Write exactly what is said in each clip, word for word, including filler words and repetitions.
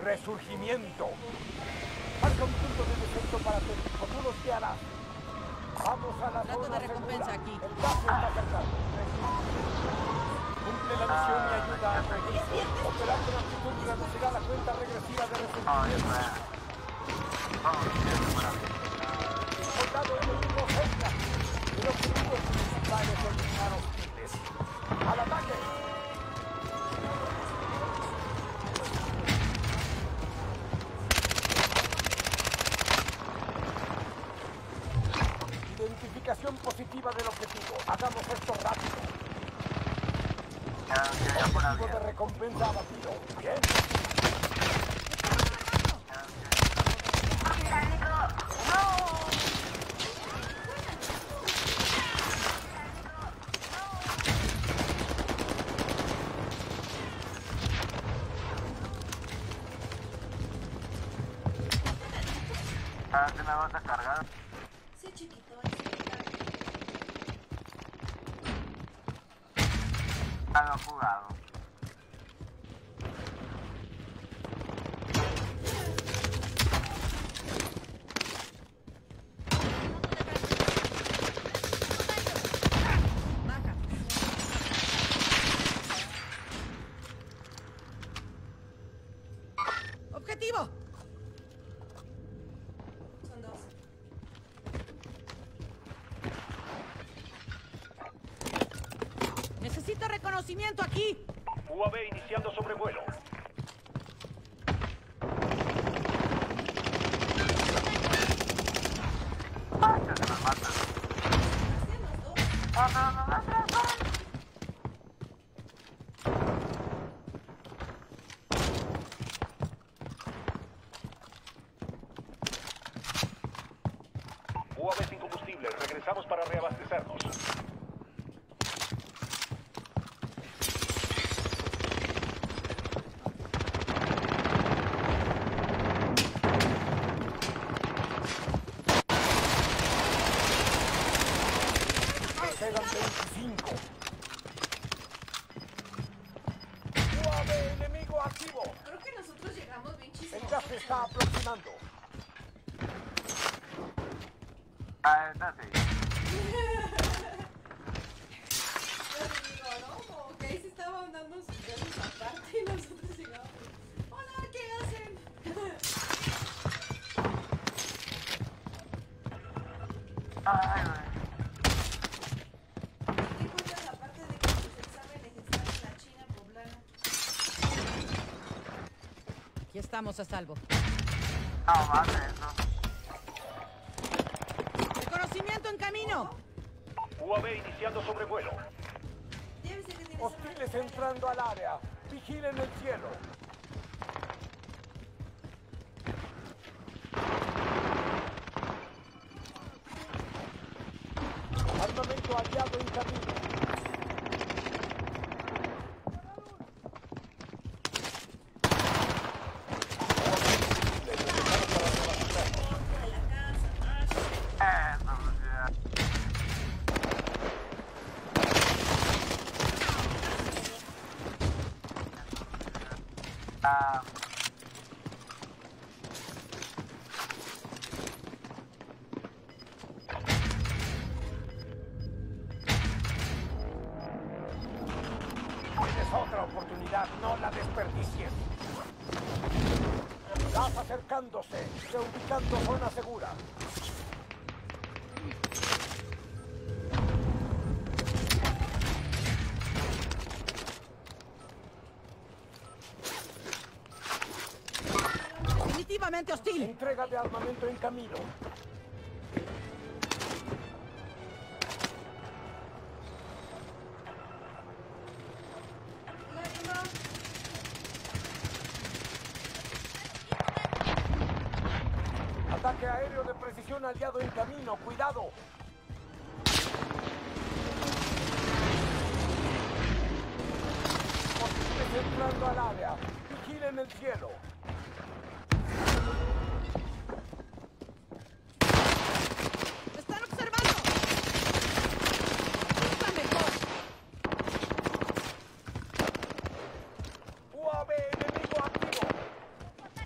Resurgimiento. Marca un punto de defecto para técnico. Tú los guiarás. Vamos a la Trato zona de recompensa segura. aquí. El gas se está acercando. Cumple la misión y ayuda a tu equipo. Operar con actitud reducirá la cuenta regresiva de resurgimiento. Soldado enemigo cerca. El objetivo principal es eliminar hostiles. ¡Al ataque! Identificación positiva del objetivo. Hagamos esto rápido. Objetivo de recompensa abatido. Bien. Ah, ¿te me vas a cargar? Sí, chiquito. Ah, no jugado. Baja. Objetivo. Son dos. Necesito reconocimiento aquí. U A V iniciando sobrevuelo. Ah, ya se me mata. Ah, no, no, no, no, no. U A V sin combustible. Regresamos para reabastecernos. Quedan veinticinco. U A V enemigo activo. Creo que nosotros llegamos bien El chismosos. gas se está aproximando. Ah, está sí. Digo, ¿no? Como que ahí se estaban dando sus besos aparte y nosotros llegamos. Hola, ¿qué hacen? Ay, güey. ¿Qué cuentas la parte de que sus exámenes están en la China poblana? Aquí estamos a salvo. No, vale, eso. ¡Reconocimiento en camino! U A V iniciando sobrevuelo. Llévese que tienes Hostiles entrando al área. Vigilen el cielo. Armamento aliado en camino. Eso, ya. Ah, Tienes otra oportunidad, no la desperdicies. Gas acercándose, reubicando zona segura. Definitivamente hostil. Entrega de armamento en camino. Ataque aéreo de precisión aliado en camino. ¡Cuidado! Hostiles entrando al área. Vigilen el cielo. ¡Me están observando! ¡Está mejor! U A V enemigo activo.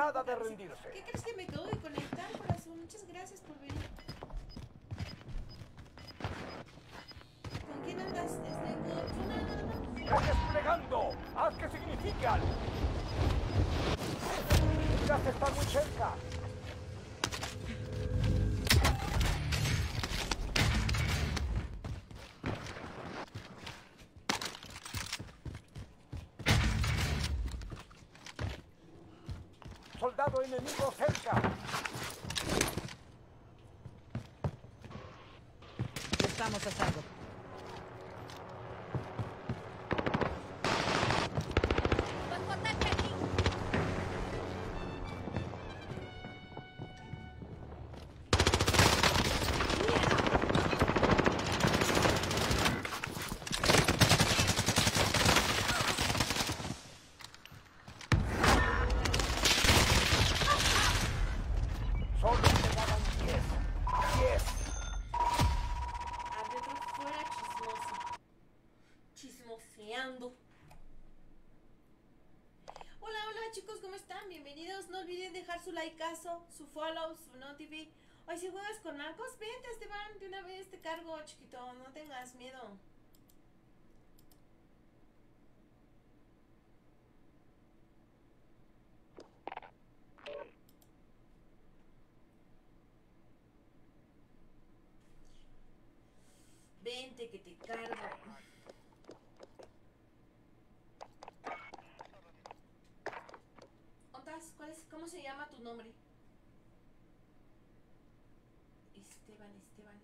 Nada de puta, rendirse. ¿Qué crees que me acabo de conectar, corazón? Muchas gracias por venir. ¿Con quién andas? Este, con... No, no, no. ¡Desplegando! ¡Haz que signifique algo! ¡El gas está muy cerca! ¡Soldado enemigo cerca! Estamos a salvo. Solo quedaban diez. diez. Adentro fuera chismoso. Chismoseando. Hola, hola chicos, ¿cómo están? Bienvenidos. No olviden dejar su likeazo, su follow, su notifi. Hoy si juegas con Marcos, vente Esteban, de una vez te cargo, chiquito, no tengas miedo. Vente que te cargo. ¿Ontas? ¿Cuál es? ¿Cómo se llama tu nombre? Esteban, Esteban.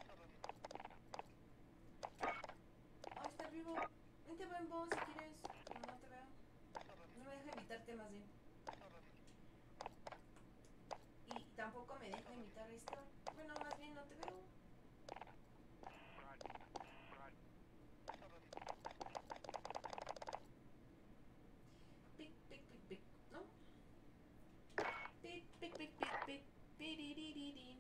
Oh, está vivo. Vente, Bembo, si quieres. No te veo. No me deja invitarte más bien. Y tampoco me deja invitar a esto. Bueno, más bien no te veo. Pic, pic, pic, pic, ¿no? Pic, pic, pic, pic, pic, piririririri.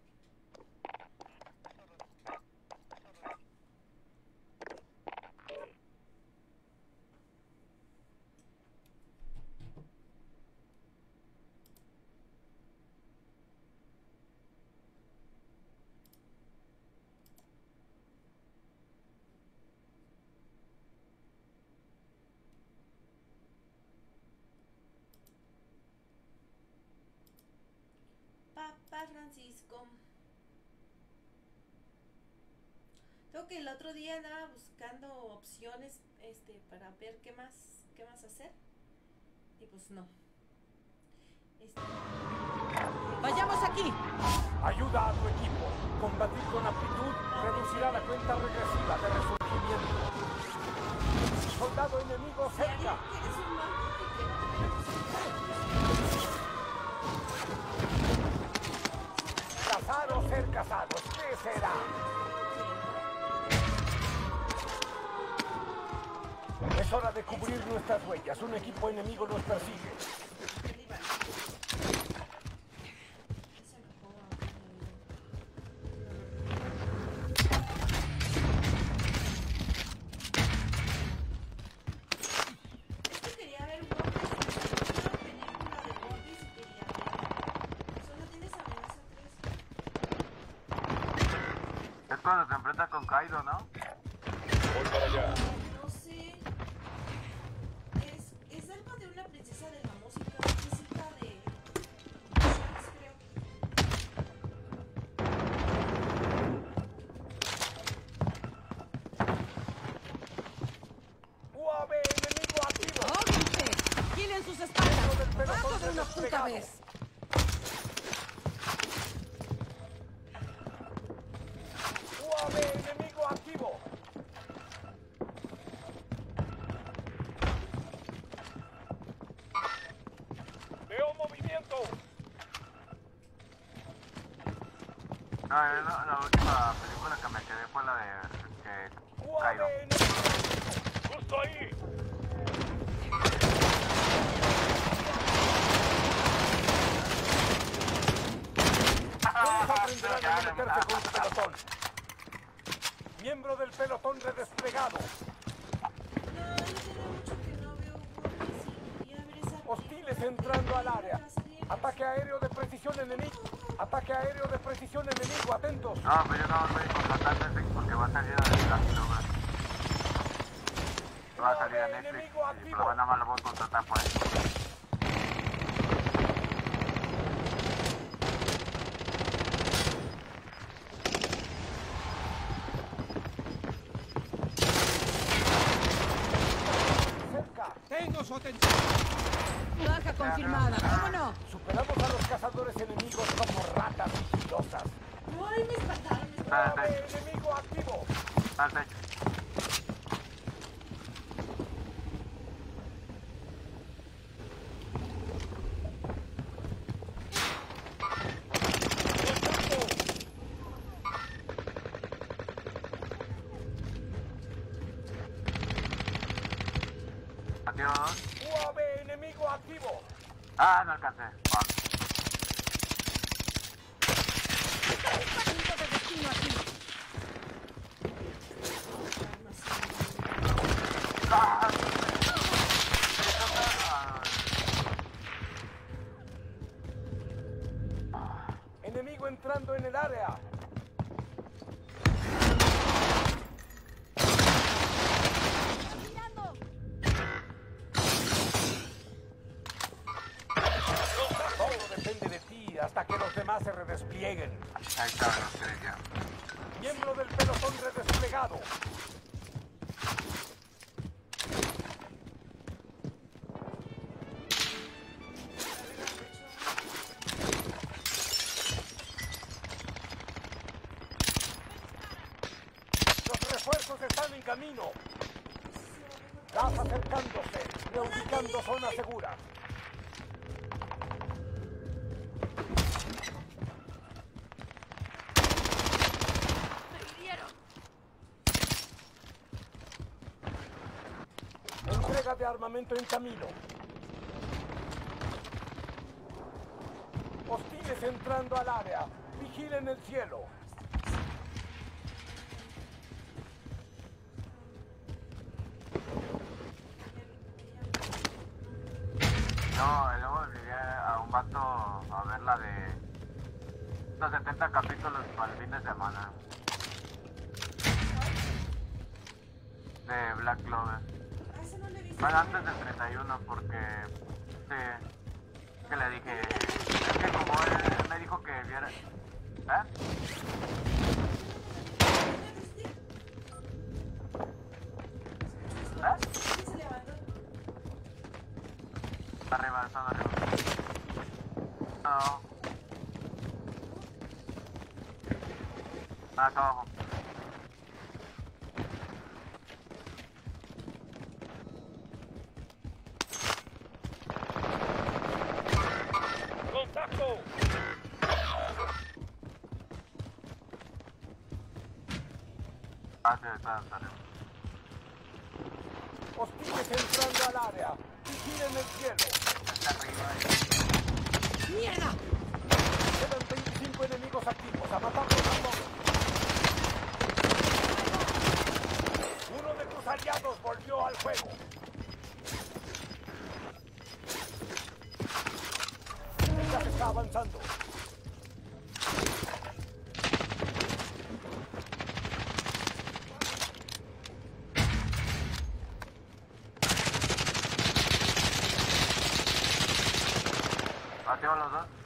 Papá Francisco. Creo que el otro día andaba buscando opciones este para ver qué más qué más hacer. Y pues no. Este... ¡Vayamos aquí! Ayuda a tu equipo. Combatir con aptitud reducirá la cuenta regresiva de resurgimiento. Soldado enemigo Si alguien cerca. quieres un mago y que no te Cazar o ser cazados. ¿Qué será? Es hora de cubrir nuestras huellas. Un equipo enemigo nos persigue. Es cuando se enfrenta con Kaido, ¿no? Voy para allá. No sé. Es, es algo de una princesa de la música, princesita de... ¿sabes? Creo. U A V enemigo activo. ¡Óbviamente! ¡Giren sus espaldas! ¡Bajo de una puta vez! U A V enemigo activo. Veo movimiento. No, yo la, la última película que me quedé fue la de que U A Kaido. V enemigo. Justo ahí. Todos aprenderán a meterse con su pelotón. Miembro del pelotón de desplegado. No, yo tiene mucho que no veo Gordy y quería ver esa Hostiles película. entrando al área. Gracias. Ataque aéreo de precisión enemigo. Ataque aéreo de precisión enemigo, atentos. No, pero yo no voy contratando ese porque va a salir a las obras. Va a salir a Netflix y por la banda más lo voy a contratar por eso. Tengo su atención. Baja confirmada. ¡Vámonos! Superamos a los cazadores enemigos como ratas sigilosas. Ay, me espantaron, me Ah, espantaron. Nave enemigo activo. Al techo. Adiós. U A V enemigo activo. Ah, no alcancé. Fuck. Punto de destino aquí. Ah. Enemigo entrando en el área. Todo depende de ti hasta que los demás se redesplieguen. Ahí está, no sé ya. Miembro del pelotón redesplegado. Los refuerzos están en camino. Gas acercándose, reubicando zona segura. Entrega de armamento en camino. Hostiles entrando al área. Vigilen el cielo. No, luego llegué a un vato a ver la de los setenta capítulos para el fin de semana. De Black Clover. Ah, ese no le he visto. Bueno, antes del treinta y uno porque sí, que le dije, es que como él me dijo que viera, ¿eh? ¿Eh? ¿Quién se levantó? Arriba, están arriba. No. Ah, acá abajo. ¡Contacto! Ah, sí, está, está arriba. Hostiles entrando al área. Vigilen el cielo. Está arriba. ¡Mierda! Quedan veinticinco enemigos activos. A matarlos a todos. Uno de tus aliados volvió al juego. El gas está avanzando. Bateo los dos.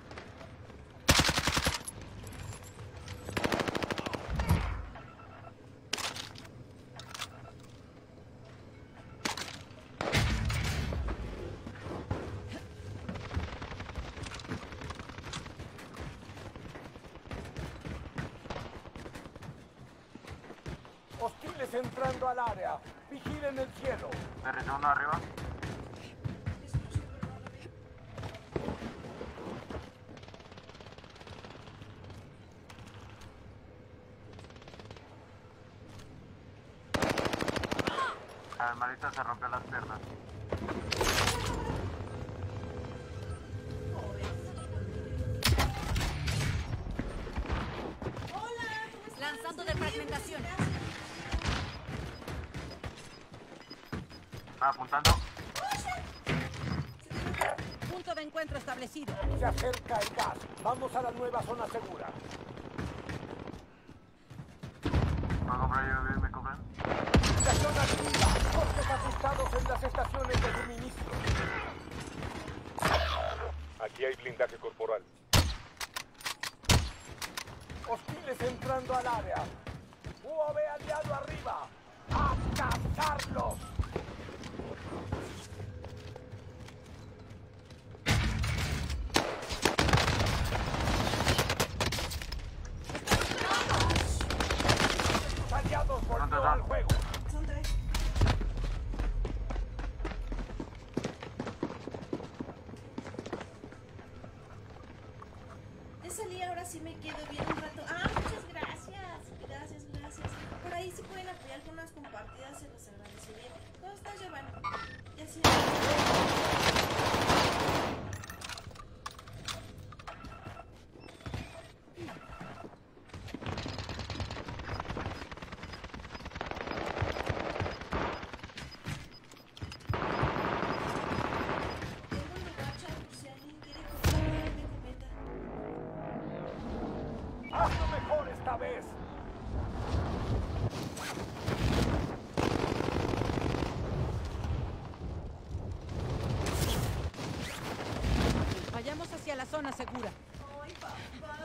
Hostiles entrando al área. Vigilen el cielo. Aterrizó uno arriba. El malito se rompió las piernas. Hola, ¿cómo estás? Lanzando de fragmentación. Ah, apuntando. Punto de encuentro. encuentro establecido. Se acerca el gas. Vamos a la nueva zona segura. ¿Me compro yo bien? ¿Me compran? La zona activa. Costes ajustados en las estaciones de suministro. Aquí hay blindaje corporal. Hostiles entrando al área. U A V aliado arriba. ¡A cazarlos! Aliados volvió al juego. Son tres. Ya salí, ahora sí me quedo bien un rato. Ah, muchas gracias. Gracias, gracias. Por ahí si pueden apoyar con unas compartidas, se los agradecería. ¿Cómo estás, Giovanni? Ya sí. Tengo un lugar, chat, por si alguien quiere compartir, me comenta. Hazlo mejor esta vez. Vayamos hacia la zona segura. Ay, papá.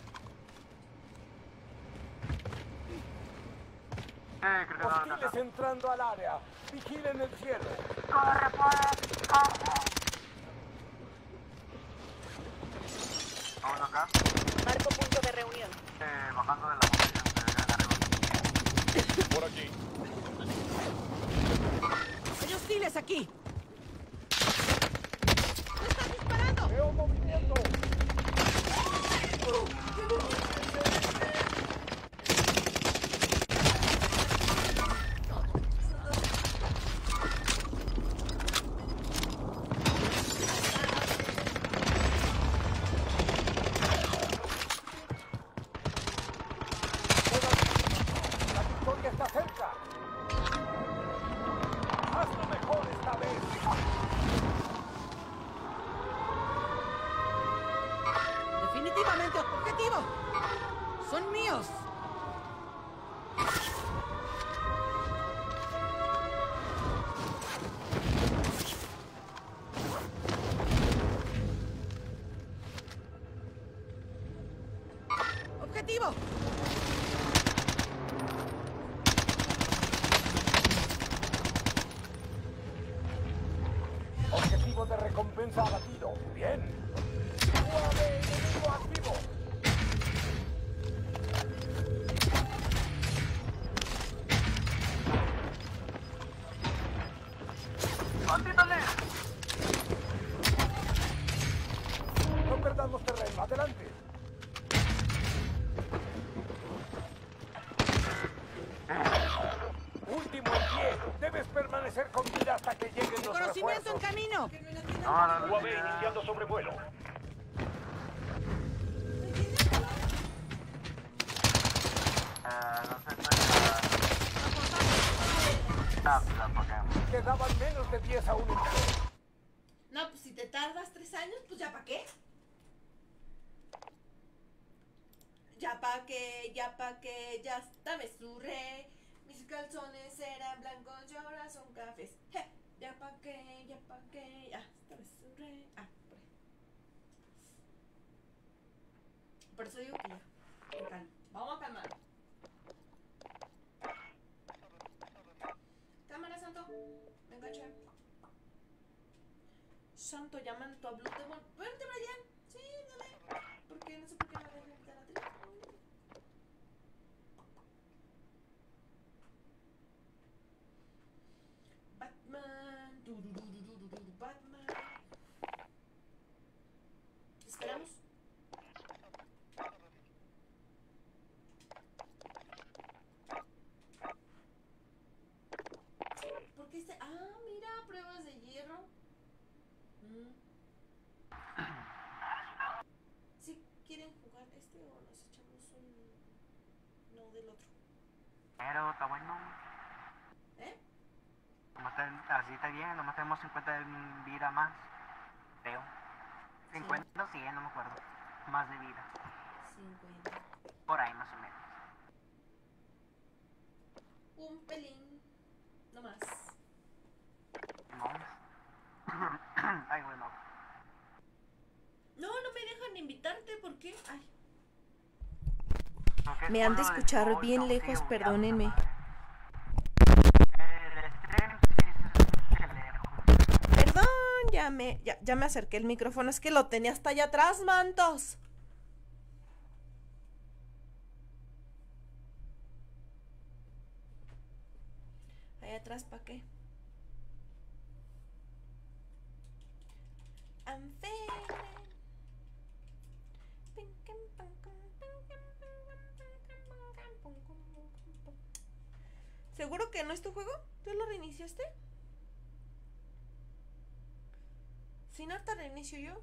Eh, creo que no, no, no. Hostiles entrando al área. Vigilen el cierre. ¡Corre, pues! ¡Corre! Vamos acá. Marco punto de reunión. Eh, bajando de la montaña. De arriba. Por aquí. ¡Hay hostiles aquí! ¡Me están disparando! Veo movimiento. La victoria está cerca. Hazlo mejor esta vez. Definitivamente objetivo. Son míos. Objetivo. Objetivo de recompensa abatido. Bien. U A V enemigo activo. ¡Maldítale! No perdamos terreno. Adelante. Último en pie. Debes permanecer con vida hasta que lleguen los Conocimiento en refuerzos. camino. Que no la tienen. No, no, no. U A V iniciando sobrevuelo. Eh, no sé, estoy... Ah, pues, porque... Quedaban menos de diez a un entero. No, pues si te tardas tres años, pues ya pa' qué. Ya pa' qué, ya pa' qué, ya hasta me zurré. Mis calzones eran blancos y ahora son cafés. Je, ya pa' qué, ya pa' qué, ya hasta me zurré. Ah, por ahí. Por eso digo que ya. Me calmo. Vamos a calmar. Cámara, Santo. Venga, che. Santo llaman tu a Blue Demon. Vente, Brian. Sí, dale. Porque no sé por qué no me dejan quitar la tele. Batman. Du, du, du, du, du, du, du, Batman. ¿Esperamos? ¿Por qué este? Ah, mira, pruebas de hierro. Mm. ¿Sí quieren jugar este o nos echamos un... no del otro? Pero está bueno. ¿Eh? Nomás está- así está bien, nomás tenemos cincuenta de vida más. Creo. cincuenta, cien, no me acuerdo. Más de vida. cincuenta. Por ahí más o menos. Un pelín. No más. No. Ay, bueno. No, no me dejan invitarte, ¿por qué? Ay. Porque Me es han de por lo del escuchar móvil, bien no, lejos, sí, perdónenme. ya, madre. El stream sí se escucha lejos. Perdón, ya me, ya, ya me acerqué el micrófono, es que lo tenía hasta allá atrás, mantos. Allá atrás, ¿para qué? I'm feeling. ¿Seguro que no es tu juego? ¿Tú lo reiniciaste? Sin harta reinicio yo.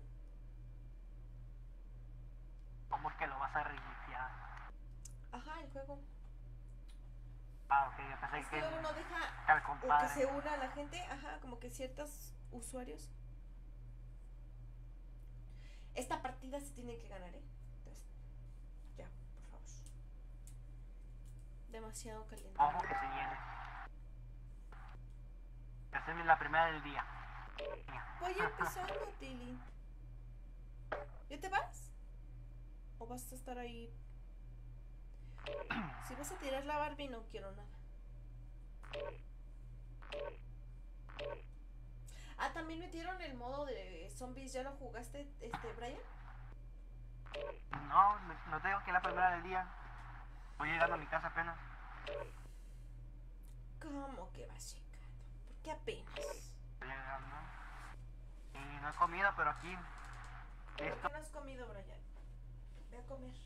¿Cómo que lo vas a reiniciar? Ajá, el juego. Ah, ok, yo pensé Es que que luego no al deja o que compadre. se una a la gente. Ajá, como que ciertos usuarios. Esta partida se tiene que ganar, ¿eh? Entonces, ya, por favor. Demasiado caliente. Ojo que se viene. Esta es la primera del día. Voy empezando, Tilly. ¿Ya te vas? ¿O vas a estar ahí? Si vas a tirar la Barbie, no quiero nada. Ah, también metieron el modo de zombies. ¿Ya lo jugaste, este, Brian? No, no te digo que es la primera del día. Voy llegando a mi casa apenas. ¿Cómo que vas llegando? ¿Por qué apenas? Estoy llegando. Y no he comido, pero aquí. ¿Por Listo. qué no has comido, Brian? Ve a comer.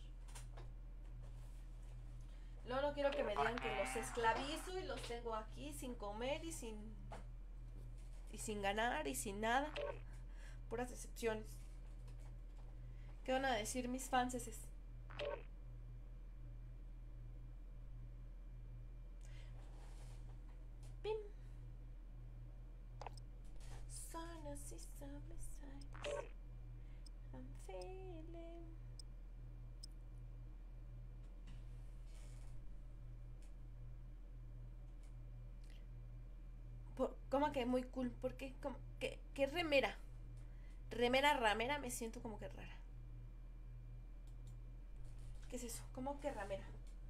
Luego no quiero que me digan que los esclavizo y los tengo aquí sin comer y sin... y sin ganar y sin nada. Puras decepciones. ¿Qué van a decir mis fanses? Pim. Sana si sabes, I'm feeling. Por- ¿Cómo que muy cool? ¿Por qué? ¿Cómo? ¿Qué, qué remera? Remera ramera, me siento como que rara. ¿Qué es eso? ¿Cómo que ramera?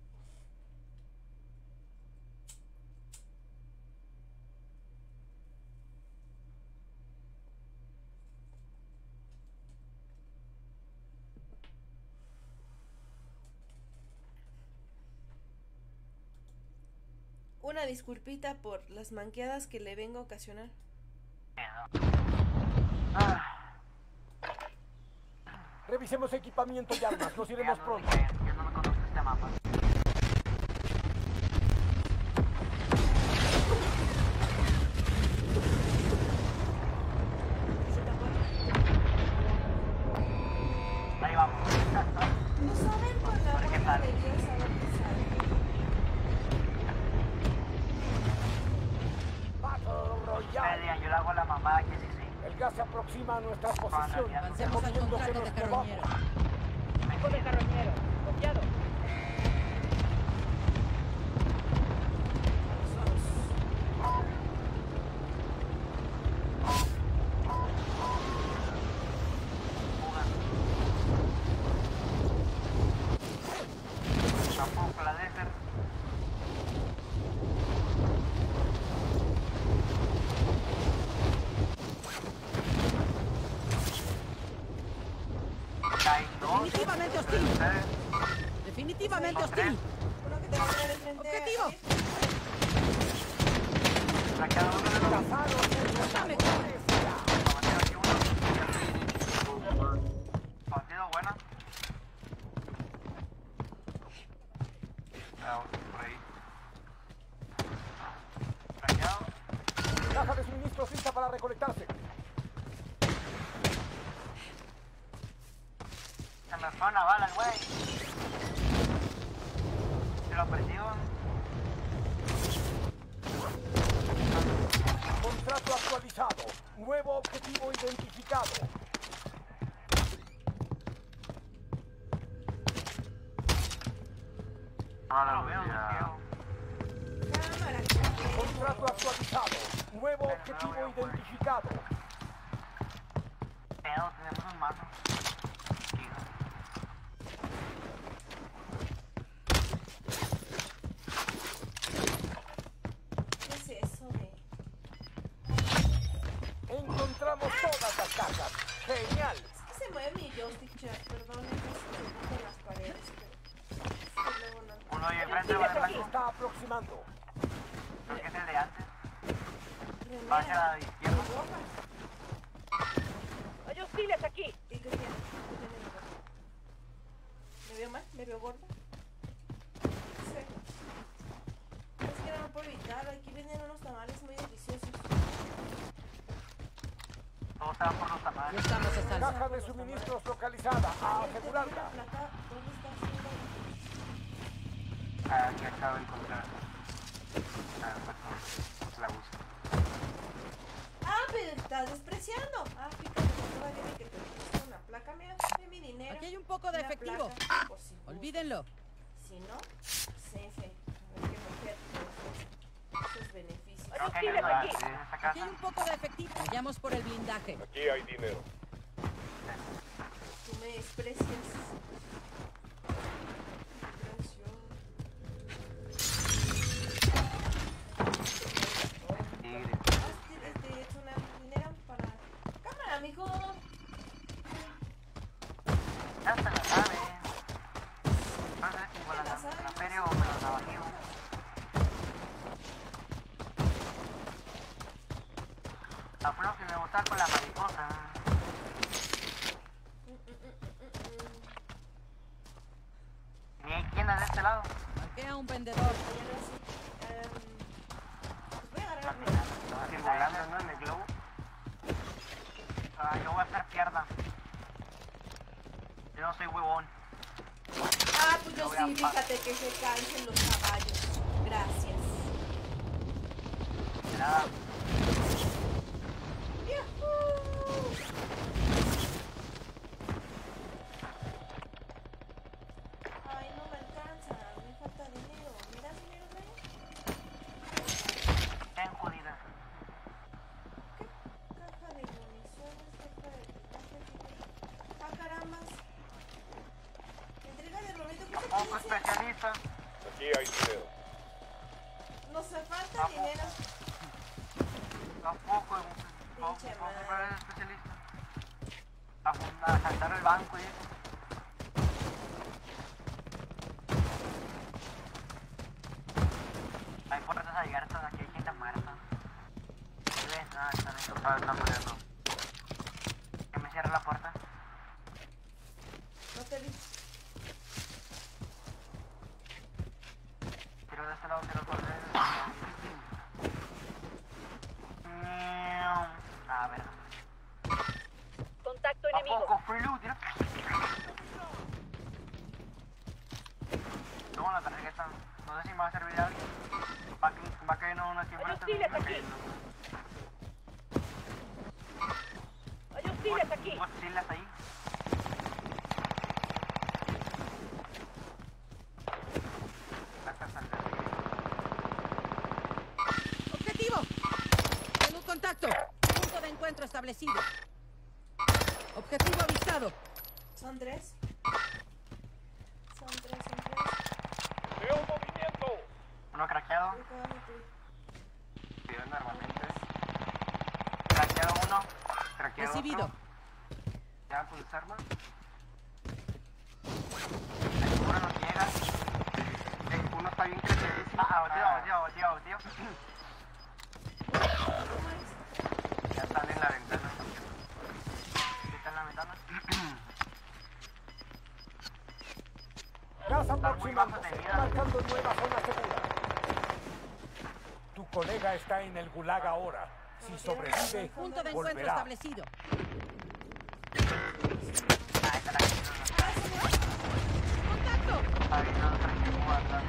Una disculpita por las manqueadas que le vengo a ocasionar. Ah, Revisemos equipamiento y armas, nos ya iremos no pronto. dije, yo no me conozco este mapa. Ahí vamos. No saben por la A ver qué buena tal. de Dios a ver qué sale. Battle Royale. Media, yo le hago la mamada que sí, sí. El gas se aproxima a nuestra Cuando posición. ya- Avancemos al Recomiendo que contrato nos de carroñero. movamos. Equipo de carroñero. Copiado. Tampoco la dejan. Caen dos. Definitivamente hostil. Ustedes. Definitivamente Son tres. hostil. Uno que te va a poner enfrente. Objetivo. A cada uno de los Cazaros en la Dame. policía. Abatieron aquí uno. Partido buena. Ah, por ahí. Flanqueado. Caja de suministros lista para recolectarse. Se me fue una bala el güey. Se lo persigo. Contrato actualizado. Nuevo objetivo identificado. No lo veo, tío. Cámara, Contrato actualizado. Nuevo objetivo identificado. Pero tenemos un mazo. ¿qué es eso de...? Encontramos todas las cargas. Genial. Es que se mueve mi joystick, chat, perdón, es que se me con las paredes, pero... es que luego no... Uno y enfrente va de Se blanco. está aproximando. Creo que es el de antes. Remera, Va hacia la izquierda. ropa. Hay hostiles aquí. ¿Y qué tiene? ¿Qué tiene mi ropa? ¿Me veo mal? ¿Me veo gorda? Sí. Es que no lo puedo evitar, aquí venden unos tamales muy deliciosos. Todos estaban por los Ya tamales. estamos a salvo. Caja de suministros localizada. A Oye, asegurarla. la placa, ¿dónde está haciendo? Ah, aquí acabo de encontrar. Ah, pues, la busco. Ah, pero estás despreciando. Ah, fíjate, no va a que te puse una placa, mira, de mi dinero. Aquí hay un poco de Una efectivo. placa, por si gusta. Olvídenlo. Si no, C F. A ver qué mujer tiene esos beneficios. Creo que hostiles en esta- aquí. en esta Aquí hay casa. un poco de efectivo. Vayamos por el blindaje. Aquí hay dinero. Tú me desprecias. Tigre. Este, es una dinero para... Cámara, mijo. Ya se la sabe. No sé si con la, con la feria o con los navajillos. La flor que me gusta con la mariposa. ¿Y quién es de este lado? Marquea un vendedor. Em, pues voy a agarrar mi... Circulando, ¿no? En el globo. Ah, yo voy a hacer pierna. Yo no soy huevón. Ah, pues yo Lo voy a sí, pa- fíjate que se cansen los caballos. Gracias. Nada. ¡Yahoo! Ay, no me alcanza, me falta dinero. ¿Me das dinero, Rey? Bien jodida. ¿Qué? Caja de municiones, caja de blindaje. Ah, carambas. Entrega de Roberto. ¿Qué Tampoco te dice? especialista. Aquí hay dinero. Nos falta Tampoco. dinero. Tampoco. No, Pinche no madre. comprar el especialista. A, fun- a saltar el banco y eso. Hay puertas abiertas, aquí hay gente muerta. ¿Sí ves? Ah, están ahí. Ah, están muriendo. ¿Que me cierre la puerta? No te vi. Tiro de este lado, tiro por el... A ver. Contacto ¿A enemigo. poco? Free loot, tira. Toma la tarjeta. No sé si me va a servir a alguien. Va a, ca- va a caer uno aquí enfrente. hostiles aquí. Hay hostiles aquí. Hostiles ahí. Objetivo. Tengo contacto. Punto de encuentro establecido. Objetivo avisado. Son tres. Son tres, son tres. ¡Veo movimiento! Uno craqueado. Voy a acabar mi tri- Pido normalmente. Craqueado uno. Craqueado Recibido. otro. Ya con esa arma. El seguro no llega. Eh, uno está bien craqueadísimo. Ah, boteo, boteo, boteo, boteo. Ya están en la ventana. ¿Qué está en la ventana? Gas Están muy aproximando. bajos de vida. Marcando nueva zona segura. Tu colega está en el gulag ahora. Si sobrevive, Punto de encuentro volverá. establecido. Ah, está la gente. Contacto. Está bien, no, tranquilo, atrás.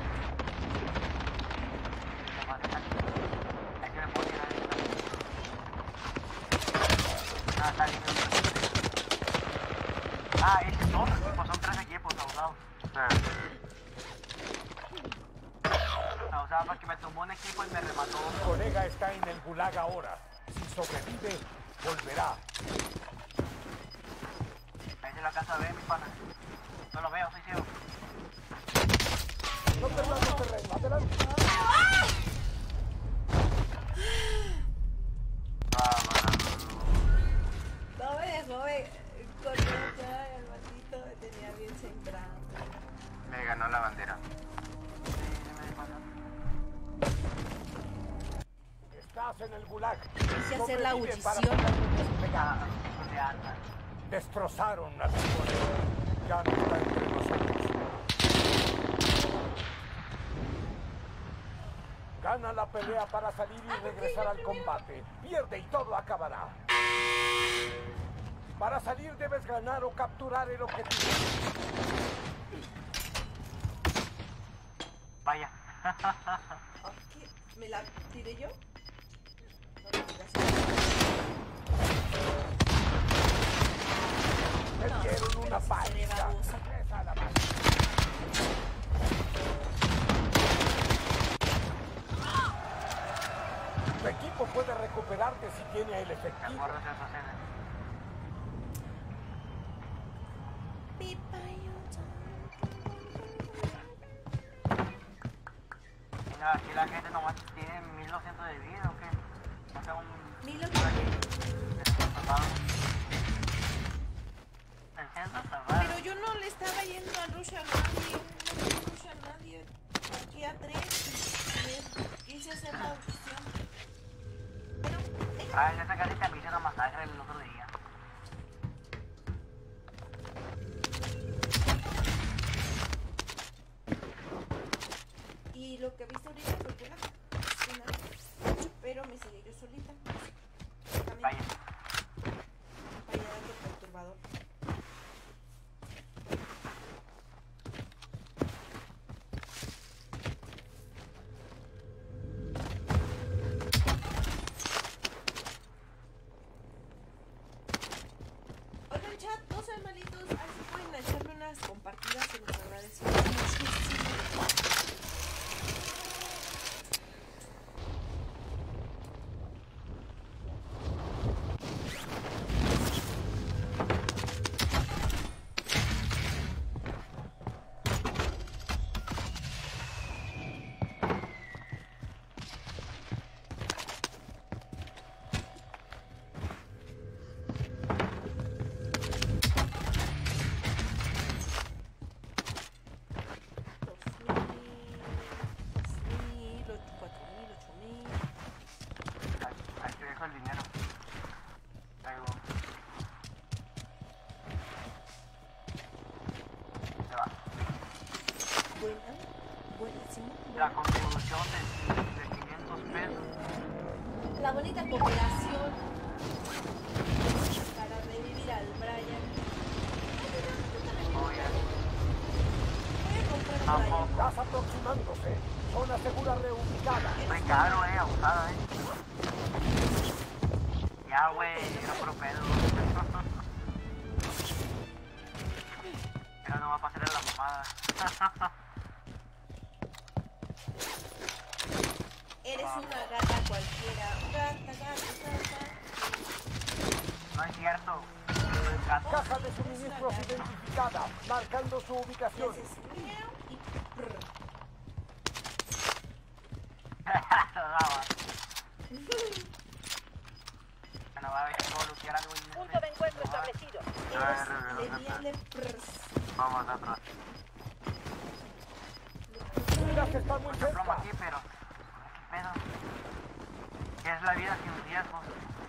Hay que le puedo tirar esta. Ah, está bien. Ah, ese es otro equipo, son tres equipos abogados. Ah, porque me tumbó un equipo y me remató. Tu colega está en el gulag ahora. Si sobrevive, volverá. Ahí se lo alcanza a ver, mi pana. No lo veo, soy ciego. No perdamos terreno, adelante. No me dejó eh, correr ya, el maldito me tenía bien sembrado. Me ganó la bandera. Estás en el gulag. Quise hacer la Sobrevive para audición. poder despegar. De alta. Destrozaron a tu colega. Ya no está entre nosotros. Gana la pelea para salir y regresar al combate. Pierde y todo acabará. Para salir debes ganar o capturar el objetivo. Vaya. ¿Qué? ¿Me la tiré yo? No me tiras. Me No, dieron una pero sí se ve paliza. babosa. Regresa a la base. Tu equipo puede recuperarte si tiene el Me efectivo. acuerdo de esa escena. No, aquí la gente nomás tiene mil doscientos de vida, ¿o qué? No sé, un... Mil doscientos. Pero yo no le estaba yendo a rush a nadie. No le rush a nadie. Aquí a tres. Y quise hacer la audición. Bueno, eh, Ah, esa casi te hizo una masacre el otro día. y lo que viste ahorita fue que la pero me seguí yo solita. Vaya. Vaya dato perturbador. Oigan, chat, no sean malitos, así pueden echarme unas compartidas, se los agradecemos muchísimo. Aquí dejo el dinero. Traigo. Se va. Buena, buenísimo. La contribución de, de quinientos pesos. La bonita cooperación para revivir al Brian. Oye, Voy a comprar un Tampoco. Brian. Estás aproximándose. Zona segura reubicada. muy caro, eh, abusada, eh. Ya, güey, no puro pedo. Pero no va a pasar en la mamada. Eres una gata cualquiera. Gata, gata, gata. No es cierto. No es gato. Caja de suministros identificada, marcando su Y ubicación. haces miau y prr. Daba. Bueno, va a ver si puedo luchar algo. y- Punto de encuentro establecido. Eres leviale prr. Vamos atrás. Mira que está muy Mucha promo cerca. aquí, pero... ¿Qué pedo? ¿Qué es la vida sin riesgos?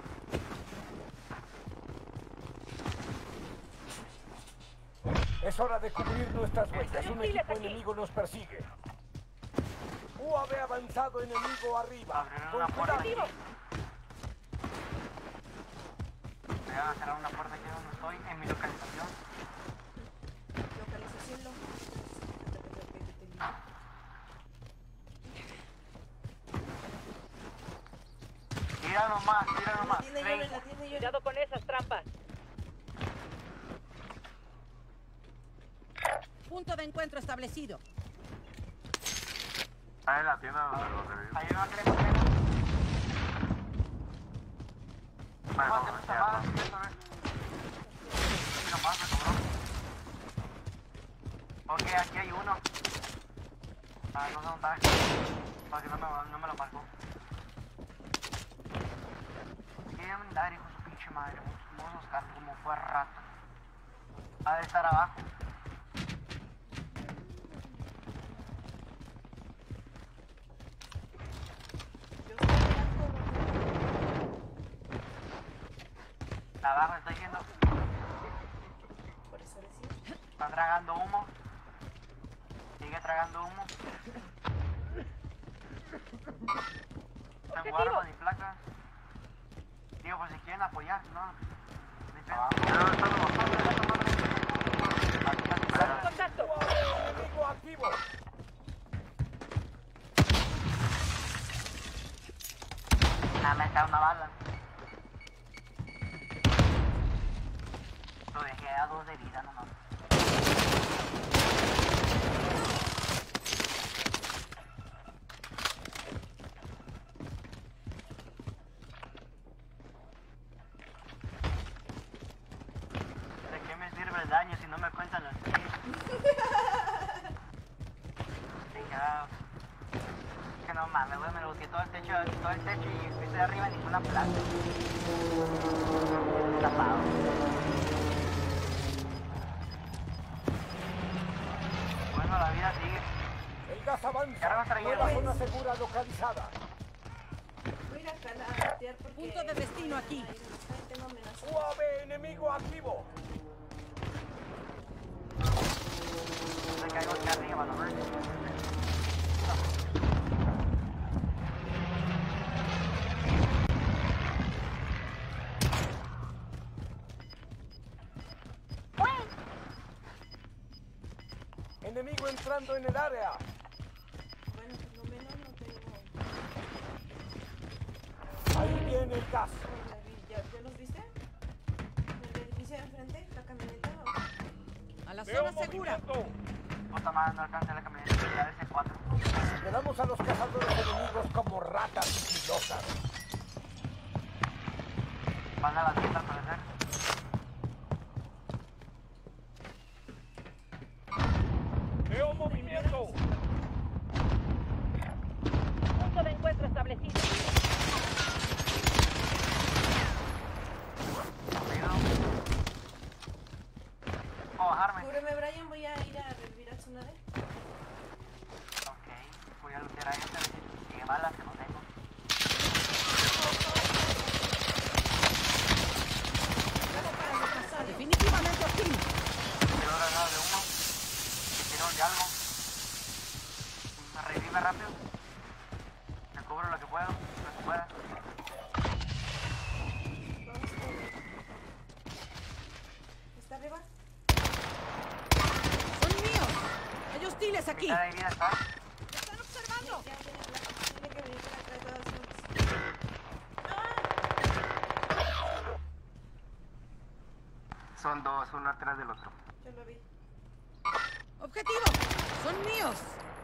Es hora de cubrir nuestras huellas. Un Hostiles equipo aquí. enemigo nos persigue. U A V avanzado enemigo arriba. Abrir Con una puerta cuidado. aquí. Voy a cerrar una puerta aquí donde estoy, en mi localización. Localización lo. Tira nomás, tira En la nomás. tienda yo, Ven. en la tienda yo. Cuidado con esas trampas. Punto de encuentro establecido. Ahí en la tienda donde los revivimos. Ahí no creo, creo. Vale, No, vamos te a gusta ver, más, ya, eso, eh. Sí, nomás me sobró. Ok, aquí hay uno. Ah, no sé dónde está. Para que no me, no me lo marcó. Aquí hay un andar, hijo de su pinche madre. Vamos a buscar como fue rato. Ha de estar abajo. Abajo estoy viendo. Por eso decía. Está tragando humo. Sigue tragando humo. No tengo armas ni placas. Digo, pues si quieren apoyar, no. Ni pedo. Pero están los Aquí está. ¡Contacto! Enemigo activo. Nada, me está una bala. Lo dejé a dos de vida nomás. ¿De qué me sirve el daño si no me cuentan los kills? Venga. Que no mames, güey, me lo busqué todo el techo, todo el techo y estoy de arriba en ninguna plaza. Tapado. Bueno, la vida sigue. El gas avanza. Ya vamos a traer, Nueva güey. zona segura localizada. Voy a ir a calatear porque... Punto de destino aquí. Ay, tengo amenaza. U A V enemigo activo. Me caigo aquí arriba, ¿no? Enemigo entrando en el área. Bueno, por lo menos no tengo... Ahí viene el gas. ¿Ya, ya los viste? ¿El edificio de enfrente? ¿La camioneta? ¿O? A la Veo zona segura. movimiento. Puta madre, no alcancé la camioneta. Ya de ese cuatro. Quedamos a los cazadores enemigos como ratas sigilosas. Van a la tienda al parecer. Veo movimiento. Punto de encuentro establecido. Cuidado. ¿Puedo bajarme? Cúbreme, Brian, voy a ir a revivir a Tsunade. Ok, voy a lootear a este a ver si tiene balas que no tengo. Luego para repasar. Definitivamente aquí. Quiero granada de humo. Quiero de algo. Me revive rápido. Me cubro lo que puedo, lo que pueda. Vamos con... ¿Está arriba? Son míos. Hay hostiles aquí. Mitad de vida está. ¡Me están observando! Ya tiene placa. Tiene que venir para acá de todas formas. Son dos, uno atrás del otro. Yo lo vi. ¡Objetivo! ¡Son míos!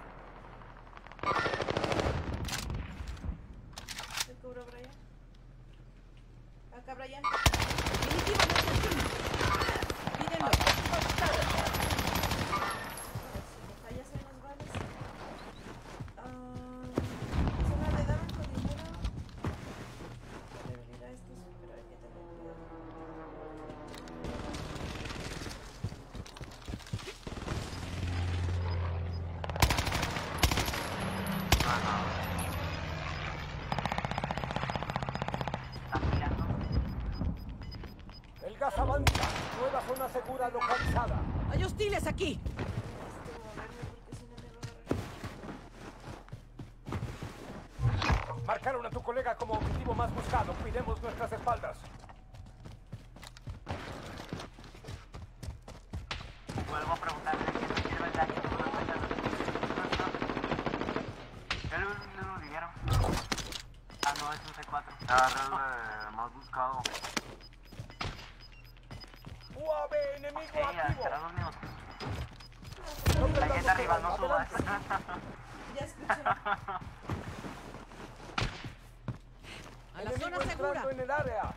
Te cubro, Brian. Acá, Brian. Definitivamente aquí. Pídenlo. Si me fallas en los vales. Ah, zona de dama con dinero. Debería ir a estos, pero hay que tener cuidado. Están mirando. El gas avanza. Nueva zona segura localizada. Hay hostiles aquí. Necesito moverme porque si no me va a agarrar. Marcaron a tu colega como objetivo más buscado. Cuidemos nuestras espaldas. Vuelvo a preguntarle que no sirve el daño. No me cuentan los ¿Ya lo, lo, lo dijeron? Ah, no, es un C cuatro. Agarré el más buscado. U A V enemigo Ok, ya activo. serán los míos. ¿Dónde La gente están arriba los no otros? subas. Adelante. ya escuché. A la Enemigo zona segura. entrando en el área.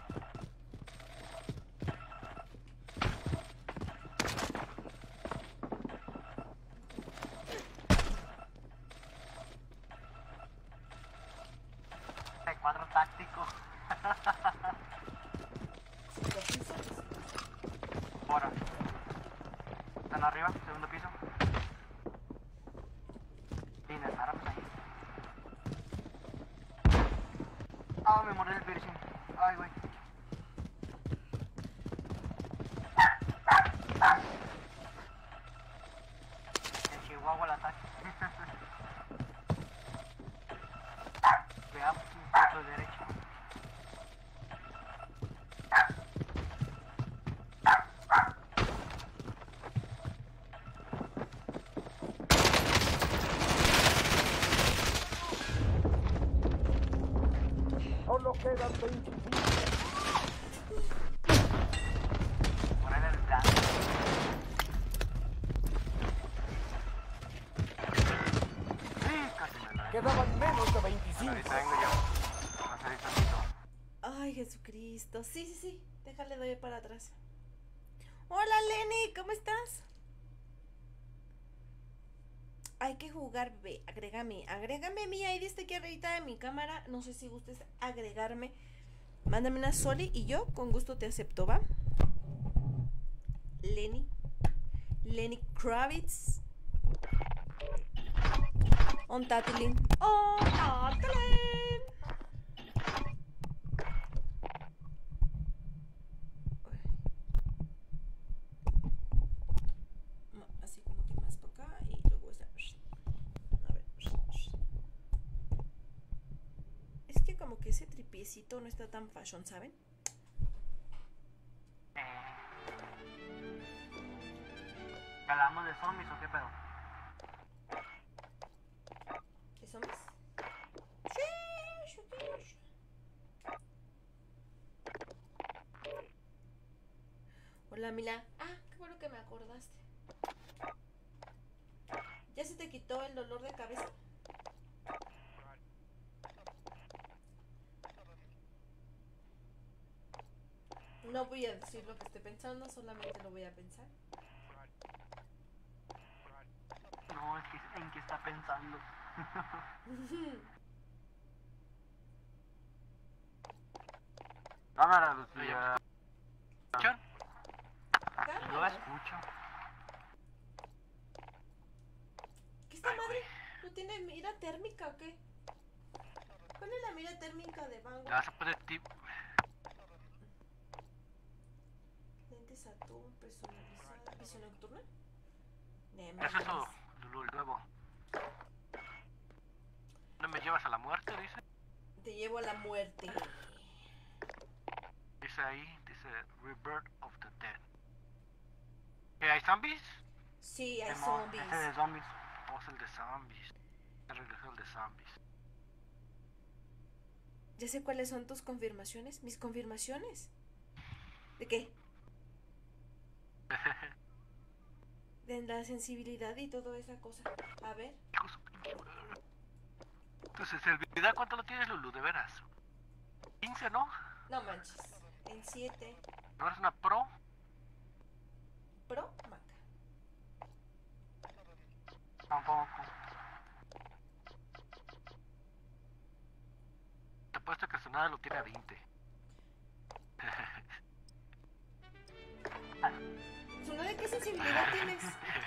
El cuadro táctico. Cinco pisos. Ahora. Están arriba, segundo piso. Tienes, árame ahí. Ah, me mordió el piercing. Ay, güey. En Chihuahua el ataque. Veamos un poco de derecha. Solo quedan veinticinco. Por ahí el plan. Sí, casi me la he. Quedaban menos de veinticinco. Ahorita vengo yo. Va a salir tantito. Ay, Jesucristo. Sí, sí, sí. Déjale, doy para atrás. Hola, Lenny. ¿Cómo estás? Hay que jugar, bebé. Agrégame. Agrégame. Mi I D está aquí arriba de mi cámara. No sé si gustes agregarme. Mándame una Soli y yo con gusto te acepto, ¿va? Lenny. Lenny Kravitz. On Tatilin. On Tatilin. Así como que más para acá y luego esa. A ver. Es que como que ese tripiecito no está tan fashion, ¿saben? ¿Hablamos de zombies o qué pedo? ¿Qué zombies? Sí, sí, sí. Hola, Mila. Ah, qué bueno que me acordaste. ¿Ya se te quitó el dolor de cabeza? No voy a decir lo que esté pensando, solamente lo voy a pensar. No, es que en qué está pensando. Cámara, Lucía. ¿Escuchan? No la escucho. ¿Qué esta madre? ¿No tiene mira térmica o qué? ¿Cuál es la mira térmica de Vanguard? Ya se puede tip. Lente Saturn personalizada. ¿Visión nocturna? ¿Qué es eso, Lulu, el nuevo? ¿No me llevas a la muerte, dice? Te llevo a la muerte. Dice ahí, dice Rebirth of the Dead. ¿Qué, hay zombies? Sí, hay Simón, zombies. Ese de zombies. Oh, es el de zombies. Ya regresó el de zombies. Ya sé cuáles son tus confirmaciones. ¿Mis confirmaciones? ¿De qué? De la sensibilidad y toda esa cosa. A ver. Hijo de su pinche madre. Tu sensibilidad, ¿cuánto lo tienes, Lulu? De veras. quince, ¿no? No manches. En siete. ¿No eres una pro? Pro, Maca. Tampoco. Te apuesto que Sonada lo tiene a veinte. ¿Tsunade qué sensibilidad tienes?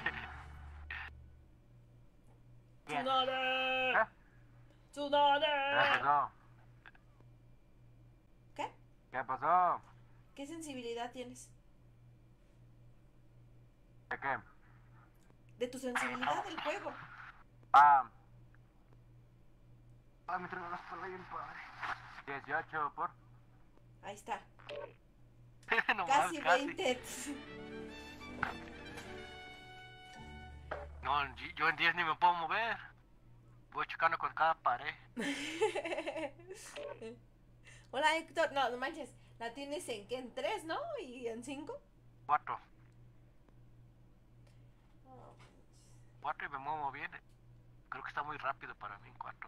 Bien. ¡Tsunade! ¿Eh? ¿Qué ¡Tsunade! pasó? ¿Qué? ¿Qué pasó? ¿Qué sensibilidad tienes? ¿De qué? De tu sensibilidad del juego. Ah. Ah, me traigo las palabras bien padre. dieciocho por. Ahí está. No Casi más, casi. veinte. No, en- yo en diez ni me puedo mover. Voy chocando con cada pared. Hola, Héctor. No, no manches. La tienes en qué? En tres, ¿no? ¿Y en cinco? Cuatro. Oh, Cuatro y me muevo bien. creo que está muy rápido para mí en cuatro.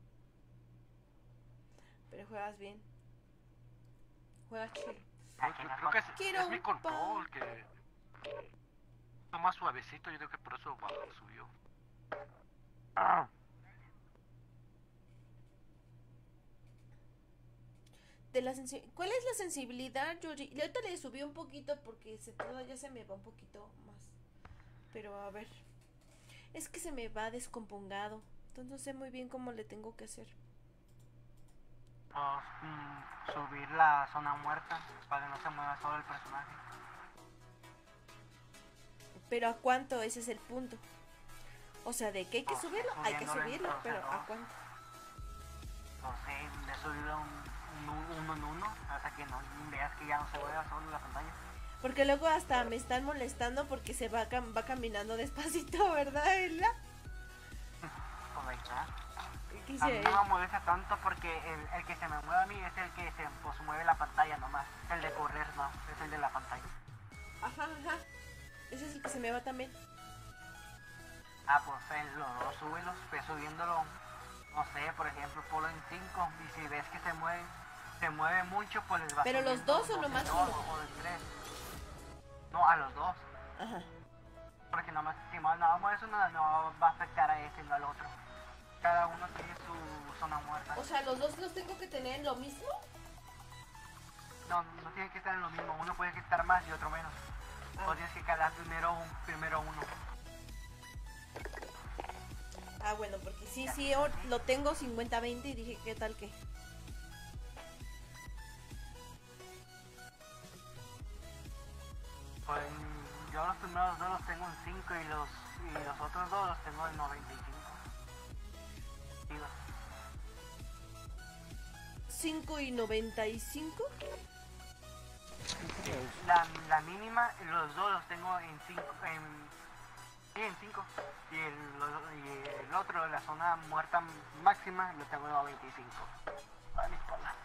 Pero juegas bien. Juegas chido. Creo que es, Quiero es mi un control que está más suavecito, yo creo que por eso bajó, subió. Ah. De la sensi- ¿Cuál es la sensibilidad, Yuri? Y ahorita le subí un poquito porque se ya se me va un poquito más. Pero a ver. Es que se me va descompongado. Entonces no sé muy bien cómo le tengo que hacer. Pues, mm, subir la zona muerta para que no se mueva solo el personaje. Pero ¿a cuánto? Ese es el punto. O sea, de que hay que Pues, subirlo, hay que subiéndolo subirlo, entonces, pero ¿no? ¿a cuánto? No sé, de subirlo un, un, uno en uno hasta que no veas que ya no se mueva solo la pantalla. Porque luego hasta me están molestando porque se va, cam- va caminando despacito, ¿verdad, Ella? Pues ahí está. ¿Qué A mí hice? no me molesta tanto porque el, el que se me mueve a mí es el que se pues, mueve la pantalla nomás. El de correr no, es el de la pantalla. Ajá, ajá. Ese es el que se me va también. Ah, pues el, los dos súbelos, pues subiéndolo, no sé, por ejemplo, ponlo en cinco y si ves que se mueve, se mueve mucho, pues les va ¿Pero los subiendo dos o dos nomás en dos, uno? o en tres. No, a los dos. Ajá. Porque nomás, si más nada más eso no, no va a afectar a ese y no al otro. Cada uno tiene su zona muerta. O sea, ¿los dos los tengo que tener lo mismo? No, no tiene que estar en lo mismo. Uno puede estar más y otro menos. Ah. O tienes que calar primero, un, primero uno. Ah, bueno, porque sí, sí, or- lo tengo cincuenta veinte y dije, ¿qué tal que? Pues yo los primeros dos los tengo en cinco y los, y los otros dos los tengo en noventa y cinco. Digo, cinco y noventa y cinco. la, la mínima, los dos los tengo en cinco. En, sí, en cinco. Y el, lo- y el otro, la zona muerta máxima, lo tengo en noventa y cinco. Ay, mi espalda.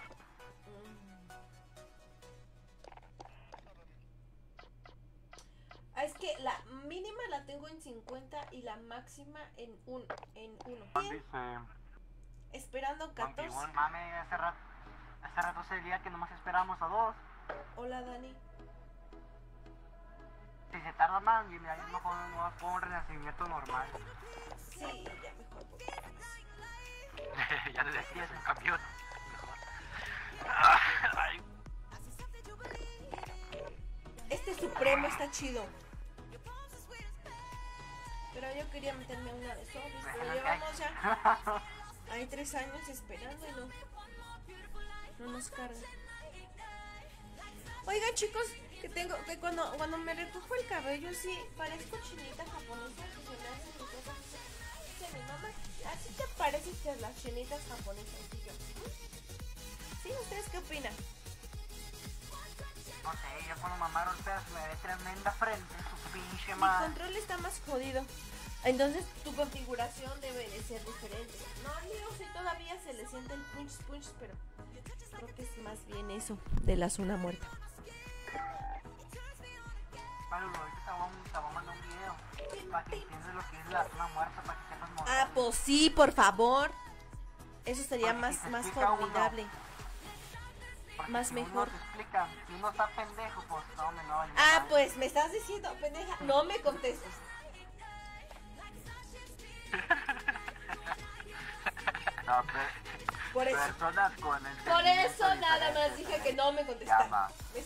Ah, es que la mínima la tengo en cincuenta y la máxima en uno. En uno. Bien, Dice, esperando catorce. Mame, hace rato, hace rato se día que nomás esperamos a dos. Hola, Dani. Si se tarda más, y mira, yo mejor no pongo un renacimiento normal. Sí, ya mejor. porque- Ya te decías un camión. Mejor. Ay, Este Supremo está chido. Pero yo quería meterme a una de zombies, pero llevamos ya. Hay tres años esperando y no. No nos carga. Oigan, chicos, que tengo que cuando cuando me recojo el cabello sí parezco chinita japonesa, que se me hacen mis cosas. Dice mi mamá, así te pareces que las chinitas japonesas. Y yo, ¿mm? ¿Sí? ¿Ustedes qué opinan? No sé, yo cuando mamá golpea se me ve tremenda frente, su pinche Mi madre. control está más jodido. Entonces tu configuración debe de ser diferente. No, digo, si todavía se le siente el punch punch, pero creo que es más bien eso de la zona muerta. Pablo, ahorita te voy a- te voy a mandar un video para que entiendas lo que es la zona muerta, para que sepas mover. Ah, pues sí, por favor. Eso sería Porque más, si te más explica uno, formidable. Porque más si mejor. Uno te explica, si uno está pendejo, pues no, me no vale Ah, madre. pues me estás diciendo, pendeja. No me contestes. no, pe- Por eso. personas con el Por eso nada más dije que no me contestaste. Llama. ¿Ves?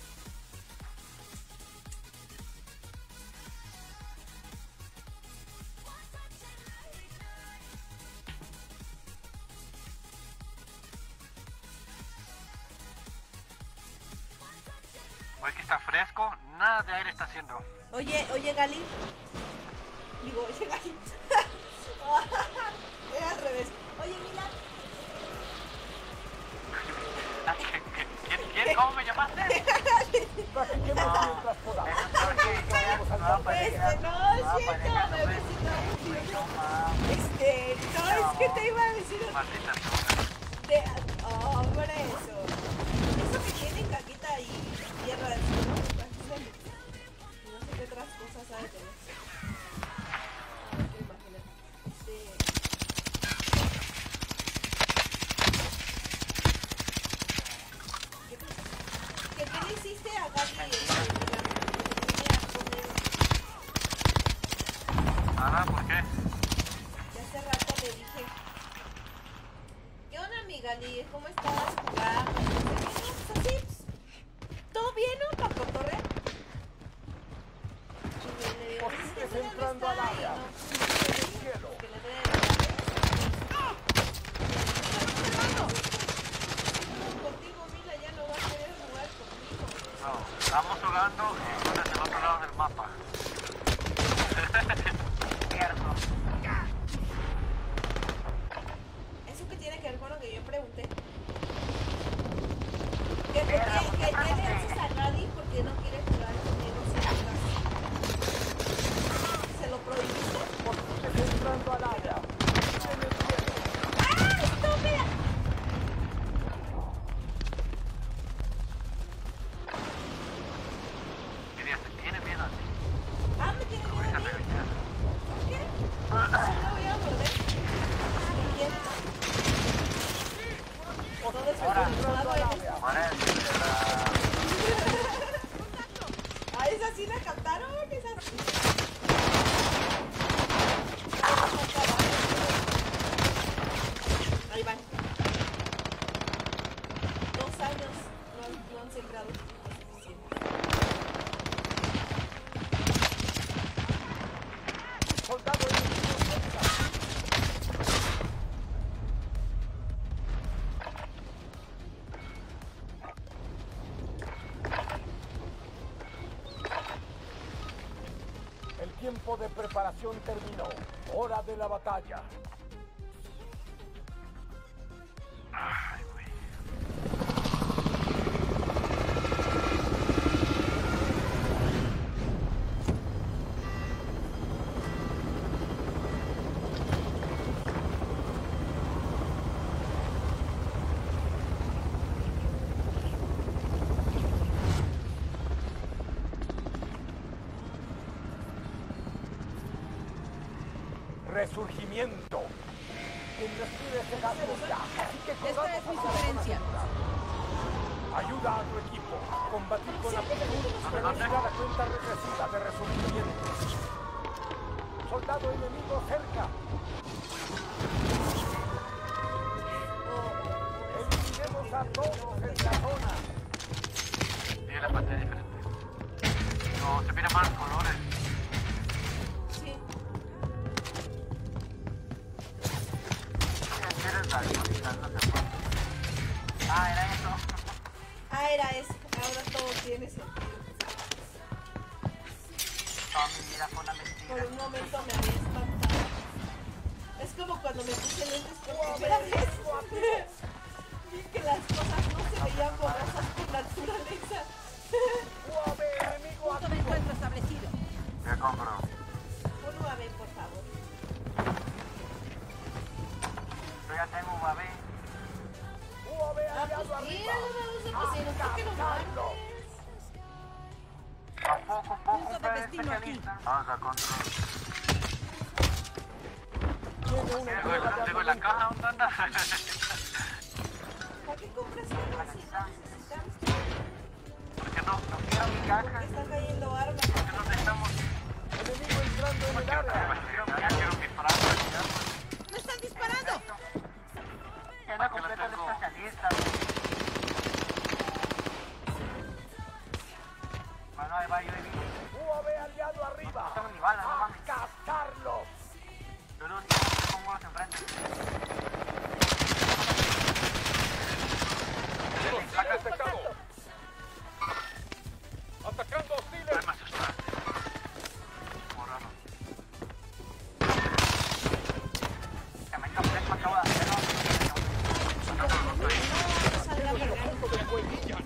hoy que está fresco, nada de aire está haciendo. Oye, oye, Gali. Digo, oye, Gali. Era al revés. Oye, Mila. ¿Quién, quién? ¿Cómo me llamaste? Practiquemos mientras podamos. Nueva pareja, Este, no, nueva siento, pareja, no bebecito. me- no mames. Este, no, es que te iba a decir. Maldita sea. De, oh, por eso. Eso que tiene caquita y tierra del suelo. No sé qué otras cosas hay de eso. Ay, qué imagínate. Este, Nada, ¿por qué? Y hace rato le dije, ¿qué onda, amiga Lee? ¿Cómo estás? Jugando. Pues así, pues, ¿todo bien, no? ¿Para cotorrear? Y le digo, Posibles ¿sí dónde entrando está? al área. Y no, pues, En el cielo. que le duele la contigo, Mila, ya no va a querer jugar conmigo. No, estamos jugando y tú eres del otro lado del mapa. Cierto. ¿Eso qué tiene que ver con lo que yo pregunté? Que por qué, que qué le haces a Radi porque no quiere jugar conmigo sin jugar. ¿Se lo prohibiste? Posibles entrando al área. En el cielo. ¡Ah, estúpida! Dirías, te tiene miedo a ti. Ah, me tiene miedo a Déjame mí. ver. ¿Por qué? Si no voy a morder. ¿Me quiere? Todo es Ahora. controlado en esto. Por eso, la... Ah, esa sí la captaron, esa sí. Ahí van. Dos años no han, no han sembrado suficientes. Soldado enemigo cerca. El tiempo de preparación terminó. Hora de la batalla. Ay, güey. Resurgimiento. Quien respire ese gas ya. Así que Esta corramos es mi a la sugerencia. zona segura. Ayuda a tu equipo. Combatir con aptitud reducirá la cuenta regresiva de resurgimiento. Soldado enemigo cerca. Eliminemos a todos en la zona. Tiene la pantalla diferente. No, se miran más colores. Sí. ¿Quieres daltónica? No te puedo. Ah, era eso. Ah, era eso. Ahora todo tiene sentido. Toda mi vida fue una Por mentira. un momento me había espantado. Es como cuando me puse lentes por primera vez. Vi que las cosas no se veían borrosas por naturaleza. U A V enemigo Punto de activo. encuentro establecido. ¿Qué compro? Un U A V, por favor. Yo ya tengo U A V. U A V Ah, aliado pues arriba. míralo, vamos a pasar. ¿Por qué no Cazarlo. mates? Tampoco puedo Punto de comprar destino aquí. especialista. Vamos a control. Tiene una Tengo, entrega de tengo en la armamento. caja, ¿dónde anda? ¿Para qué compras armas si no necesitamos? ¿Por qué no? No quiero mi caja. Porque están cayendo armas. ¿Por qué no necesitamos? Enemigo entrando en el Quiero, área. quiero, quiero mi frasco. ¡Me están disparando! Ya no completo el especialista. Bueno, ahí va, yo ahí vi. U A V aliado arriba. No tengo ni balas, no ¡A mames. cazarlos! Yo los yo pongo los enfrente. ¡Hostiles detectado! ¡Atacando hostiles! Ay, me asustaste. Como raro. Que me cambié, me acabo de hacer, ¿no? No salga El cargando. punto de cuevilla.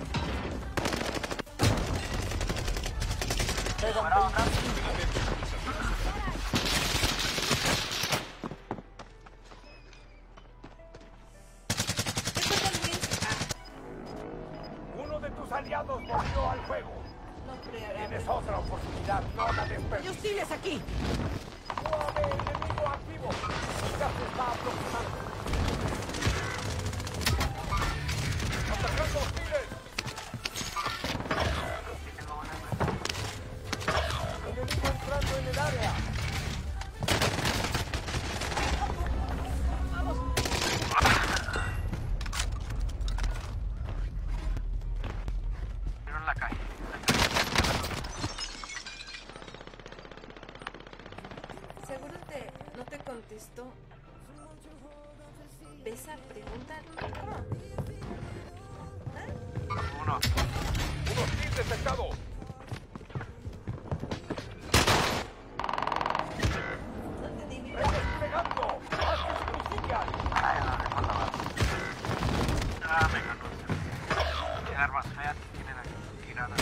Quedan Ahora, ahora. Esto también. Uno de tus aliados volvió al juego. No creo. Tienes otra oportunidad, no la ¡Hay desperdicies. hostiles aquí! U A V enemigo activo. Ya se está aproximando. ¡Atacando hostiles! Sí, tengo una. Enemigo entrando en el área. Seguro te, no te contestó. Esa pregunta. ¿Cómo? ¿Ah? Uno. ¡Un hostil detectado! No entendí bien. ¡Desplegando! ¡Haz inicial! Ay, no recuerdo más. Ah, me ganó. Qué armas feas tienen aquí tiradas.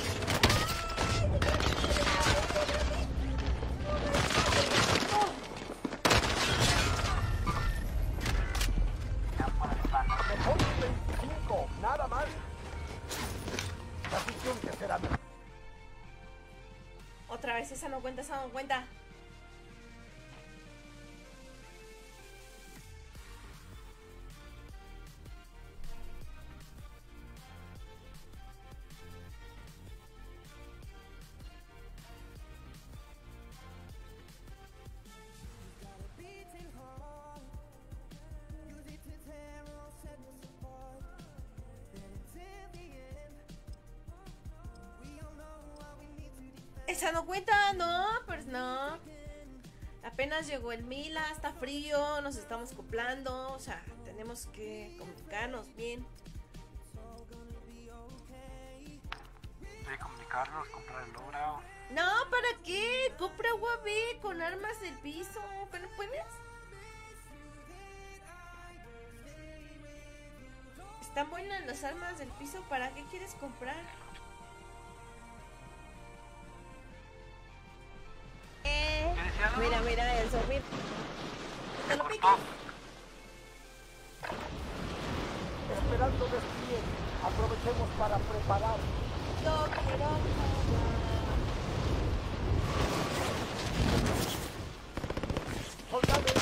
Mejor que veinticinco, nada más. La siguiente será mejor. Otra vez, esa no cuenta, esa no cuenta. Esa no cuenta, no, pues no. Apenas llegó el Mila, está frío, nos estamos acoplando, o sea, tenemos que comunicarnos bien. Hay que comunicarnos, comprar el logrado. No, ¿para qué? Compra U A V con armas del piso, ¿que no puedes? Están buenas las armas del piso, ¿para qué quieres comprar? Eh, ¿Qué decía, no? mira, mira, el zombie. Te lo pico. Cortó. Esperando despliegue, aprovechemos para preparar. Yo quiero Soldados,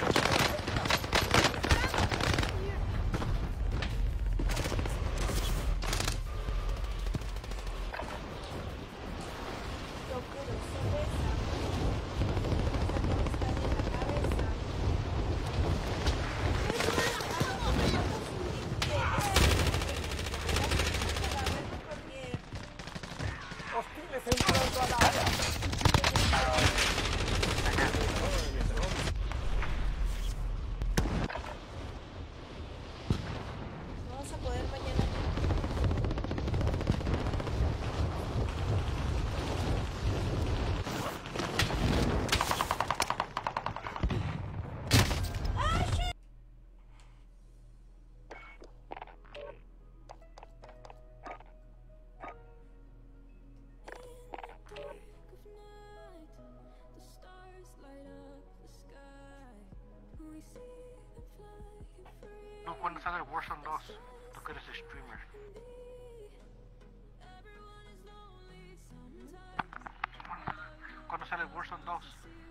yo quiero cerveza. Esa está en la cabeza. hostiles entrando al área. Vamos a poder mañana. No, cuando sale el Warzone dos, tú que eres streamer. Cuando sale el Warzone dos.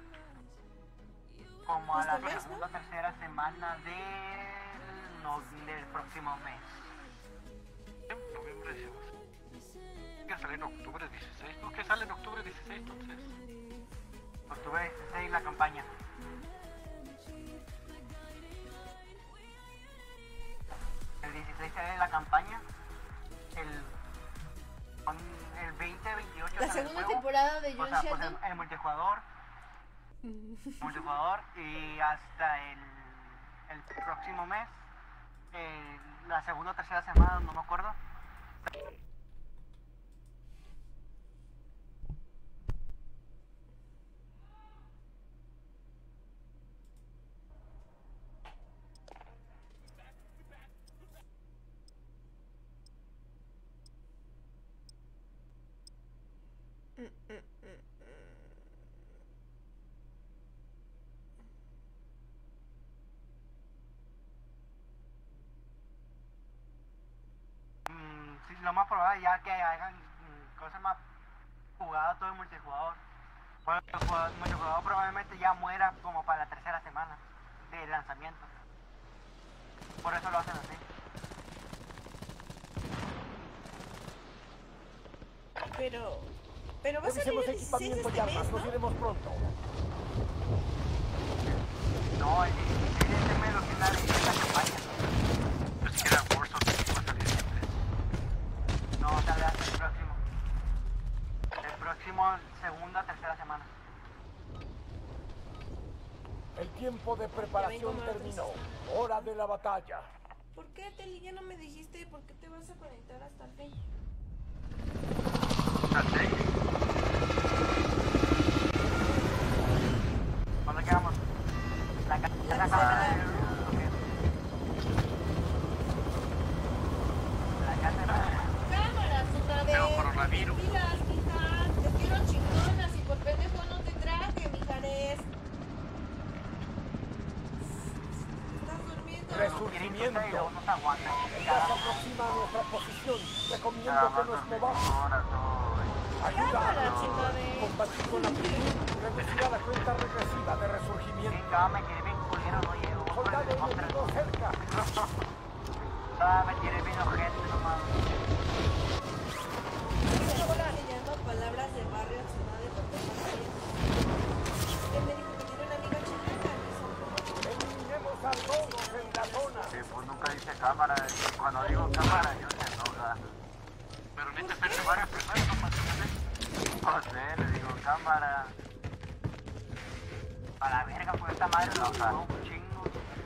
Como a la Este mes, ¿no? segunda o tercera semana del, no, del próximo mes. En noviembre decimos. ¿Qué sale en octubre dieciséis? ¿No? ¿Qué sale en octubre dieciséis entonces? Octubre dieciséis la campaña. El dieciséis sale la campaña. El, con el veinte veintiocho La sale el segunda juego. temporada de O John sea, pues Sheldon. el, el multijugador. multijugador y hasta el, el próximo mes, eh, la segunda o tercera semana, no me acuerdo. Mm, sí, lo más probable ya que hagan mm, cosas más jugadas todo el multijugador. Bueno, el jugador- el multijugador probablemente ya muera como para la tercera semana de lanzamiento. Por eso lo hacen así. Pero. Pero va a salir Revisemos el dieciséis de equipamiento este y armas, mes, nos ¿no? iremos pronto. No, el dieciséis de este mes lo que sale es la campaña. Yo si quiera Warzone va a salir antes. No, sale hasta el próximo. El próximo, segunda, tercera semana. El tiempo de preparación vengo, terminó. Hora de la batalla. ¿Por qué, Teli? Ya no me dijiste por qué te vas a conectar hasta el fin. ¿Hasta ¿Cuándo quedamos? La casa La la casa casa de de... La casa de... Cámaras otra vez. Pero coronavirus. Pilas, mija. Te quiero chingonas y por pendejo no te traje, mijares. Estás durmiendo. Resurgimiento. Y luego nos aguanta. Ya se aproxima a nuestra posición. Recomiendo que nos movamos. Ayuda Cámara, a chingadera. combatir con la actitud. Reducirá la cuenta regresiva de resurgimiento. Venga, me quiere bien culero, no llego. Soldado enemigo cerca. Ah, me quiere bien ojete nomás. Estoy enseñando palabras de barrio a su madre porque no sabía. Él me dijo que tiene una amiga chilena. Eliminemos a todos en la zona. Sí, pues nunca dice cámara. Cuando digo cámara, yo se enoja. Pero necesita hacerse varias personas para hacer. No sé, le digo cámara. A la verga, pues esta madre no enoja. Un chingo.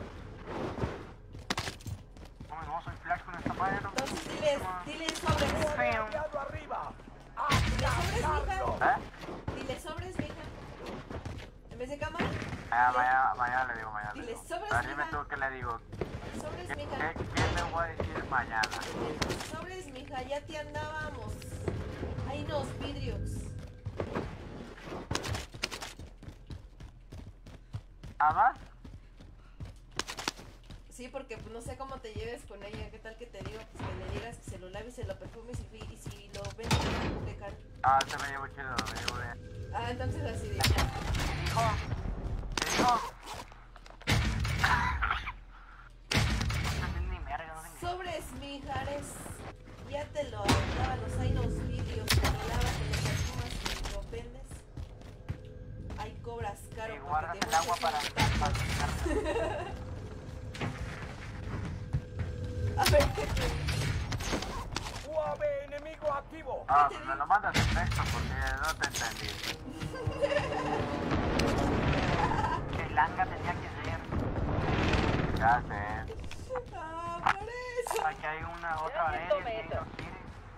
No, no, soy flash con esta madre. No. Entonces diles, diles sobres. Feo. Aliado arriba. Diles sobres, mija. ¿Eh? Dile sobres, mija. En vez de cámara, Ah, mañana, mañana le digo, mañana. le Dile, digo. sobres, A ver, dime mija. tú qué le digo. sobres, ¿Qué, mija. qué, qué le voy a decir mañana? Sobres, mija, ya te andábamos. Hay unos vidrios. ¿Nada más? Sí, porque pues, no sé cómo te lleves con ella. ¿Qué tal que te digo? Pues que le digas que se lo laves, se lo perfumes y, y si lo vendes, de caro. Ah, se me llevo chido, me llevo bien. Ah, entonces así de. ¿Qué dijo? ¿Qué dijo? No sé ni merga, no sé ni. Sobres, mijares. Ya te lo aventaba los hay los vidrios. Te lo lavas, te lo perfumas y lo vendes. Ahí cobras caro. Y porque guardas te el agua para muestran para tacos. secarlo. A ver, ¿qué te U A V enemigo activo. Ah, pues me lo mandas en texto porque no te entendí. El langa tenía que ser. Ya sé. Ah, por eso. Aquí hay una otra área que no quiere.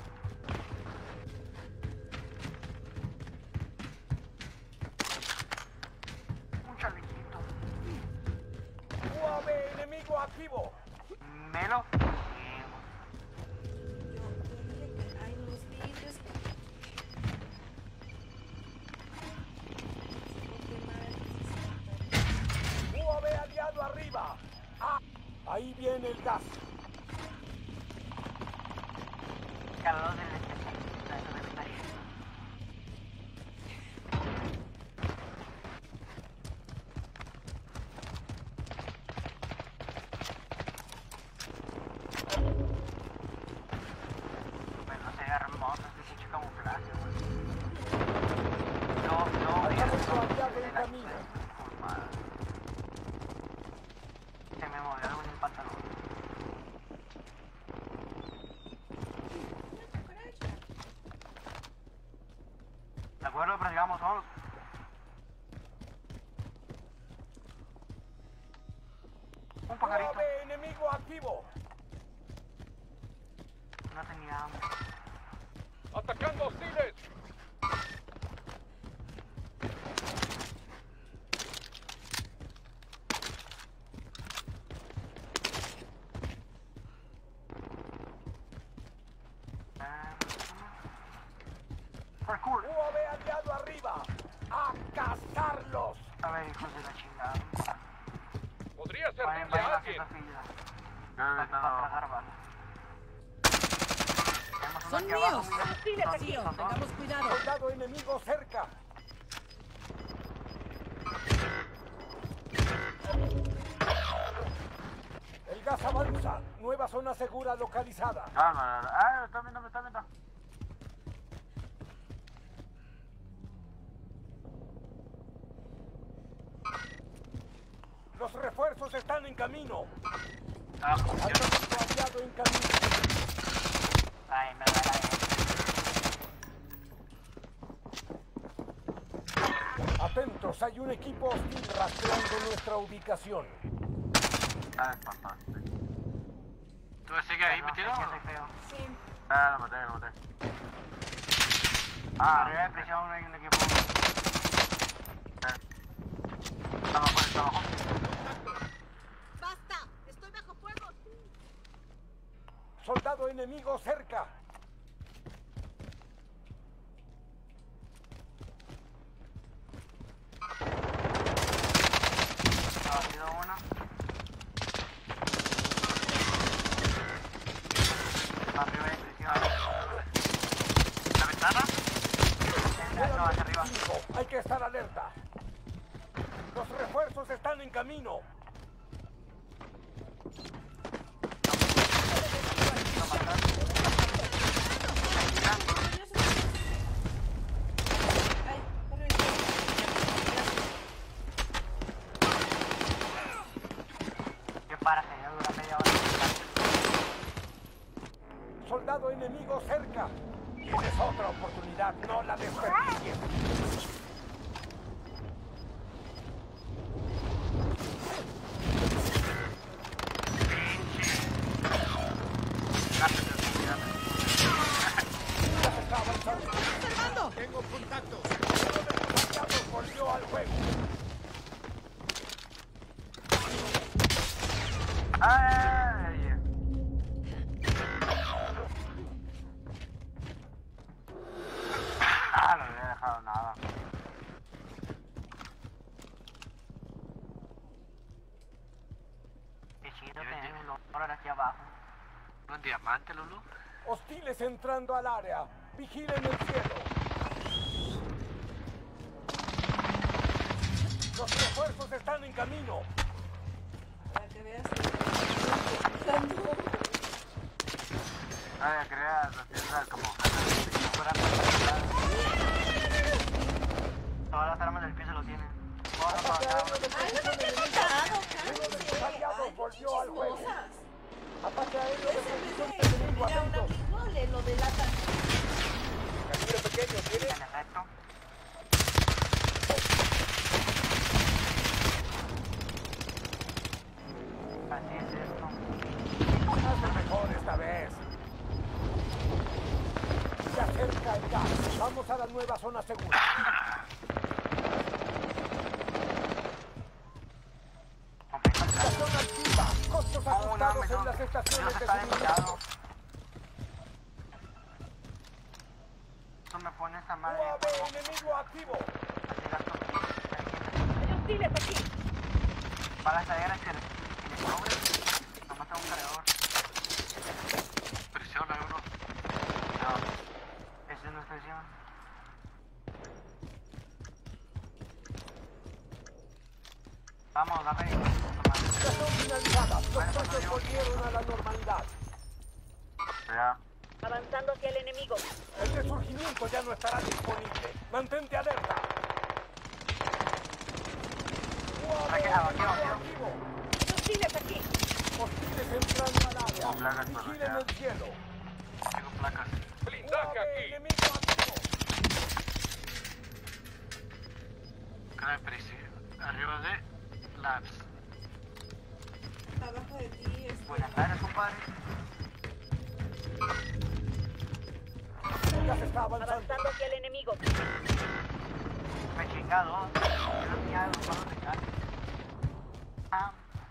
Un chalequito. U A V enemigo activo. Melo. Yo, yo dije que hay unos vidrios. U A V aliado arriba. Ah, ahí viene el gas. Carlos del especialista de veterinaria. Bueno, sería hermoso este pinche camuflaje, güey. No, no, Hay veas otro eso aliado de en la camino. formada. Se me movió algo en el pantalón. ¿De acuerdo? Pero llegamos solos. Un pajarito. U A V enemigo activo. No tenía hambre. ¡Atacando hostiles! Parkour. U A V aliado arriba. A cazarlos. A ver, hijos de la chingada. ¡Podría Vayan, servirle vayan a a alguien! esa fila. Para tragar balas. Tenemos uno ¡Son aquí abajo, míos! mira. ¡Hostiles Son- aquí! son- ¡Tengamos cuidado! Soldado enemigo cerca. El gas avanza. Nueva zona segura localizada. Ah, no, no, no. Ah, me está viendo, me está viendo. Los refuerzos están en camino. Ah, Hay ya. otro aliado en camino. Ay, me da la... Atento. nosotros. Hay un equipo hostil rastreando nuestra ubicación. Ah, papá. ¿Tú sigues ahí metido? Yo soy feo. Sí. Ah, lo maté, lo maté. Ah, Ah, arriba de prisión hay un equipo. está abajo, está abajo. ¡Basta! ¡Estoy bajo fuego! Soldado enemigo cerca. Ha sido uno. Arriba de prisión. ¿La ventana? No, hacia arriba. Cinco. Hay que estar alerta. Los refuerzos están en camino. Ay, arriba. ¿Qué para? Que ya dura media hora. Soldado enemigo cerca. Tienes otra oportunidad, no la desperdicies. Ya se está avanzando. ¡Observando! Tengo contacto. Uno de los aliados volvió al juego. ¡Ay! Ah, no había dejado nada. Qué chido tener un olor aquí abajo. ¿Un diamante, Lulu? Hostiles entrando al área. Vigilen el cielo. Los refuerzos están en camino. Para que veas. Ay, quería decirle como... Todas las armas del piso lo tienen. Todas las Ataque armas. aéreo de Ay, no precisión te he enemigo. contado, Uno de sus cálmense. aliados Ay, volvió al juego. chismosas. Ataque aéreo de precisión Ese, enemigo. mira, un Atentos. amigo le lo delata. Calibre pequeño, ¿tiene? En efecto. Así es esto. Hazlo mejor esta vez. Se acerca el gas. Vamos a la nueva zona segura. Estación activa. Costos ajustados en las estaciones de está suministro. demasiado. Tú me pones esta madre. U A V enemigo activo. Así gasto. ¡Hay hostiles aquí! Para las tareas que que le sobre, nomás tengo un cargador. Presiona uno. No, esa es nuestra presión. Vamos, dame. Estación finalizada. Los precios volvieron a la normalidad. Ya. Avanzando hacia el enemigo. El resurgimiento ya no estará disponible. Mantente alerta. U A V Aquí, aquí, enemigo aquí. activo. ¡Hay hostiles aquí! Hostiles entrando al área. Plagas por Vigilen allá. el cielo. Tengo placas. Blindaje U A V aquí. enemigo activo. Cada presión. Arriba de Labs. Abajo de ti es. Buenas tardes, compadre. Ya se está avanzando. Avanzando hacia el enemigo. Me he chingado. Yo no tenía los palos de cal. Ah.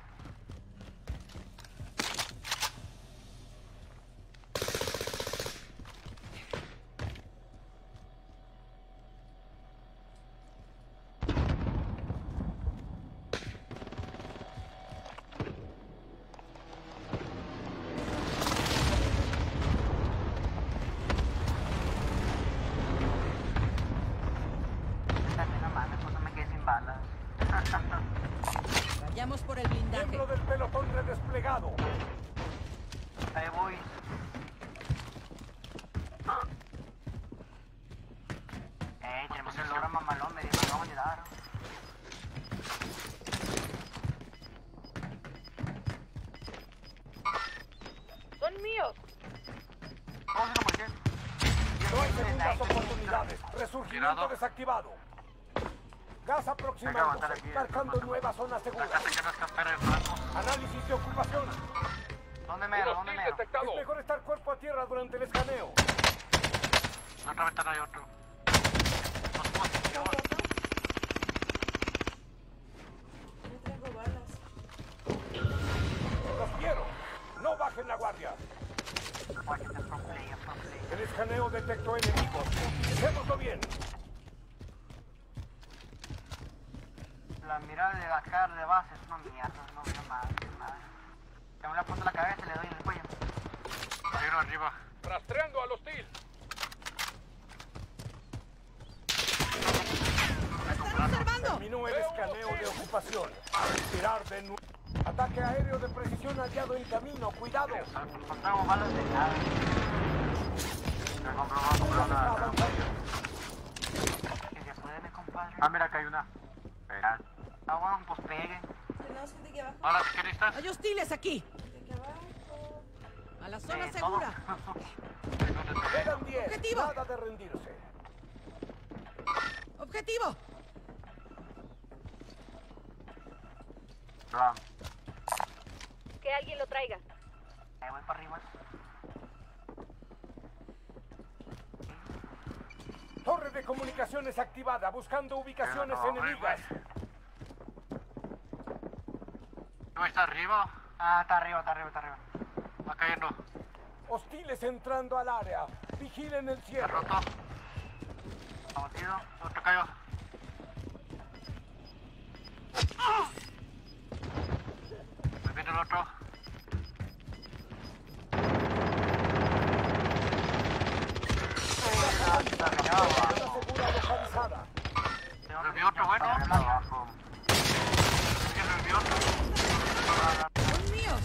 No mames, pues no me quedé sin balas. Vayamos por el blindaje. Miembro del pelotón redesplegado. Ahí voy. Eh, tenemos el logro mamalón, me dijo, vamos a ayudar. ¡Son míos! Vamos a morir. No hay segundas oportunidades. Resurgimiento Cuidado. desactivado. Hay Gas que aguantar aproximándose, aquí, marcando no se nueva zona segura. Casi que no escapara el flanco. Análisis de ocupación. ¿Dónde Un mero? ¿Dónde hostil mero? detectado. Es mejor estar cuerpo a tierra durante el escaneo. Otra ventana hay otro. Dos ¿Está positivos. roto? No traigo balas. Los quiero. No bajen la guardia. Oye, este es pro player, pro player. El escaneo detectó enemigos. Utilicémoslo bien. La mirada de Dakar de base es una mierda, no veo nada, nada. Que me le apunto la cabeza y le doy en el cuello. Hay uno arriba. Rastreando al hostil. ¡Me están observando! Terminó el escaneo de ocupación. A retirar de nuevo. Ataque aéreo de precisión aliado en camino. Cuidado. No traigo balas de nada. Me compró una, compré una. Avanzando. Que se puede, mi compadre. Ah, mira, acá hay una. Verás. Ah, bueno, pues pegue. Tenemos gente aquí abajo. Hola, ¿qué necesitas? ¡Hay hostiles aquí! Gente aquí abajo. ¡A la zona Eh, segura! Quedan diez. Objetivo. Nada de rendirse. ¡Objetivo! Ram. Que alguien lo traiga. Eh, voy para arriba. Torre de comunicaciones activada. Buscando ubicaciones Pero no, enemigas. ¿No está arriba? Ah, está arriba, está arriba, está arriba. Va cayendo. Hostiles entrando al área. Vigilen el Está cierre. roto. Abatido. Otro cayó. Me viene el otro. Zona segura localizada. Revió otro bueno. Está abajo. ¿Quién revió otro? ¡Son míos!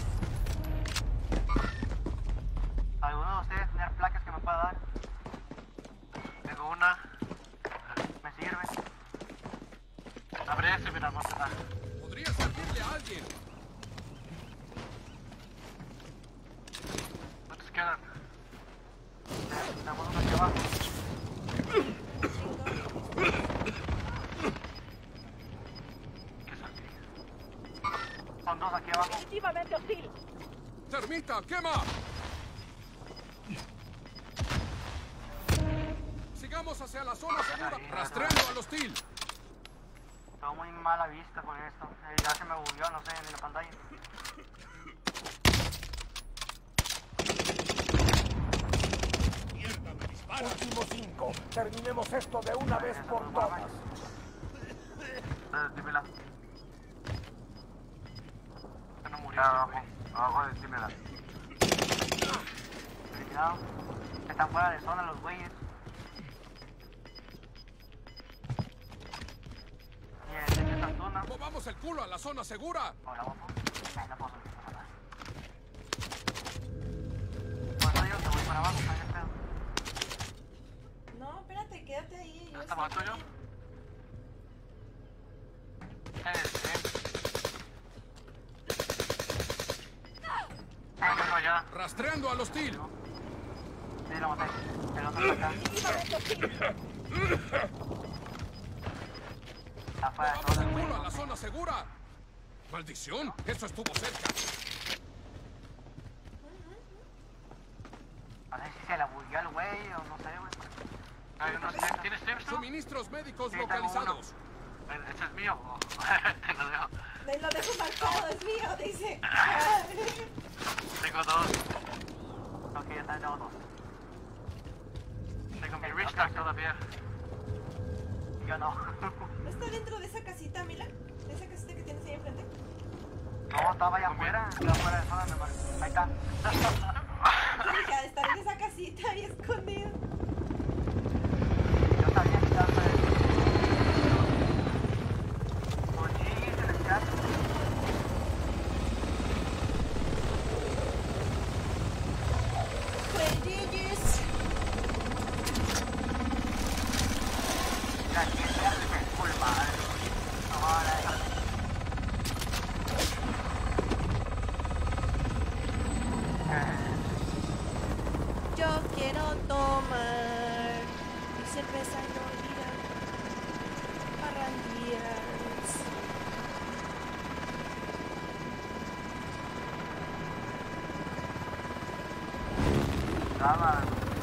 ¿Alguno de ustedes tener placas que me pueda dar? Tengo una. Me sirve. Abre ese, mira, no te da. Podría servirle a alguien. ¿Cuántos quedan? Tenemos uno aquí abajo. ¿Qué es aquí? Son dos aquí abajo. Activamente hostil. ¡Termita, quema! Sigamos hacia la zona segura. Rastreando al hostil. Tengo muy mala vista con esto. Eh, ya se me bugueó, no sé, en la pantalla. Último cinco. Terminemos esto de una vez por todas. Eh, dímela. Que no murió. Está abajo. Abajo de dímela. Cuidado. Están fuera de zona los güeyes. Y el de esta zona. Movamos el culo a la zona segura. Ahora vamos. Ay, no puedo subir para nada. Por eso digo que voy para abajo, para el pedo. No, espérate, quédate ahí. Yo ¿Está más tuyo? Este. Hay uno allá. Rastreando al hostil. Sí, lo maté. El otro está acá. Está fuera de Movamos zona, el güey. culo a la zona segura. Maldición, eso estuvo cerca. No sé si se la bugueó el güey o no sé, güey. Hay uno. ¿Tienes tiempo? Suministros médicos Sí, tengo localizados. Ese es mío. Te lo dejo. Me lo dejo marcado, es mío, dice. Tengo dos. Ok, ya está, tengo dos. Tengo mi Richter todavía. Yo no. ¿No está dentro de esa casita, Mila? ¿De esa casita que tienes ahí enfrente? No, estaba allá afuera. Estaba fuera de zona, mi amor. Ahí está. Yo dije, ha de estar en esa casita ahí escondido. Yo sabía que estaba fuera de zona. Por G en el chat. Pues G Gs. Mira, aquí está el full madre. No, ahora Yo quiero tomar. nada.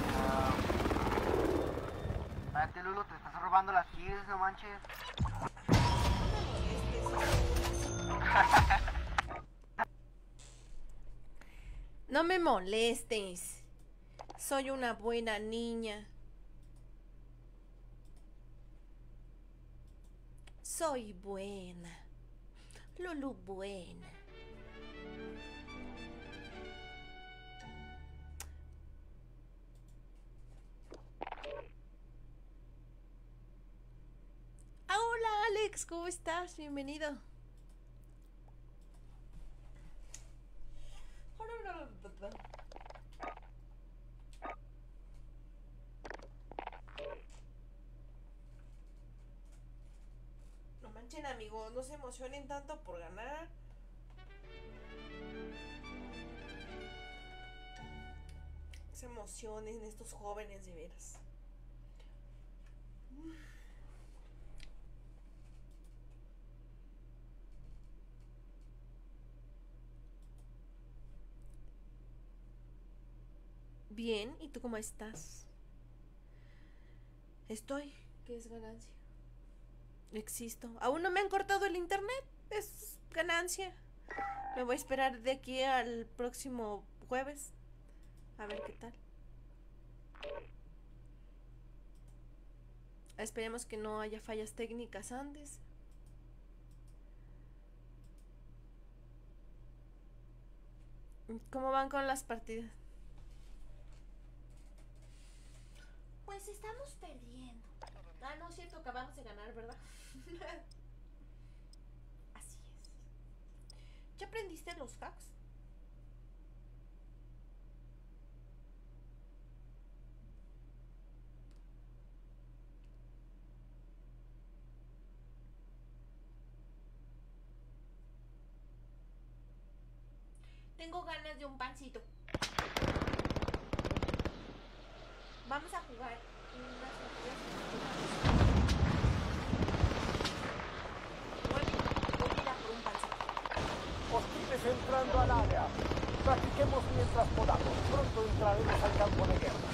Espérate, Lulu, te estás robando las kills, no manches. No me molestes. Soy una buena niña. Soy buena. Lulu buena. Hola Alex, ¿cómo estás? Bienvenido. No manchen, amigos, no se emocionen tanto por ganar. No se emocionen estos jóvenes de veras. Bien, ¿y tú cómo estás? Estoy, ¿qué es ganancia? Existo. Aún no me han cortado el internet, es ganancia. Me voy a esperar de aquí al próximo jueves. A ver qué tal. Esperemos que no haya fallas técnicas antes. ¿Cómo van con las partidas? Pues estamos perdiendo. Ah, no es cierto, acabamos de ganar, ¿verdad? Así es. ¿Ya aprendiste los hacks? Tengo ganas de un pancito. Vamos a jugar unas partidas. Comida por un pancito. Hostiles entrando al área. Practiquemos mientras podamos. Pronto entraremos al campo de guerra.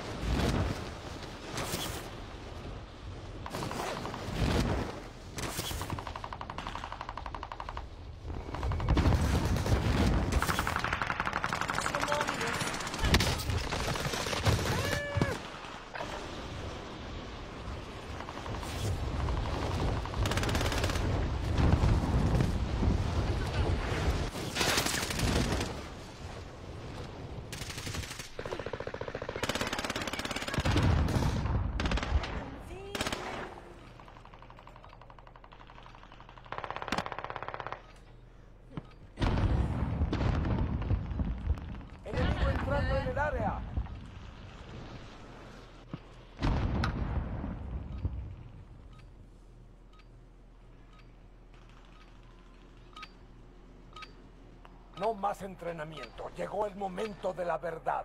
No más entrenamiento. Llegó el momento de la verdad.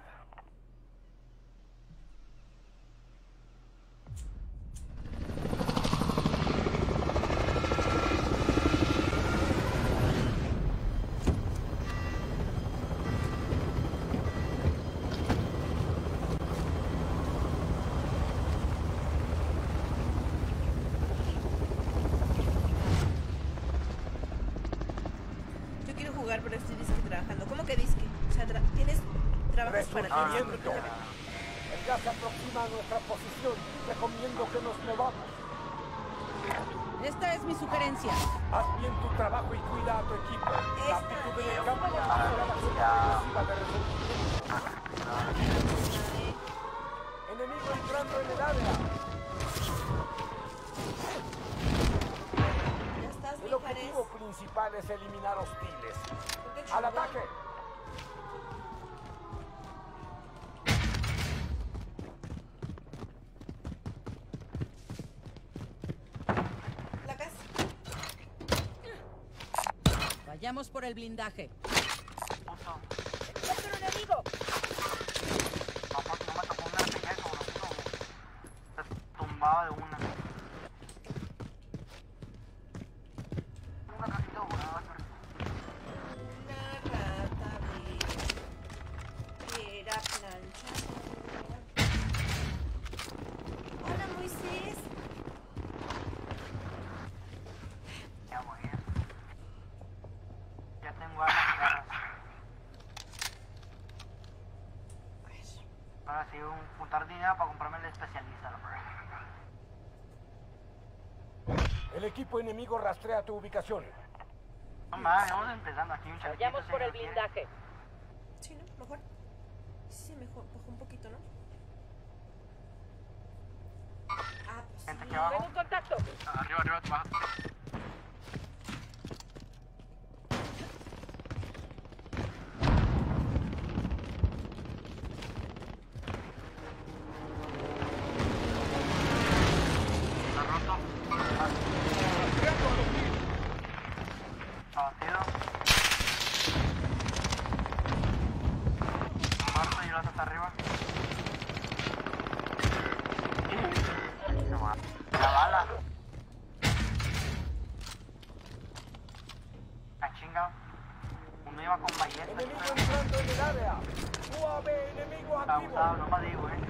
Pero estoy disque trabajando. ¿Cómo que disque? O sea, tra ¿tienes trabajos para ti? Resurgimiento. El gas se aproxima a nuestra posición. Recomiendo que nos movamos. Esta es mi sugerencia. Haz bien tu trabajo y cuida a tu equipo. La actitud en el campo será la exclusiva de resurgimiento. Enemigo entrando en el área. El objetivo principal es eliminar hostiles. ¡Al ataque! La casa. Vayamos por el blindaje. Puto. ¡Otro enemigo! No, porque no me tocó un R P G, como no, se tumbaba de una. Una casita volada, Una rata de... que era plancha. así un, juntar dinero para comprarme el especialista. El equipo enemigo rastrea tu ubicación. No mames, vamos empezando aquí un chalequito. Vayamos por el blindaje. Sí, ¿no? Mejor. Sí, mejor. Bajó un poquito, ¿no? Ah, pues Gente sí. aquí abajo. Tengo un contacto. Arriba, arriba, baja. Está roto. Abatido. Muerto y el otro está arriba. La bala. La chinga. Uno iba con ballesta. Enemigo creo. entrando en el área. U A V enemigo Está activo. abusado, no más digo, eh.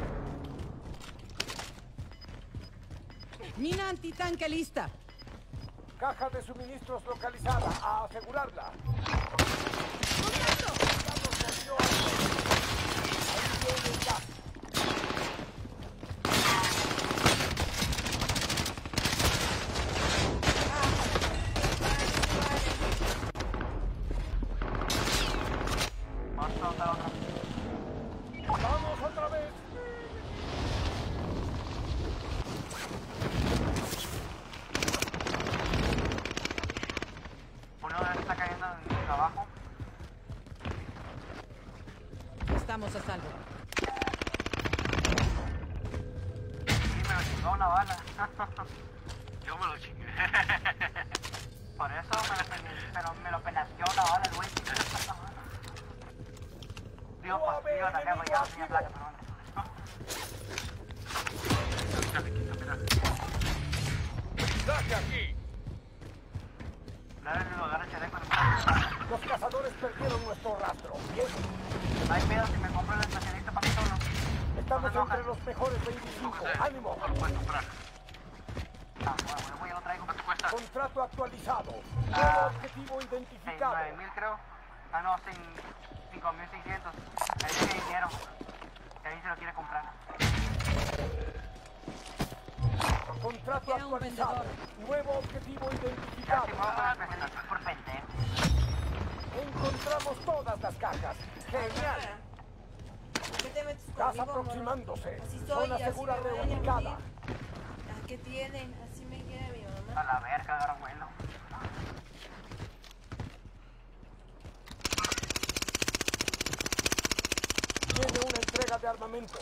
Mina antitanque lista. Caja de suministros localizada. A asegurarla. Ahí viene el gas. Muerto, otra, otra. Vamos otra vez. Uno de ellos está cayendo en abajo. Estamos a salvo. Y me lo chingó una bala. Yo me lo chingué. Por eso me lo, pen- pero me lo penació una bala el güey. Digo, pues, digo, también, pues ya no tenía placa, pero bueno. Un chalequito, mira. ¡Saque aquí! Dale, lo agarra el chaleco. Los cazadores perdieron nuestro rastro. Bien. No hay pedo si me compro el especialista para mí solo. Estamos No se entre enojan. los mejores veinticinco. ¡Ánimo! No lo puedes comprar. Ah, bueno, bueno, ya lo traigo. ¿Cuánto cuesta? Contrato actualizado. Nuevo Ah. objetivo En identificado. nueve mil creo. Ah, no, cinco mil seiscientos. Ahí tiene dinero. Que ahí se lo quiere comprar. Contrato Era un actualizado. vendedor. Nuevo objetivo Ya identificado. si me voy con el especialista por pendejo. Encontramos todas las cajas. Genial. ¿Por qué te metes Gas conmigo, morro? aproximándose. Así soy, Zona así segura me voy a reubicada. morir. Ah, ¿qué tienen? Así me quiere mi A mamá. la verga, agarra vuelo. Tiene una entrega de armamento.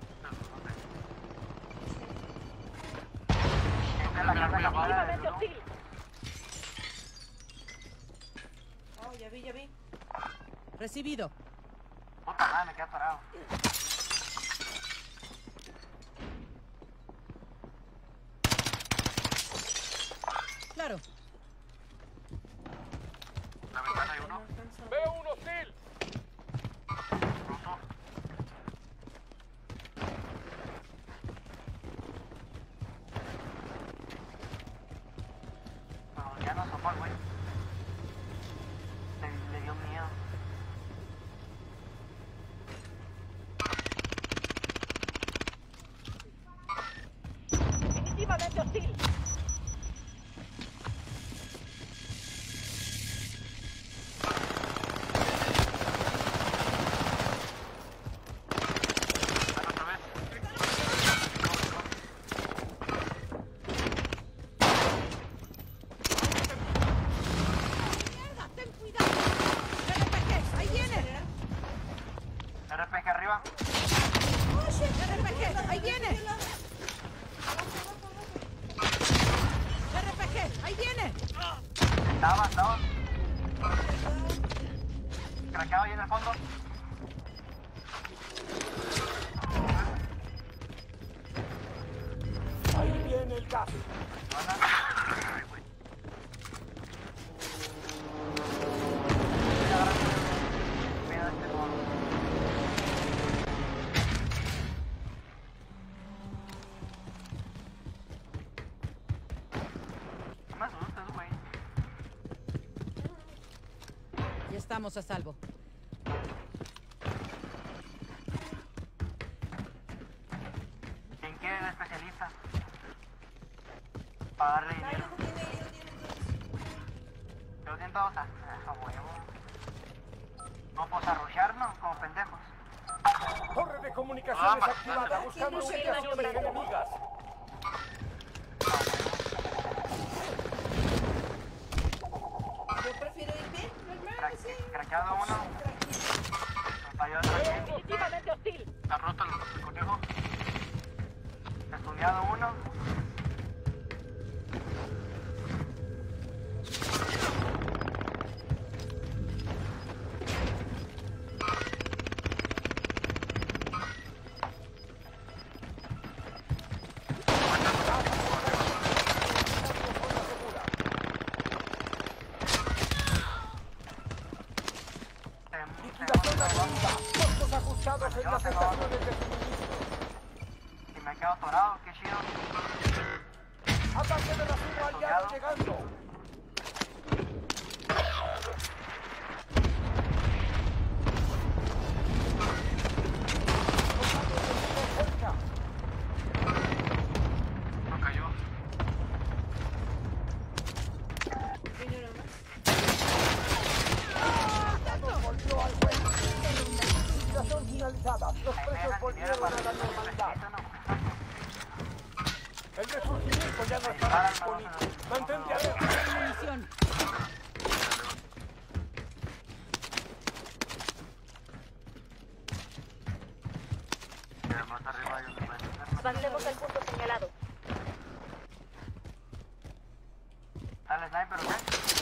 Esta es la casa capaz de Activamente Lulu. hostil. Oh, ya vi, ya vi. Recibido. Puta madre, me quedé parado. Claro. La ventana hay uno. No alcanzo. Veo un hostil. Ruso. No, ya no asomó el güey. Le, le dio miedo. Definitivamente hostil. Dale otra vez. ¡Mierda! ¡Ten cuidado! R P G, ahí viene. R P G arriba. R P G, ahí viene. R P G, ahí viene. Andaba, andaba. Craqueado ahí en el fondo. Ahí viene el gas. Ay, güey. Mira este modo. No me asustes, güey. Ya estamos a salvo. dos. A huevo. Vamos a rushearnos como pendejos. Torre de comunicaciones activada, buscando ubicaciones enemigas. Yo prefiero ir bien, normal, sí. Craqueado uno. Me falló otro aquí. Definitivamente hostil. Está roto el conejo. Estudiado uno. Liquidación activa, costos ajustados en las estaciones de suministro. Y me quedo atorado, qué chido. Ataque de racimo aliado llegando. Cerca. No cayó. Primero más. Volvió al juego. Liquidación finalizada. Los precios volvieron a la normalidad. El resurgimiento ya no estará disponible. Mantente alerta. Munición. Eh, más arriba hay un sniper. Avancemos al punto señalado. ¿Está el sniper o qué?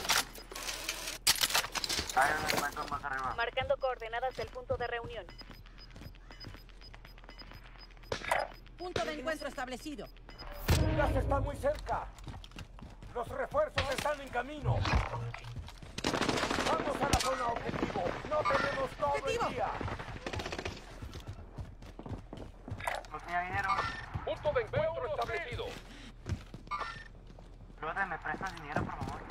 Hay un sniper más arriba. Marcando coordenadas del punto de reunión. Punto de encuentro establecido. Gas está muy cerca. Los refuerzos están en camino. Vamos a la zona objetivo. No tenemos todo ¡Objetivo! el día. No tenía dinero. Punto de encuentro establecido. Brother, ¿me prestas dinero, por favor?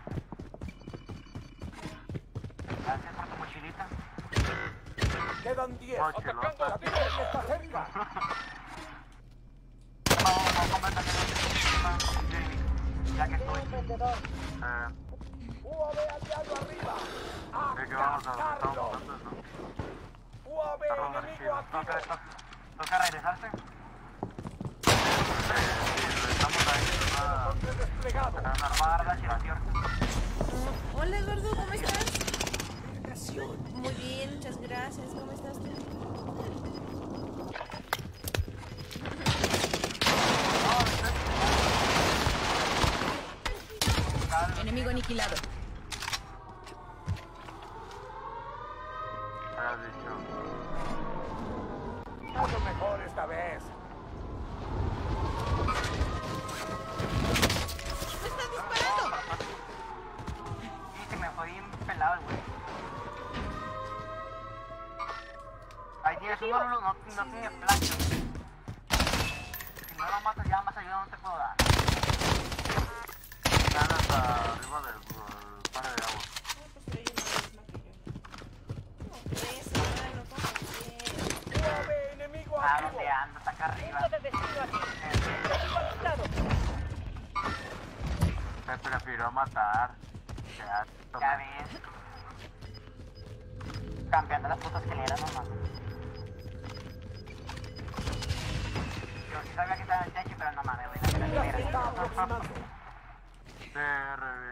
Gracias por tu mochilita. Quedan diez. Atacando La hostil. victoria está cerca. Vamos, vamos a comer también. Ya que estoy. Eh, U A V aliado arriba. es que vamos a donde ¡Atacarlo! estamos antes, ¿no? U A V Está enemigo revertido. activo. Toca, toca, toca regresarse. Eh, sí, estamos ahí, ¿verdad? Contra desplegado. Nos va a dar la giración. Hola Eduardo, ¿cómo estás? Muy bien, muchas gracias. ¿Cómo estás tú? Enemigo aniquilado. Me has dicho. Mucho mejor esta vez. ¡Me están disparando! Sí, se me fue bien pelado el güey. Ahí tienes uno, no, no, no tiene plancha. Si no lo matas ya más ayuda no te puedo dar. Están hasta arriba del del pane de agua. No, pues trae una misma que yo. ¿Cómo crees, hermano? ¿Cómo crees? U A V enemigo Ah, activo. ¿dónde anda? Está acá arriba. Punto de destino aquí. Objetivo ajustado. Me prefirió matar. Ya, Ya ves. Campeando las putas que le eran nomás. Yo sí sabía que estaba en el techo, pero no mames, güey. La Ya se está aproximando. C R B.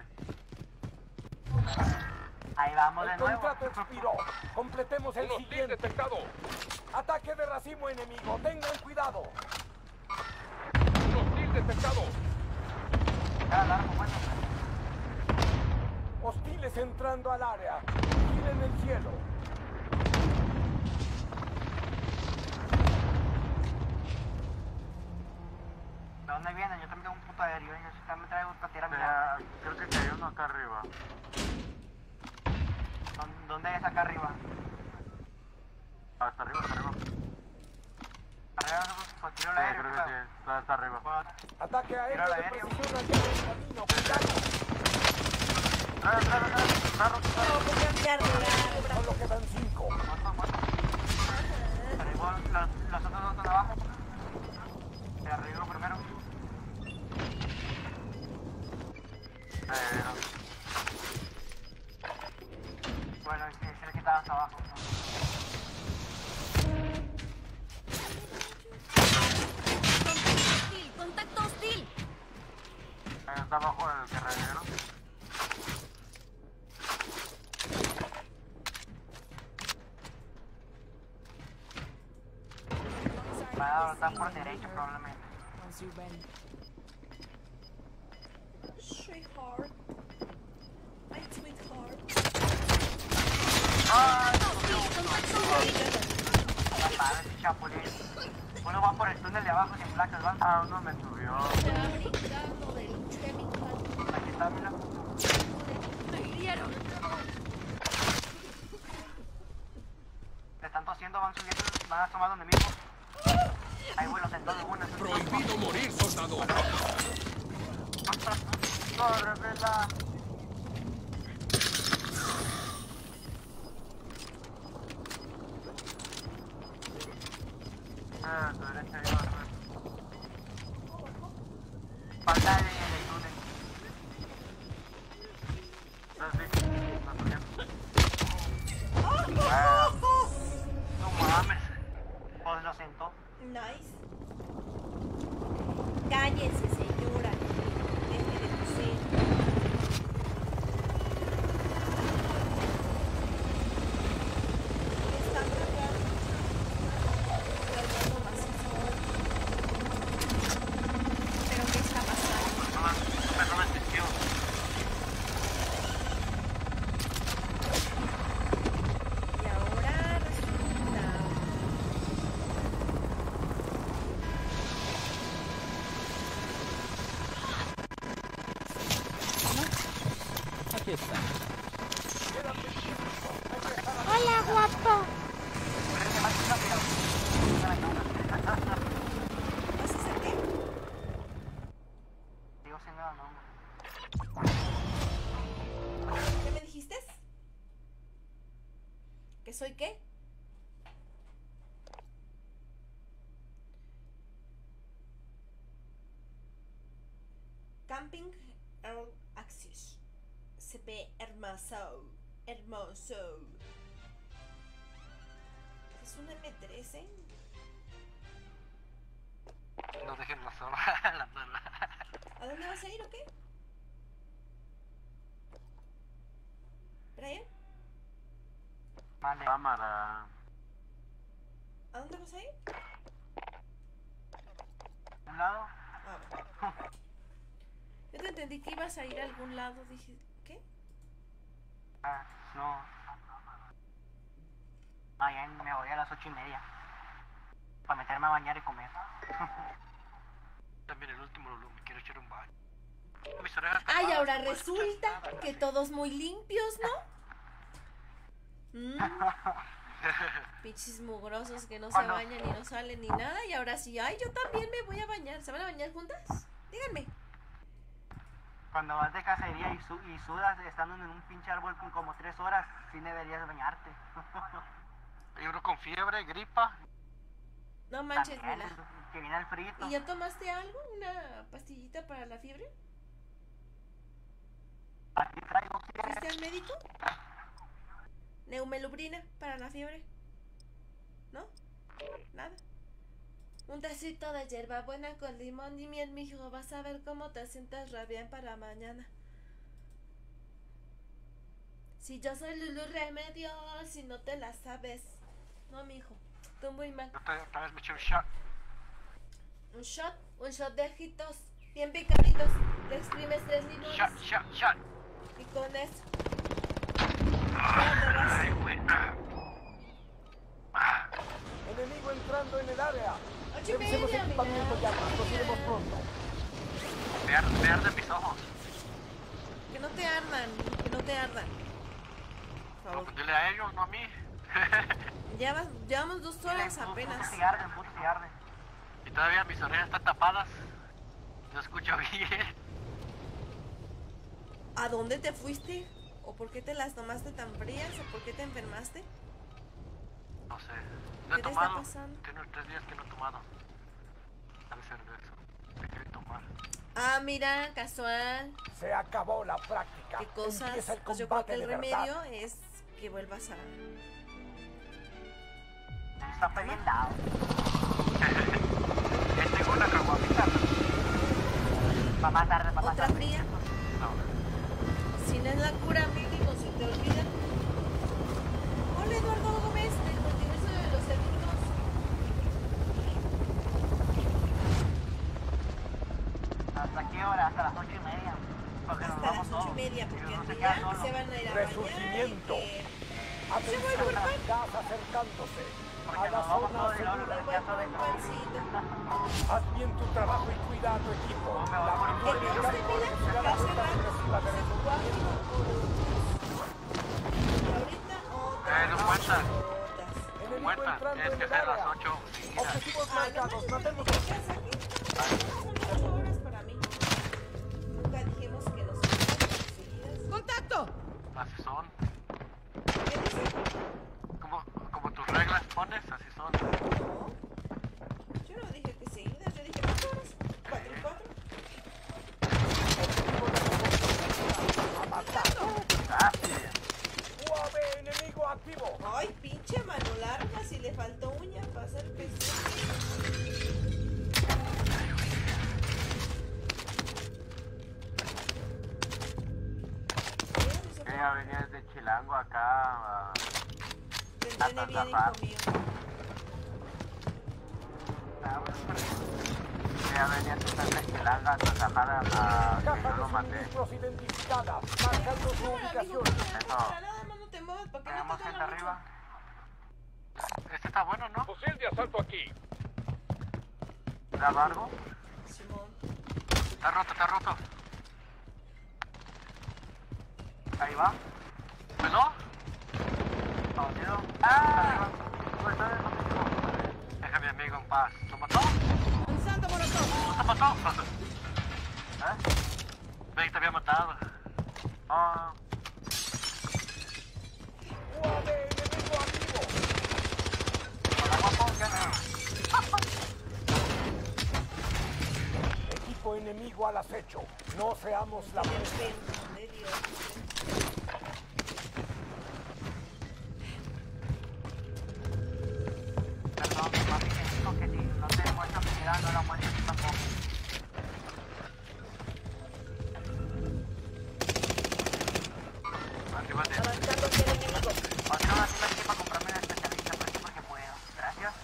Ahí vamos de El nuevo. contrato expiró. Completemos el Un hostil siguiente. detectado. Ataque de racimo enemigo. Tengan cuidado. Un hostil detectado. Ya la alarma, bueno. Hostiles entrando al área. Vigilen el cielo. ¿De dónde vienen? Yo también tengo un puto aéreo. Yo también traigo un tierra mía. Mira, creo que hay uno acá arriba. ¿Dónde- ¿Dónde es acá arriba? Hasta arriba, hasta arriba. Arriba, pues tiro el Sí, aéreo. creo que creo. sí. Está hasta arriba. Bueno, Ataque aéreo Tira de al aéreo. precisión al camino. Cuidado. ¡Trae, trae, trae! ¡Carro, carro! Solo quedan cinco. muerto, muerto. Arriba, los, los otros dos están abajo. De arriba primero. Eh, Bueno, es es el que estaba hasta abajo. Contacto hostil, contacto hostil. Está abajo el guerrero. Va a estar por derecho probablemente. Sweetheart. My sweetheart. ¡Ay! Contacto hostil. La padre, ese chapulín. Uno va por el túnel de abajo sin placas, ¿va? Ah, uno me subió. Se va brincando del chemical. Aquí está, mira. Me hirieron. Se están tosiendo, van subiendo, van a tomar donde mismo. Ahí voy, los sentó de una. Prohibido morir, soldado. Corre, vela. Ah, a tu derecha iba a ver. Falta el, el túnel. Ah, sí, me apoyé. No mames. Pues lo sentó. Nice. Cállense, señora. Deje de toser. ¿Qué está pasando? Guardando macizo. ¿Pero qué está pasando? Personas, personas testigos. Y ahora resulta. Aquí está. Hola, guapo. ¿Vas a hacer qué? Digo sin nada, no. ¿Qué me dijiste? ¿Que soy qué? Camping Earl Axis. Se ve hermoso. Hermoso. ¿Es un eme trece? No dejen la sola, la sola. ¿A dónde vas a ir o qué? ¿Brian? Mande. Cámara. ¿A dónde vas a ir? ¿Un lado? Ah, bueno. Yo te entendí que ibas a ir a algún lado. Dije, ¿qué? Ah, no. Ah, ya me voy a las ocho y media. Para meterme a bañar y comer. También el último Lulu, me quiero echar un baño. Mis orejas Ay, tapadas, ahora no puedo escuchar resulta nada. que todos muy limpios, ¿no? Mm, pinches mugrosos que no se Cuando- bañan y no salen ni nada. Y ahora sí, ay, yo también me voy a bañar. ¿Se van a bañar juntas? Díganme. Cuando vas de cacería y, su y sudas estando en un pinche árbol con como tres horas, sí deberías bañarte. Hay uno con fiebre, gripa. No manches, También, Mila. que viene el frito. ¿Y ya tomaste algo? ¿Una pastillita para la fiebre? Aquí traigo fiebre. ¿Fuiste al médico? ¿Neumelubrina para la fiebre? ¿No? ¿Nada? Un tacito de hierbabuena con limón y miel, mijo. Vas a ver cómo te sientes re bien para mañana. Si yo soy Lulu Remedio, si no te la sabes. No, mijo. Tú muy mal. Yo otra otra vez me eché un shot. Un shot, un shot de ajitos bien picaditos. Le exprimes tres limones Shot, shot, shot. y con eso. Ya te vas. Ay, güey. Enemigo entrando en el área. Ocho y Revisemos media, equipamiento mira. ya, nos iremos pronto. Me ar- me arden mis ojos. Que no te ardan, que no te ardan. Por No, favor. pues dile a ellos, no a mí. Llevas, llevamos dos horas apenas. Puto arde, puto se arde. Y todavía mis orejas están tapadas. No escucho bien. ¿A dónde te fuiste? ¿O por qué te las tomaste tan frías? ¿O por qué te enfermaste? No sé. No he ¿Qué te está tomado. pasando? Tengo tres días que no he tomado. Debe ser de eso. Te quiero tomar. Ah, mira, casual. Se acabó la práctica. ¿Qué cosas? Empieza el Pues yo creo que combate el de verdad. remedio es que vuelvas a... Está peleando. Tengo una caguamita. Va más tarde, va más ¿Otra tarde. fría? No. Si no es la cura, mínimo se te olvida. Hola, Eduardo Gómez, del multiverso de los cerditos. ¿Hasta qué hora? Hasta las ocho y media. Porque nos Hasta vamos las ocho y todos. media, porque Y al no se día queda solo. se van a ir a Resurgimiento. bañar y que- Atención, Se vuelve el gas acercándose Porque a la nos vamos zona todos y luego segura. nos queda todo un pancito. Haz bien tu trabajo y cuida a tu equipo. No me va a poner La un primera Entonces, unidad mira, recibirá la hace cuenta rato regresiva de se resurgimiento. Y ahorita otra. Eh, no cuenta. Otras. Enemigo Muerta, entrando tienes en que el hacer las área. ocho seguidas. Objetivos Ah, no marcados, manches, matemos. ¿pero qué haces aquí? Son ocho horas para mí. Nunca dijimos que nos fuéramos seguidas. ¡Contacto! Así son. ¿Qué dices? Como, como tus reglas pones, así son. No. Yo no dije que seguidas, yo dije ocho horas. Cuatro y cuatro. A matar. Gracias. U A V enemigo activo. Ay, pinche mano larga, si le faltó uña para hacer pezuña. Ella venía desde Chilango acá. a- Te entrené bien, hijo mío. Ah, bueno, perfecto. Ella venía desde Chilango hasta Sahara. a- que Caja yo lo de maté. suministros identificada, marcando su Cámara, mijo, ubicación. cámara, Eso. cámara, nada más no te muevas para que no Tenemos te gente caiga arriba. Este está bueno, ¿no? Fusil de asalto aquí. ¿Da largo? mucho. Simón. Está roto, está roto. Ahí va. ¿Peló? Conocido. Ah, Pues está bien, objetivo. Deja a mi amigo en paz. ¿Lo mató? ¡Lanzando molotov! ¿Lo mató? ¿Eh? Ve, te había matado. Ah, U A V enemigo activo. hola guapo, ¿qué haces? Equipo enemigo al acecho. No seamos la presa. Perdón de Dios. Perdón, mami, te dijo que si no te muestro habilidad, no la muestro tú tampoco. Arriba de... Avanzando hacia el enemigo. Otra vez tengo aquí para comprarme la especialista, pues sí, porque puedo. Gracias.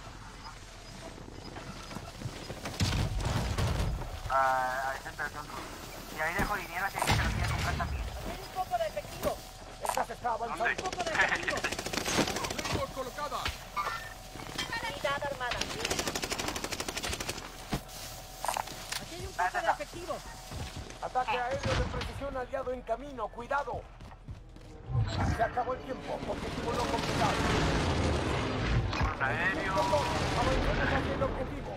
ah, ahí se perdió otro. Y ahí dejo dinero así que se lo quiere comprar también. Hay un poco de efectivo. El gas está avanzando. ¿Dónde? Un poco de efectivo. Gringos colocada. Unidad armada. Aquí hay un poco de efectivo. Ataque aéreo de precisión aliado en camino. Cuidado. Se acabó el tiempo. Objetivo no completado. Un aéreo. Avancemos hacia el objetivo.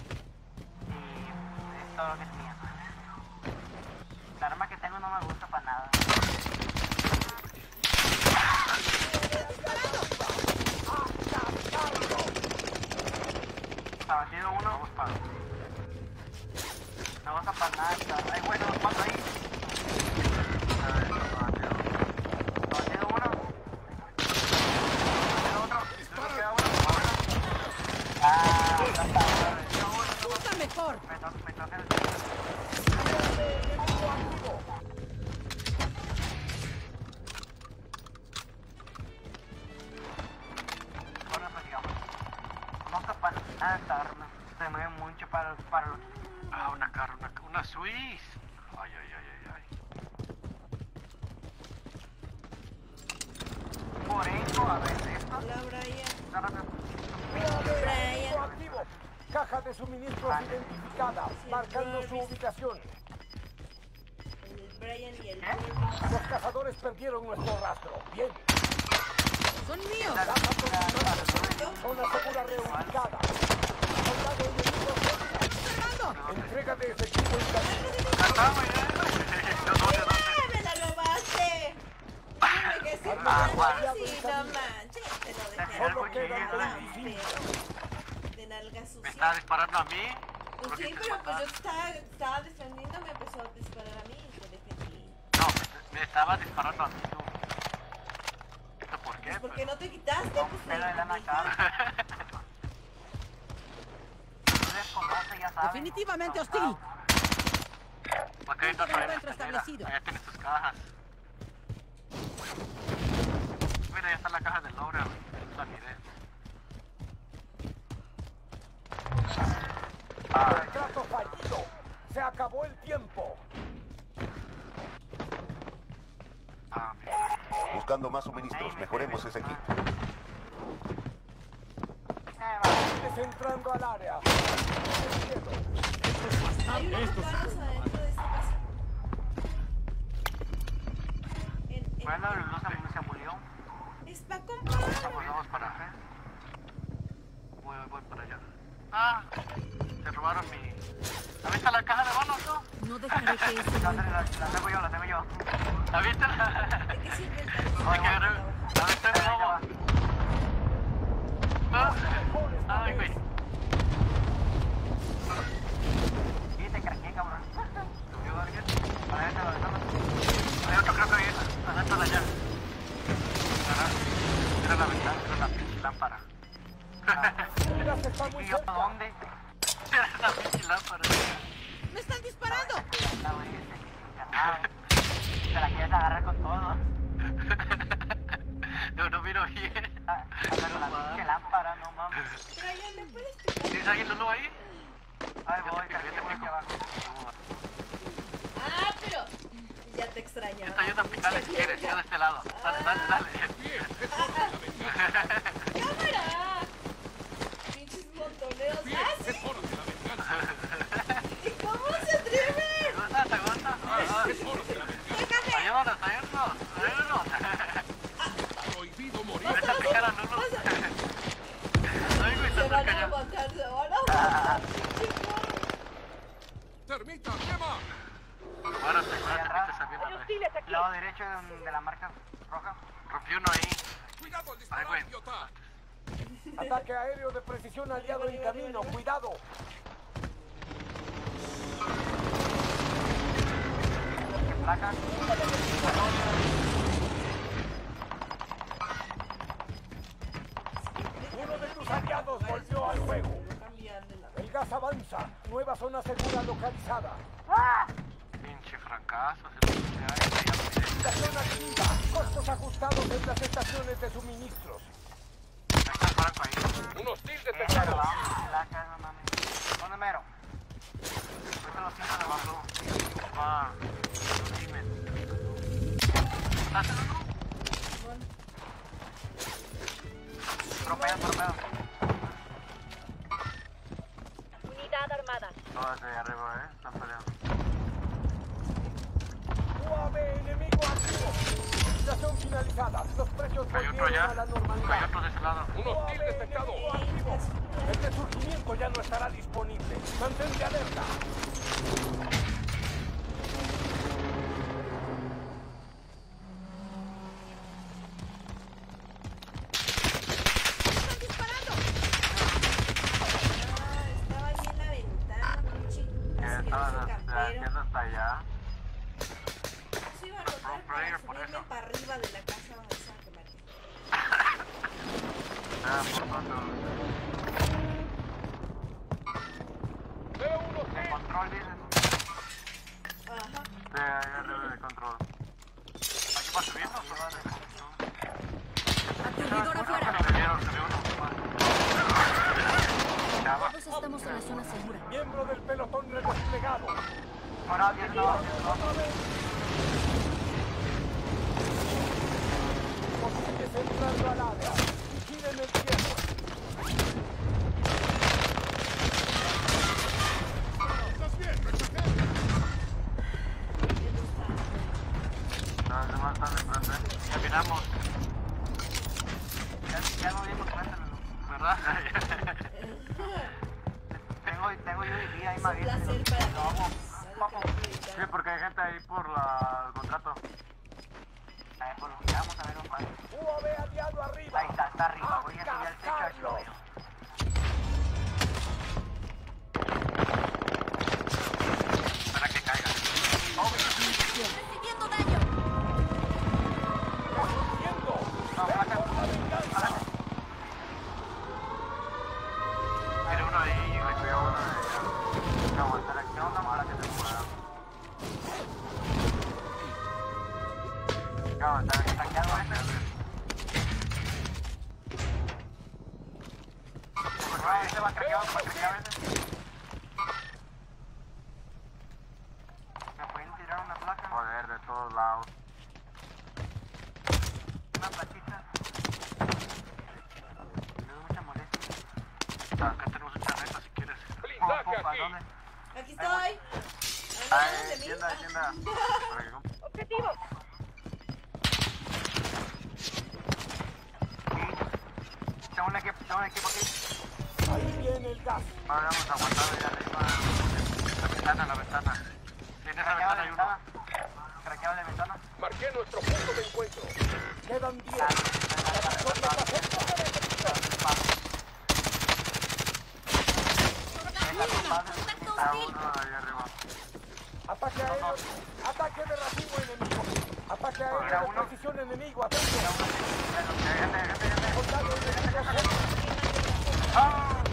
Y es todo lo que tenía. La arma que tengo no me gusta para nada. Abatido uno. Vamos para... No vas a para nada. está- Hay bueno, los cuatro ahí. Abatido uno. Abatido otro. Solo queda uno. Ah, ya está. Abatido uno. ¡Usa mejor! Me toca, me toca el... Enemigo activo. Ahora pues digamos. No está para nada esta arma. Se mueve mucho para, para los... Ah, una cara, una, una Swiss. Ay, ay, ay, ay, ay. Por eso, a ver, esto. Hola, Brian. No, no, no. Enemigo activo. Caja de suministros identificada, marcando su ubicación. El Brian y el ¿Eh? Los cazadores perdieron nuestro rastro. Bien. ¡Son míos! Caja continuando. Zona segura reubicada. Soldado enemigo cerca. ¡Observando! Entrega de efectivo en camino. Acá está, güey. ¿De dónde, dónde? ¡Ah, me la robaste! Dime que sí, Ah, sí, no manches, te lo dejé. Solo quedan Ah, veinticinco. pero de nalga ¿Me sucia. estaba disparando a mí? Pues ¿Por qué sí, te pero pues yo mataste? estaba, estaba defendiendo, me empezó a disparar a mí y te defendí. No, me, me estaba disparando a mí tú. ¿Esto por ¿por qué no te quitaste? Con Pues pelo de ni- lana ni- cara. Tú desconoces, ya sabes. Definitivamente hostil. Ok, Punto de entonces, encuentro establecido. allá tienes tus cajas. Mira, ya está la caja del Laura. La miré. Retrato fallido. Se acabó el tiempo. Ah, mira. Buscando más suministros, mejoremos ese kit. Es entrando al área. Hay unos Estos- cuadros adentro de esta casa. En, en, Bueno, no se, se murió. es pa' comprar. Vamos, vamos para acá. Voy, voy para allá. Ah, te robaron mi... ¿La viste la caja de bonos, no? No dejaré que eso La, vuelva. la, la tengo yo, la tengo yo. ¿La viste? ¿De qué sirve el teléfono? Hay que agarrar... ¿La viste de nuevo? Ah, ay, güey. Sí, te craqué, cabrón. ¿Subió alguien? Adentro, adentro. Hay otro creo que viene. Adentro de allá. Era, era la ventana, era la pinche lámpara. Mira, se está muy ¿Y yo cerca. para dónde? Era la pinche lámpara. ¡Me están disparando! Está, güey, este, encarnado. Te la quieres agarrar con todo. No, no miro bien. Ah, con la pinche lámpara, no mames. Brian, ¿me puedes explicar? ¿Tienes alguien Lulu ahí? Ahí Yo voy, te cargué pico, por yo aquí te abajo. Ah, pero ya te extrañaba. Esta ayuda a picarle si quieres, ya de este lado. Dale, dale, dale. Bien, es hora de la venganza. ¡Cámara! Pinches montoneros. Bien, ¡Ah, sí! es hora de la venganza. ¿Y cómo se atreven? ¿Te gusta? ¿Te gusta? Ah, Es hora de la venganza. ¡Déjame! ayúdanos, ayúdanos, ayúdanos. Prohibido morir. Vete a picar a Lulu. Ay, güey, Se está van cerca a ya. matar, se van a matar. Termita, quema. Párate, párate, que estás saliendo. Hay hostiles aquí. Lado derecho de, de la marca roja. Rompí uno ahí. Cuidado al Ay, disparar, güey. idiota. Ataque aéreo de precisión aliado en camino. Cuidado. ¿Qué placa? Uno de tus aliados volvió al juego. El gas avanza. Nueva zona segura localizada. Pinche fracaso. Se lo puse ahí, ya lo miré. Estación activa. Costos ajustados en las estaciones de suministros. Ahí está el Franco ahí. Un hostil Pero detectado. vamos, placa, no mames. ¿Dónde mero? Ahorita los cinco de abajo. Ah, no dime. ¿Estás en uno? Tropeo, tropeo. Unidad armada. Todos de arriba, eh. Están peleando. U A V enemigo activo. Estación finalizada. Los precios Hay otro volvieron allá. a la Hay normalidad. otro de ese lado. Un hostil detectado. Activo. El resurgimiento ya no estará disponible. Mantente alerta. ¡Están disparando! Ah, estaba ahí en la ventana, pinche. Que Así que estaban no hasta- campero. haciendo hasta allá. Se iba a rotar Pro para player, por subirme eso. para arriba de la casa esa que me Ah, por tanto. Veo un hostil. Control, dices. Ajá. Sí, ahí arriba de control. ¿Aquí va subiendo? ¡Aturdidor afuera! Se vieron, se vio uno. Todos estamos en la zona segura. Miembro del pelotón redesplegado. Ahora, diez no, diez no. Hostiles entrando al área. Vigilen el tiempo. ¿Estás bien? Rechazé. No, los demás están enfrente. Caminamos, Ya, ya no dimos cuenta, Lulu. ¿verdad? Tengo, tengo yo y día ahí Es más un bien. placer para Lo hago. mí. Sí, porque hay gente ahí por la, el contrato. A ver, pues lo miramos a ver un par. U A V aliado arriba. Ahí está, está arriba. Voy a subir al techo a ver si lo veo. Espera que caiga. ¡Recibiendo daño! Resurgiendo. No, placa. Zona de este va craqueado, va craqueado ese. ¿Me pueden tirar una placa? Joder, de todos lados. Una plaquita. Me da mucha molestia. Acá tenemos un charreta si quieres. Blindaje aquí. ¿Dónde? Aquí estoy. Ay, ¿De mí? tienda, tienda. Objetivo. Tengo un equipo, tengo un equipo aquí. Ahí viene el gas. Ahora vamos a aguantar allá arriba. La ventana, la ventana. En esa Craqueado ventana de hay uno. ventana. Craqueado de ventana. Marqué nuestro punto de encuentro. Quedan diez. Ah, La zona está cerca de la definición. Está uno ahí arriba. Ataque aéreo. Ataque de racimo enemigo. Ataque aéreo de precisión enemigo. Atento. Soldado enemigo cerca.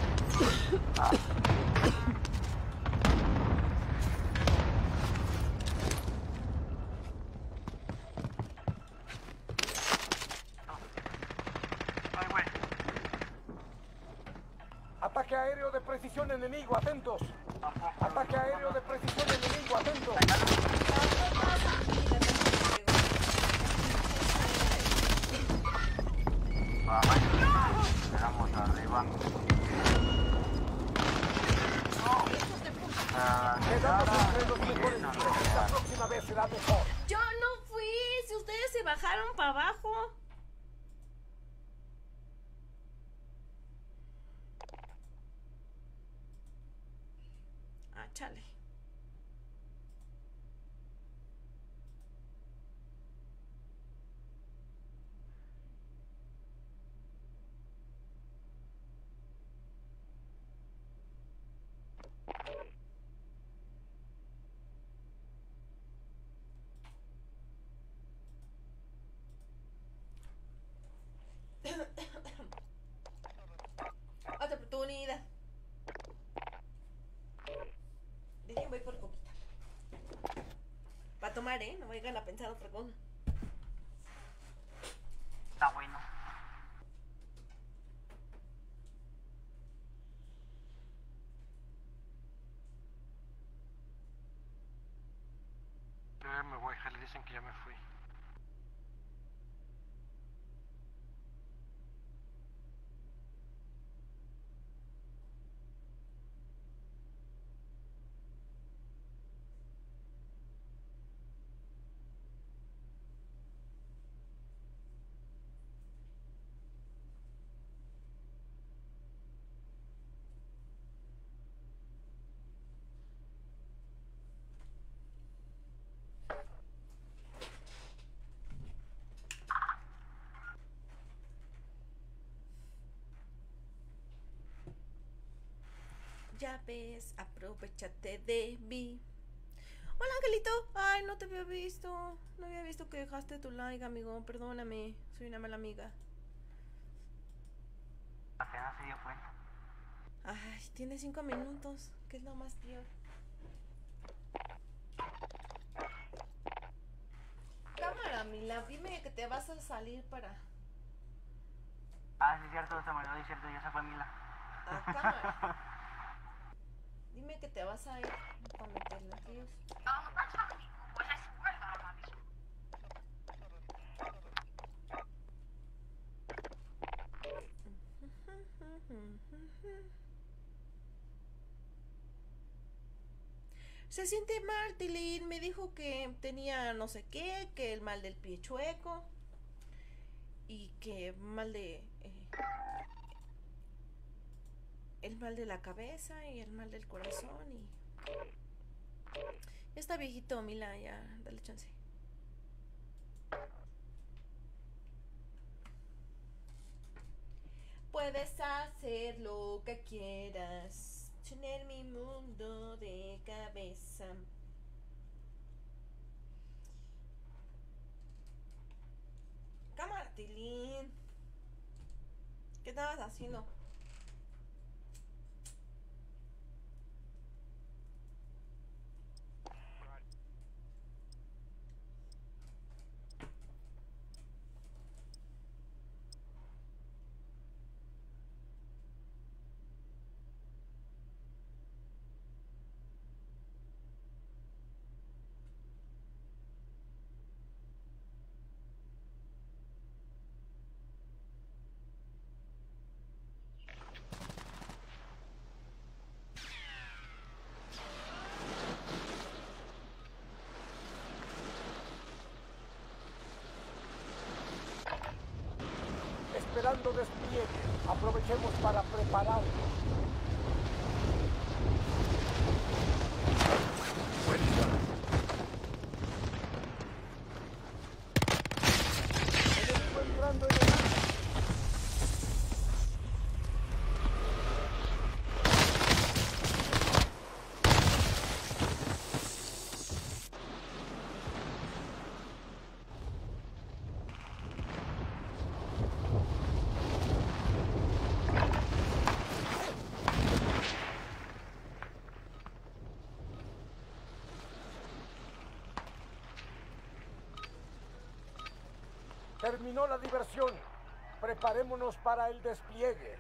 Ay, güey. Ataque aéreo de precisión enemigo. Atentos. Ataque aéreo de precisión enemigo. Atentos. Vamos arriba. Ah, Quedamos entre los mejores diez. La próxima vez será mejor. Yo no fui. Si ustedes se bajaron para abajo. Ah, chale. Otra oportunidad. Dejen, voy por coquita. Va a tomar, ¿eh? No vayan a pensar otra cosa. Está bueno. Yo ya me voy, le dicen que ya me fui. Ya ves, aprovechate de mí. Hola, Angelito. Ay, no te había visto. No había visto que dejaste tu like, amigo. Perdóname. Soy una mala amiga. Apenas se dio cuenta. Ay, tiene cinco minutos. ¿Qué es lo más peor? Cámara, Mila. Dime que te vas a salir para... Ah, sí, es cierto, se me olvidó, es cierto, ya se fue Mila. Ah, cámara. Dime que te vas a ir para meterle aquellos. Se siente mal, Tilín. Me dijo que tenía no sé qué, que el mal del pie chueco y que mal de... Eh, el mal de la cabeza y el mal del corazón y... Ya está viejito, Mila, ya, dale chance. Puedes hacer lo que quieras, tener mi mundo de cabeza. Cámara, Tilín. ¿Qué estabas haciendo? esperando despliegue. Aprovechemos para prepararnos. Enemigo entrando en el área. Terminó la diversión. Preparémonos para el despliegue.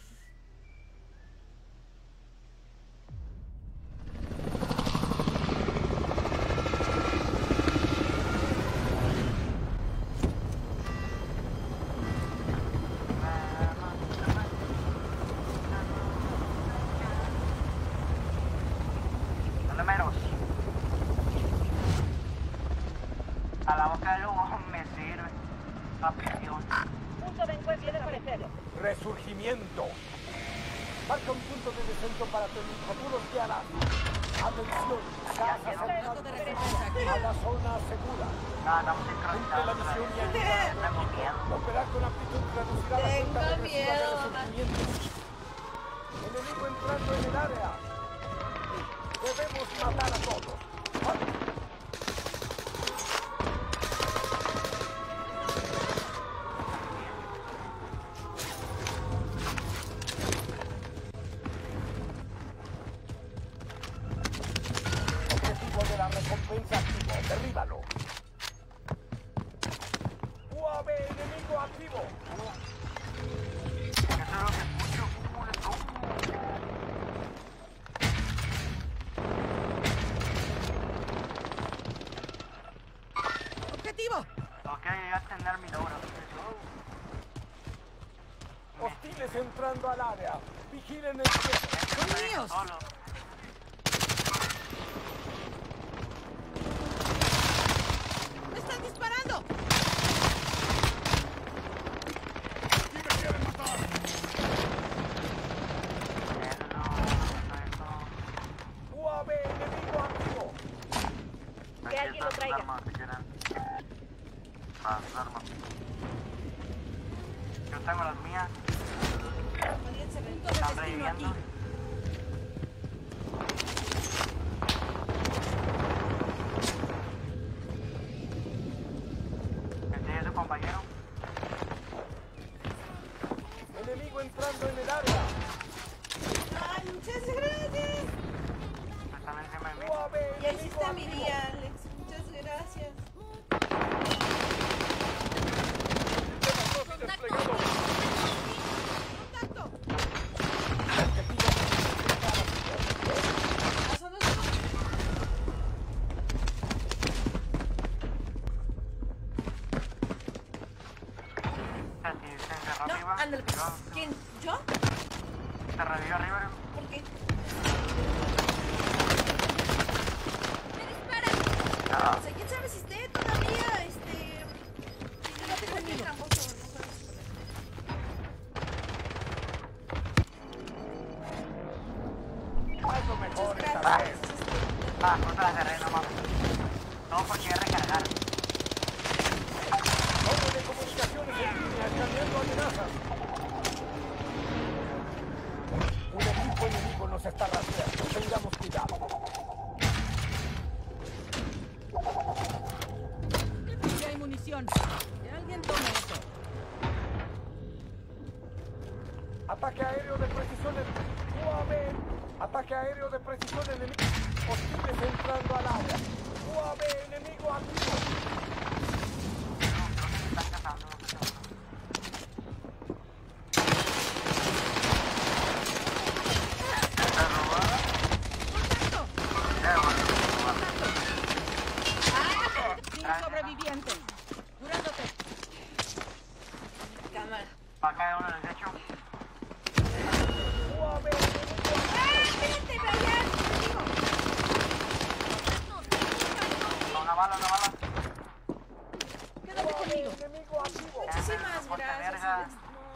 Números. A la boca del lobo me sirve. A presión. Punto de encuentro de parecer. Resurgimiento. Marca un punto de descenso para tu futuros que harás. Atención, casa cercana a la zona segura. No, estamos Cumple la sincronizados. misión y ayuda a Tengo miedo. operar con amplitud reducirá la Tengo cuenta regresiva de miedo. resurgimiento. Enemigo entrando en el área. Debemos matar a todos. Objetivo de la recompensa activo. Derríbalo. U A V enemigo activo. Eso es lo que escucho. ¿Cómo le tomo? ¡Objetivo! Ok, ya tener mi logro. Hostiles entrando al área. Vigilen el cielo. ¡Son míos! Solo. ¡Me están disparando! U A V enemigo activo. Que alguien lo traiga. Armas, si quieren. Más armas. Yo tengo las mías. Váyanse, ven. Punto de Están destino reviviendo. aquí. ¿Este es su compañero? Enemigo entrando en el área. Ay, muchas gracias. Están encima de mí. U A V Ya enemigo hiciste mi activo. día, Alex. Muchas gracias. ¡Contacto! Ah, son los dos. Si se encerró No, arriba. ándale. pues. yo- ¿Quién? ¿Yo? Se revivió arriba. ¿Por qué? ¡Me disparan! O sea, quién sabe si esté todavía, este... Yo no tengo ni tramposo, no puedes Algo Muchas mejor esta gracias. vez. Ah, no te la cerré, no mames. Todo porque ya recargar. Torre de comunicaciones en línea, escaneando amenazas. Un equipo enemigo nos está rastreando. Tengamos cuidado. Ya hay munición. Que alguien tome eso. Ataque aéreo de precisión en... U A V. Ataque aéreo de precisión enemigo. Hostiles entrando al área. U A V enemigo activo. Están cazando. ¡Contacto! Eh, bueno, Cinco sobrevivientes. Curándote. Cámara. Va a caer uno en el techo. U A V enemigo ¡Ah, espérate, Brian! No, una bala, una bala. Quédate conmigo. enemigo activo. Muchísimas Ponte gracias, verga. Alex. No,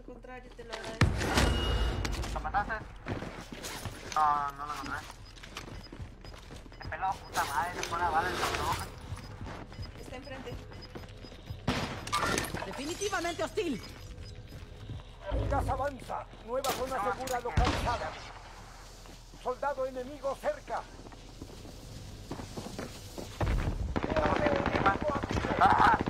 contrario, te lo agradezco. ¿Lo mataste? No, no lo encontré. El pelado, puta madre, se pone a bala el cabrón. Está enfrente. Definitivamente hostil. Gas avanza. Nueva zona segura localizada. Soldado enemigo cerca. Ah,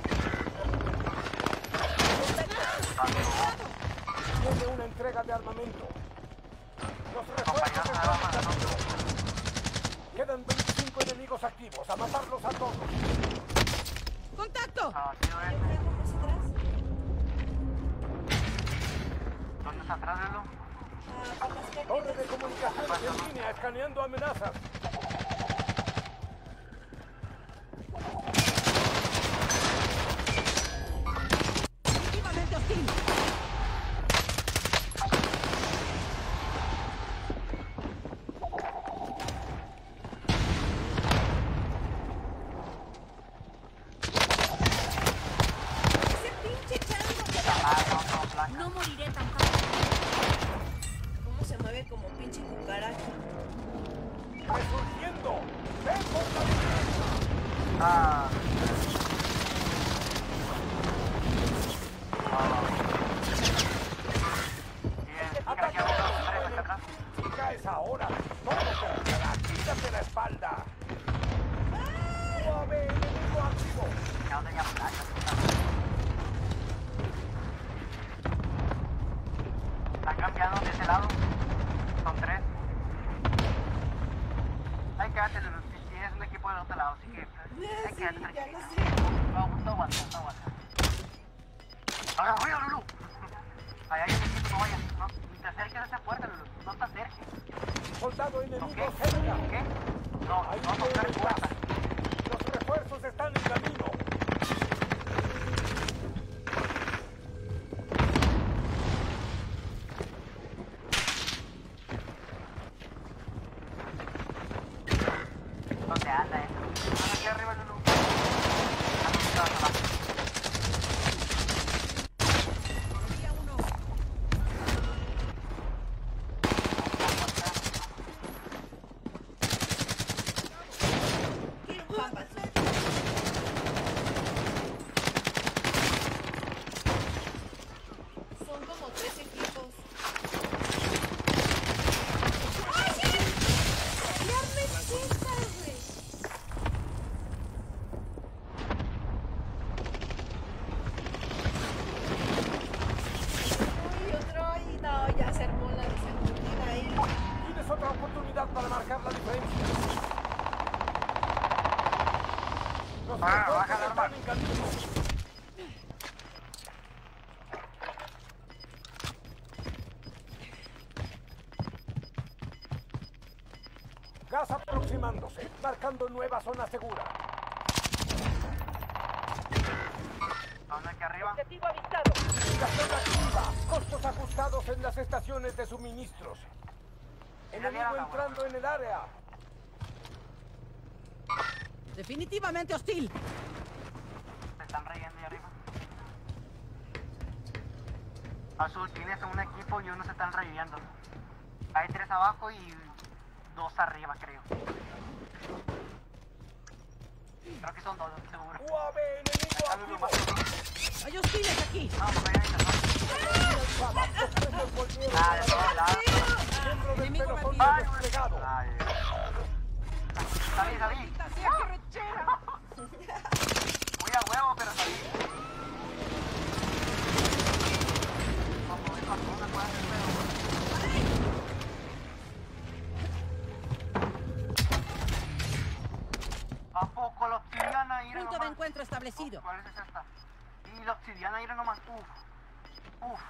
Tiene una entrega de armamento. Los refuerzos están en camino. Quedan veinticinco enemigos activos. A matarlos a todos. ¡Contacto! ah, tío, Hay ese. un rango más atrás. ¿Dónde está atrás, Lelo? Ah, por las Torre de carretas. comunicaciones en línea, escaneando amenazas. Definitivamente hostil. Ese pinche chango. Ah, no, no, blanca. No moriré tan fácil. ¿Cómo se mueve como pinche cucaracha? ¡Resurgiendo! ¡Ven por la línea! Ah. Bien, ¡Ataca craqueado, a tres hacia atrás. Si caes ahora, todo terminará. ¡Quítate la espalda! ¡Suave! ¡Enemigo activo! Ya no tenía placa, puta. Están cambiando de ese lado. Son tres. Hay que darte si es un equipo del otro lado, así que hay que darte Sí, ya tranquilita. lo sé. No, no aguanta, no aguanta. Ahora, ruido, Lulu. Ahí hay un equipo, no vayas, no. Ni te acerques a esa puerta, Lulu. No te acerques. ¡Soldado enemigo ¿No qué? cerca! ¿Qué? No, Ahí no tocar viene el puertas. gas. Los refuerzos están en camino. ¿Dónde anda eso? Anda aquí arriba, Lulu. Aquí se va a abajo. Había uno. Quiero un pampas. Son como tres equipos. ¡Ay, sí! ¡Ya me chica, güey! Uy, otro y no, ya se armó la desentendida ahí. Tienes otra oportunidad para marcar la diferencia. Los Ah, refuerzos baja la arma. están en camino. Gas aproximándose, marcando nueva zona segura. ¿Dónde aquí arriba? Objetivo avistado. Indicación activa. Costos ajustados en las estaciones de suministros. Enemigo entrando en el área. Definitivamente hostil. Se están reyendo ahí arriba. Azul, tienes un equipo y uno se están reviviendo. Hay tres abajo y dos arriba, creo. Creo que son dos, seguro. Suave, enemigo Está Lulu activo. más. Hay hostiles aquí. No, porque hay ahorita, ¿no? Los presos volvieron Ah, a de la todos lados. miembro del Enemigo pelotón batido. desplegado. Ay. Salí, salí. Voy a huevo, pero salí. Como ves, cuando una puede hacer pedo. ¿A poco la obsidiana ira Punto de nomás? encuentro establecido. ¿Cuál es esta? Y la obsidiana ira nomás. Uf. Uf.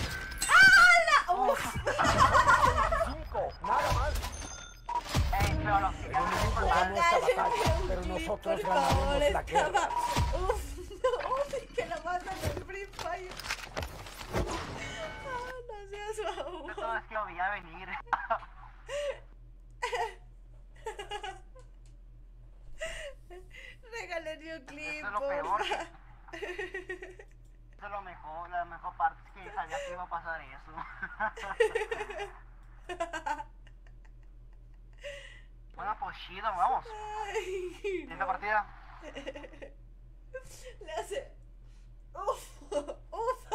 ¡Uf! Cinco, nada más. Ey, pero la obsidiana es Enemigo importante. ganó esta Dale, batalla, un pero clip, nosotros por favor, ganaremos la estaba... guerra. Uf, no, sí, que lo mandan en Free Fire. Ah, no seas Yo favor. todo es que lo vi a venir. Regálenme un clip, Eso es lo peor. porfa. Eso es lo mejor. No, la mejor parte es que sabía que iba a pasar eso. Bueno, pues chido, vamos. Siguiente partida. Le hace. Uf, uf.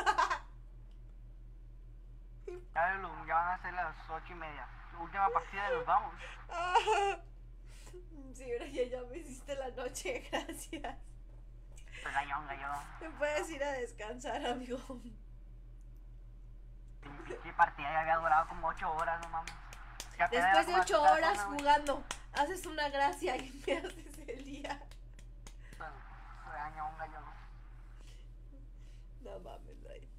Ya, Lulu, ya van a ser las ocho y media. Última partida y nos vamos. Sí, ahora ya, ya me hiciste la noche, gracias. Pues gallón, gallón. Me puedes ir a descansar, amigo. Pinche partida ya había durado como ocho horas, no mames. Después de ocho horas jugando, haces una gracia y me haces el día. Gallón, gallón. No mames, Brian.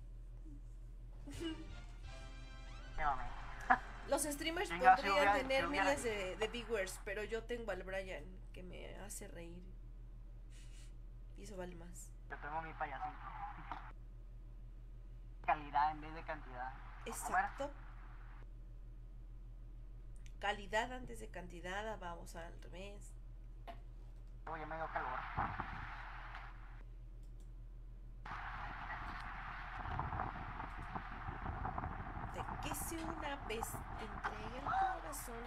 Qué mames. Los streamers Sí, ya, sí podrían hubiera- tener sí hubiera- miles de, de viewers, pero yo tengo al Brian que me hace reír. Y eso vale más. Yo tengo mi payasito. Calidad en vez de cantidad. Exacto. Calidad antes de cantidad, vamos al revés. Oye, me dio calor. De que si una vez te entregué el corazón.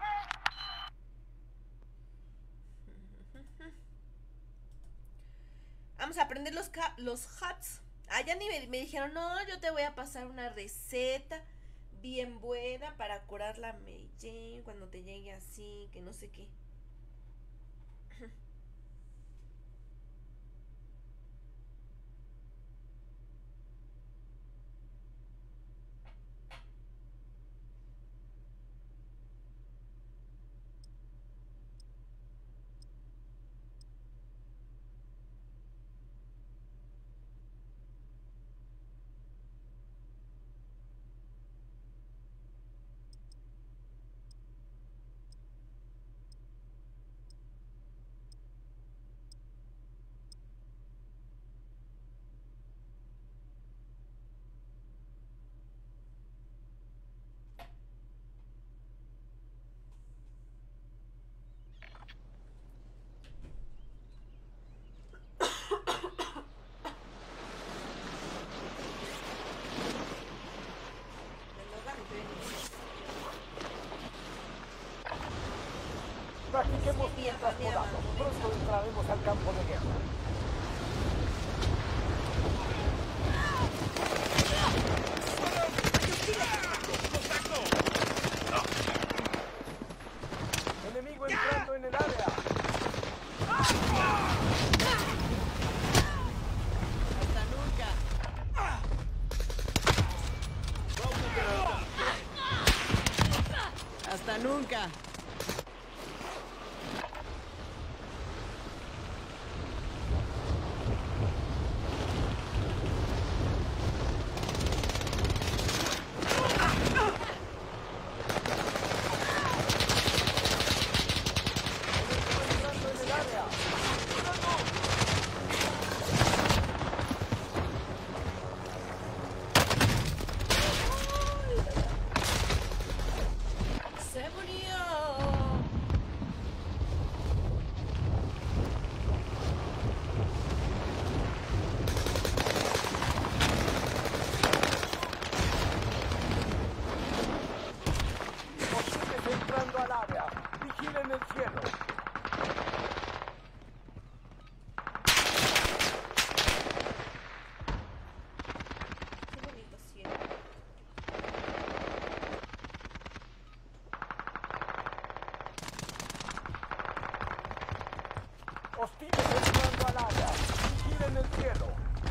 Vamos a aprender los, los hats. Ah, ya ni me, me dijeron, no, yo te voy a pasar una receta bien buena para curar la Mary Jane cuando te llegue así, que no sé qué. Practiquemos mientras podamos. Pronto entraremos al campo de guerra. Enemigo entrando en el área. Hasta nunca. Hasta nunca. Se murió. Hostiles entrando al área. Vigilen el cielo. Qué bonito cielo. Hostiles entrando al área. Vigilen el cielo.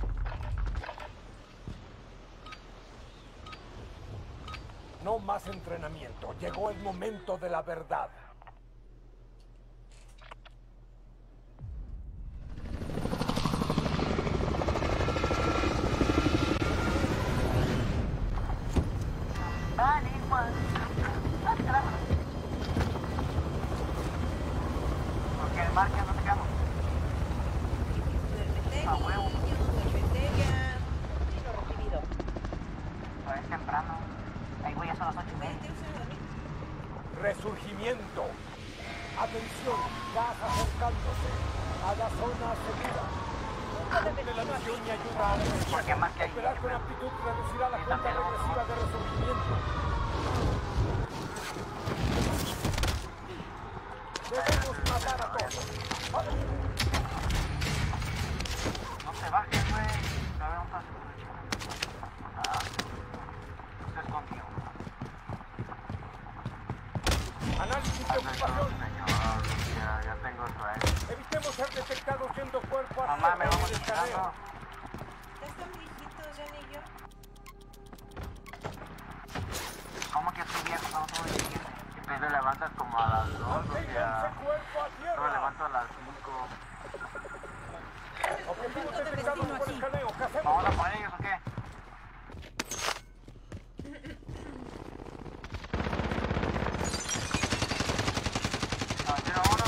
No más entrenamiento. Llegó el momento de la verdad. Vale, igual. Porque el mar ya no te quedamos. Duérmete, A huevo. niño, duérmete ya. Lo recibido. Pero es temprano. Ahí voy a son las ocho y media. Vete, usa la mía. Resurgimiento. Atención, gas acercándose a la zona segura. Cumple la misión y ayuda a los Porque más que ahí. Operar con aptitud reducirá la Sí, cuenta también. regresiva de resurgimiento. Debemos matar a todos. ¡Vamos! No se bajes, güey. A ver, ¿dónde estás? Ah. Se escondió. Análisis de ocupación. Señor, ya, ya tengo sueño. Evitemos ser detectados yendo cuerpo a Mamá, tierra me en vamos el escaneo. llegando. Ya están viejitos, Jan y yo. ¿Cómo que estoy viejo? No, todo el día. Y te levantas como a las dos, o Manténganse sea, cuerpo a yo me tierra. levanto a las cinco. Objetivo Punto de detectado destino por aquí. escaneo. ¿Qué hacemos? ¿Vamos a por ellos o qué? Ah, tiro uno.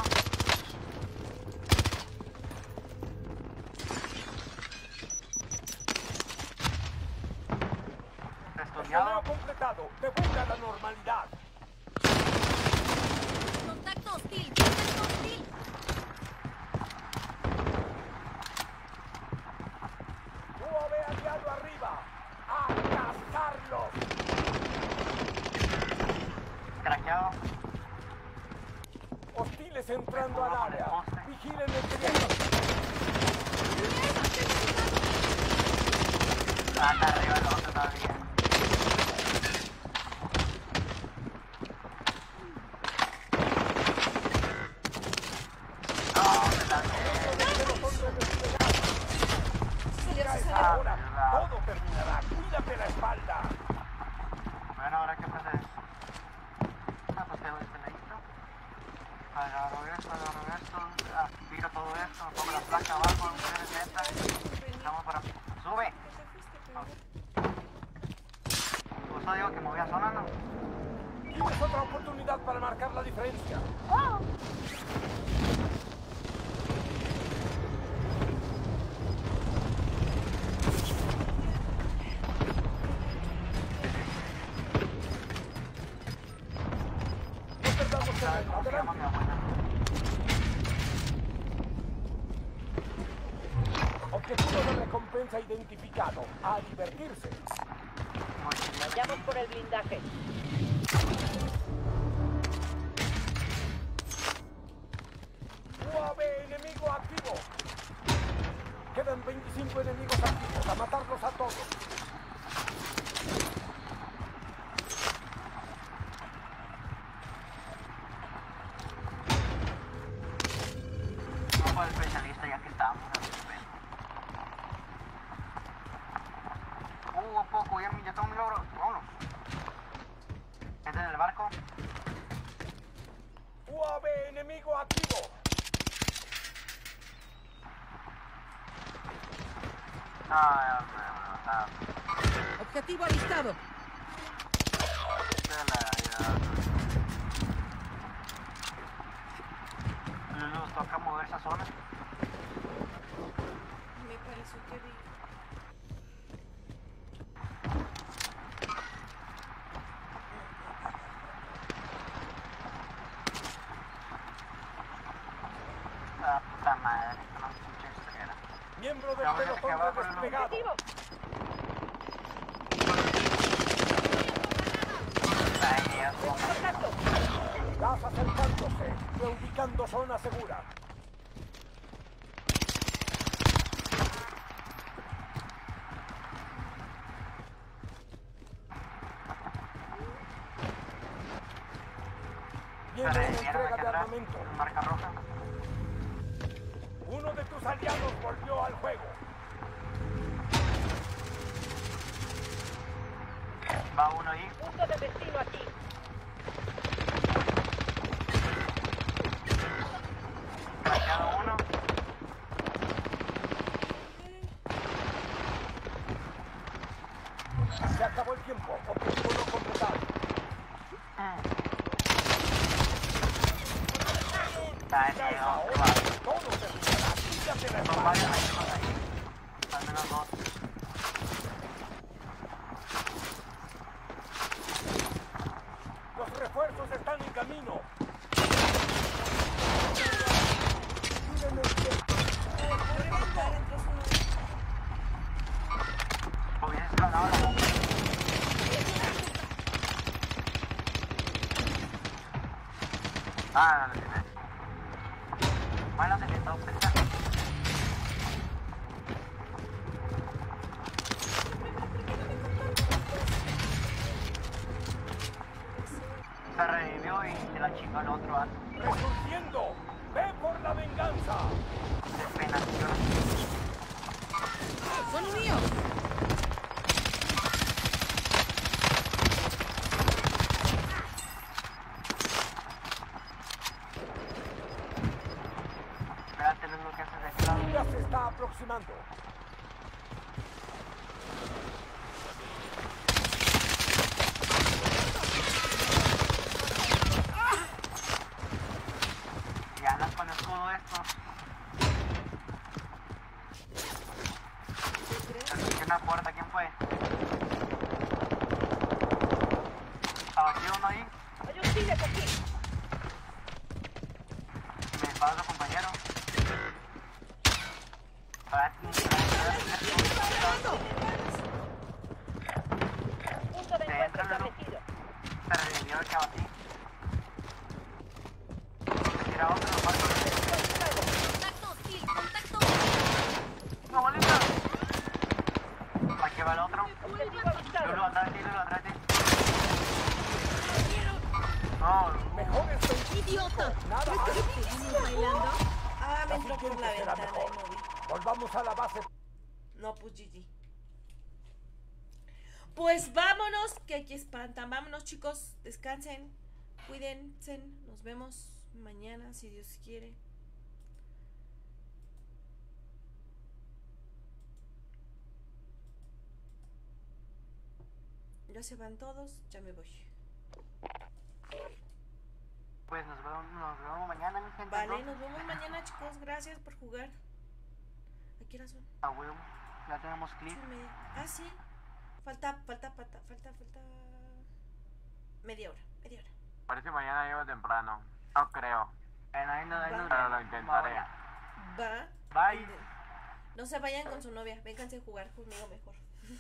Escaneo Estudiado. completado. Devuelve a la normalidad. Contacto hostil. Contacto hostil. U A V aliado arriba. ¡A cazarlos! Craqueado. Hostiles entrando al área. Vigilen el terreno. Ah, está arriba el otro todavía. No, me la Salió, se salió. Ahora todo terminará. Cuídate la espalda. Bueno, ahora qué pasa es. Ah, pues tengo este ladito. Agarro esto, agarro esto. Ah, tiro todo esto. Pongo la placa abajo. Mujeres lentas. Estamos para. ¡Sube! Pues yo digo que me voy a zona, ¿no? Tienes otra oportunidad para marcar la diferencia. No perdamos terreno. ¿Cómo se llama mi Adelante. abuela? Objetivo de recompensa identificado. A divertirse. Vayamos por el blindaje. U A V enemigo activo. Quedan veinticinco enemigos activos. A matarlos a todos. Vamos al especialista ya que estamos. Uh, a poco, ya, ya tengo mi logro. Vámonos. Gente en el barco. U A V enemigo activo. Ay, hombre, o sea, Objetivo avistado. de la, ya, Nos toca mover esa zona. Me pareció que vi. Ah, puta madre, no escuché estrella. Miembro del Vamos a pelotón acabar con el desplegado. Activo. Ay, Dios. Contacto. Gas acercándose. Reubicando zona segura. Viene una entrega de armamento. Marca roja. Uno de tus aliados volvió al juego. Va uno ahí. Punto de destino aquí. Craqueado uno. Se acabó el tiempo. Objetivo no completado. Está en el Ahora todo terminará. Quítate la Son espalda. varios enemigos ahí. Al menos dos. Los refuerzos están en camino. Voy a reventar, entonces ahora. Ah, no lo tiene. Bueno, se quedó pensando. Se revivió y se la chingó el otro vato. ¡Resurgiendo! ¡Ve por la venganza! De pena, señor. ¡Son míos! Espérate, lo que hace de este lado. Ya se está aproximando. Ya andas con escudo esto. Aquí una puerta, ¿quién fue? ¿Estaba aquí uno ahí? Hay hostiles aquí. Me dispara otro compañero. Para ti, Punto de Te encuentro entra, Lulu. establecido. se revivió el chavatí. Tira otro, lo parto. Contacto hostil, contacto. ¡No, bolita! Aquí va el otro. Objetivo avistado. Lulu, atrás de ti, Lulu, atrás de ti. No, Mejor estoy. ¡Idiota! Nada más. ¿Seguimos bailando? Ah, me La entró por la siguiente será ventana mejor. y no vi. Volvamos a la base. No, pues G G. Pues vámonos, que aquí espantan. Vámonos, chicos. Descansen. Cuídense. Nos vemos mañana, si Dios quiere. Ya se van todos. Ya me voy. pues nos vemos, nos vemos mañana, mi gente. Vale, ¿no? nos vemos mañana, chicos. Gracias por jugar. ¿A qué hora son? A huevo, ya tenemos clip. Ocho y media. Ah, sí. Falta, falta, falta, falta, falta. Media hora, media hora. Parece mañana llego temprano. No creo. En ahí no, ahí no, Pero lo intentaré. Va. Bye. No se vayan con su novia. Vénganse a jugar conmigo mejor.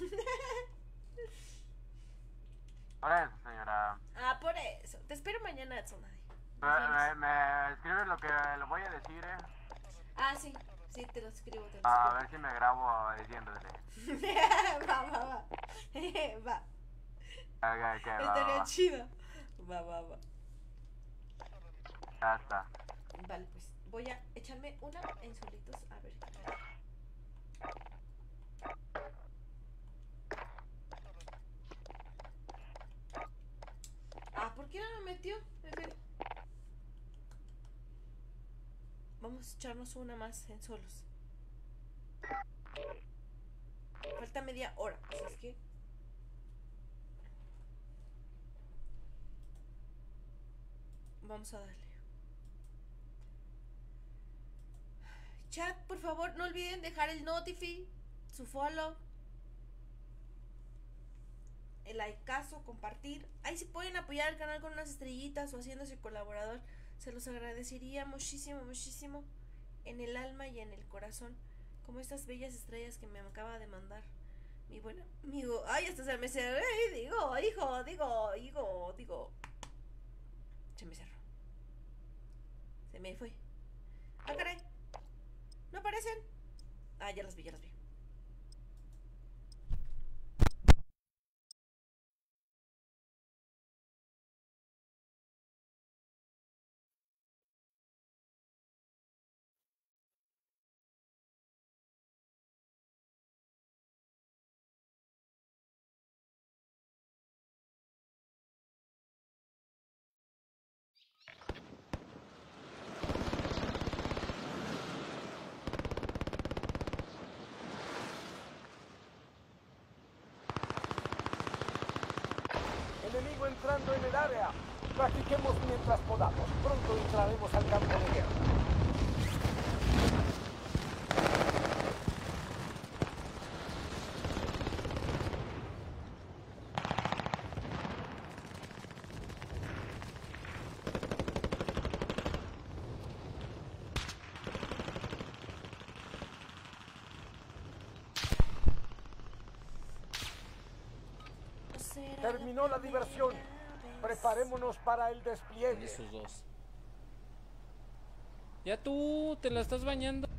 Por eso, señora. Ah, por eso. Te espero mañana, Tsunade. Me, me, me escribes lo que le voy a decir, eh. Ah, sí. Sí, te lo escribo. Te lo A ver si me grabo diciéndole. escribo. Va, va, va. Va. Ok, ok, va, va, Estaría va. chido. Va, va, va. Ya está. Vale, pues voy a echarme una en solitos. A ver. Ah, ¿por qué no me metió? F. Vamos a echarnos una más en solos. Falta media hora, así es que. Vamos a darle. Chat, por favor, no olviden dejar el notifi, su follow, el likeazo, compartir. Ahí si pueden apoyar al canal con unas estrellitas o haciéndose colaborador, se los agradecería muchísimo, muchísimo en el alma y en el corazón, como estas bellas estrellas que me acaba de mandar mi buen amigo. Ay, hasta se me cerró, digo, hijo, digo, digo, digo. Se me cerró. Se me fue. Ah, caray. ¿No aparecen? Ah, ya las vi, ya las vi. Enemigo entrando en el área. Practiquemos mientras podamos. Pronto entraremos al campo de guerra. Terminó la diversión. Preparémonos para el despliegue. Esos dos. Ya tú te la estás bañando.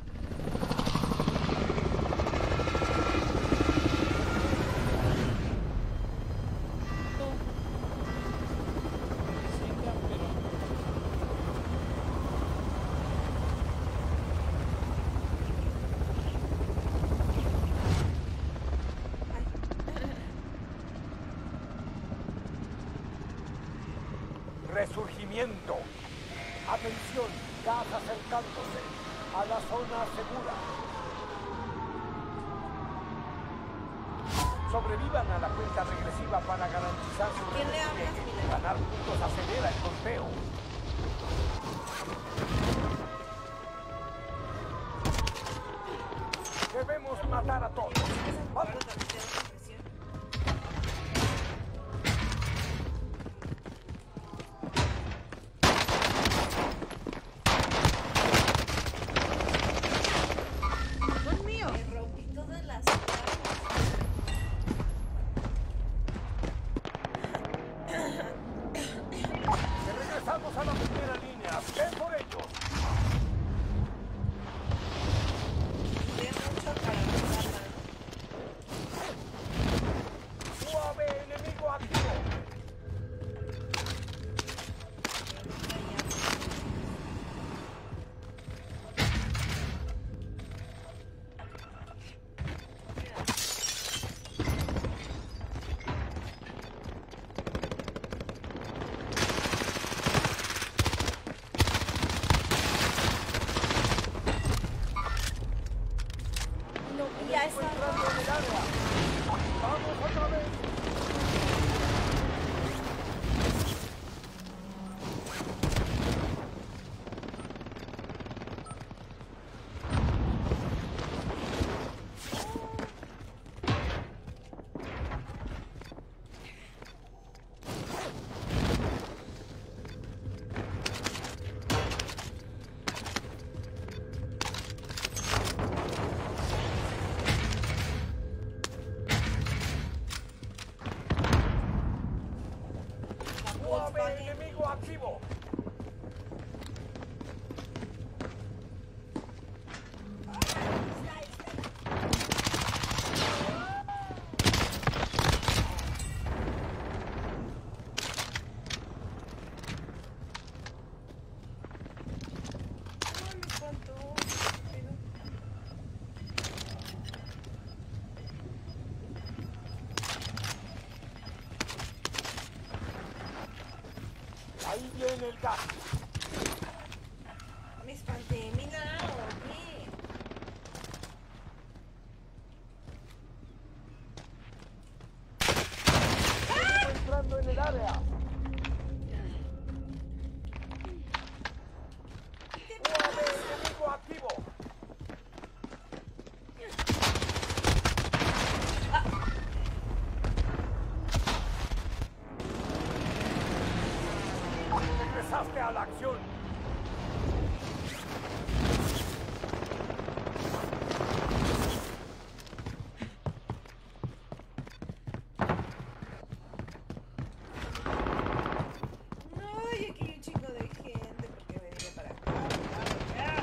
Resurgimiento. Atención, gas acercándose a la zona segura. Sobrevivan a la cuenta regresiva para garantizar su ¿Quién le habla? despliegue. Ganar puntos acelera el conteo. Debemos matar a todos. ¡Vamos! Regresamos a la primera línea. ¡Ven por ellos! U A V enemigo activo. Ya está. Entrando en el área. Vamos otra vez. U A V enemigo activo. Ahí viene el gas. Me espanté, mira, oye. Entrando en el área. U A V enemigo activo. Regresaste a la acción. No, y aquí hay un chingo de gente porque me vine para acá. Ya.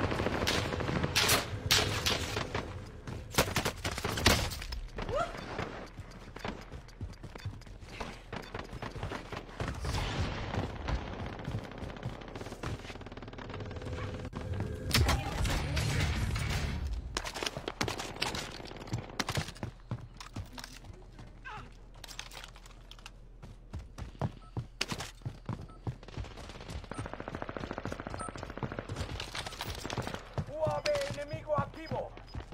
U A V enemigo activo.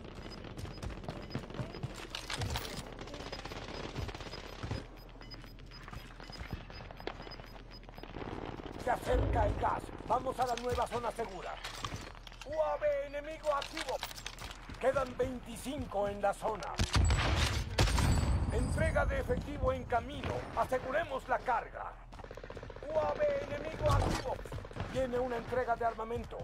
Se acerca el gas. Vamos a la nueva zona segura. U A V enemigo activo. Quedan veinticinco en la zona. Entrega de efectivo en camino. Aseguremos la carga. U A V enemigo activo. Viene una entrega de armamento.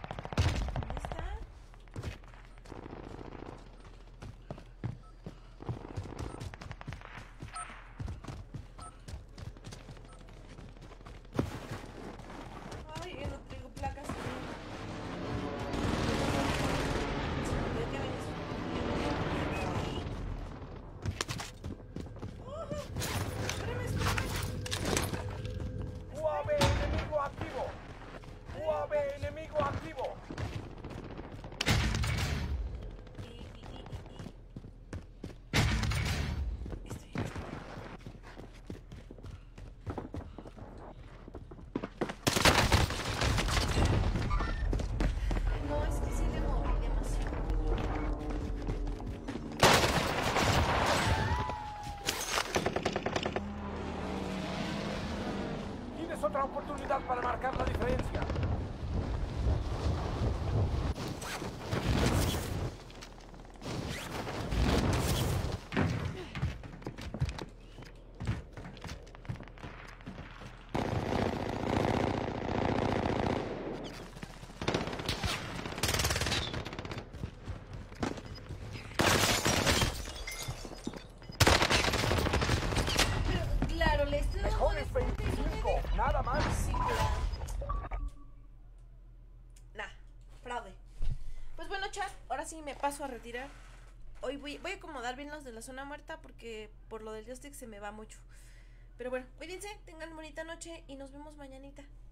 ¿Dónde está? ahora sí me paso a retirar. Hoy voy, voy a acomodar bien los de la zona muerta porque por lo del joystick se me va mucho. Pero bueno, cuídense, tengan bonita noche y nos vemos mañanita.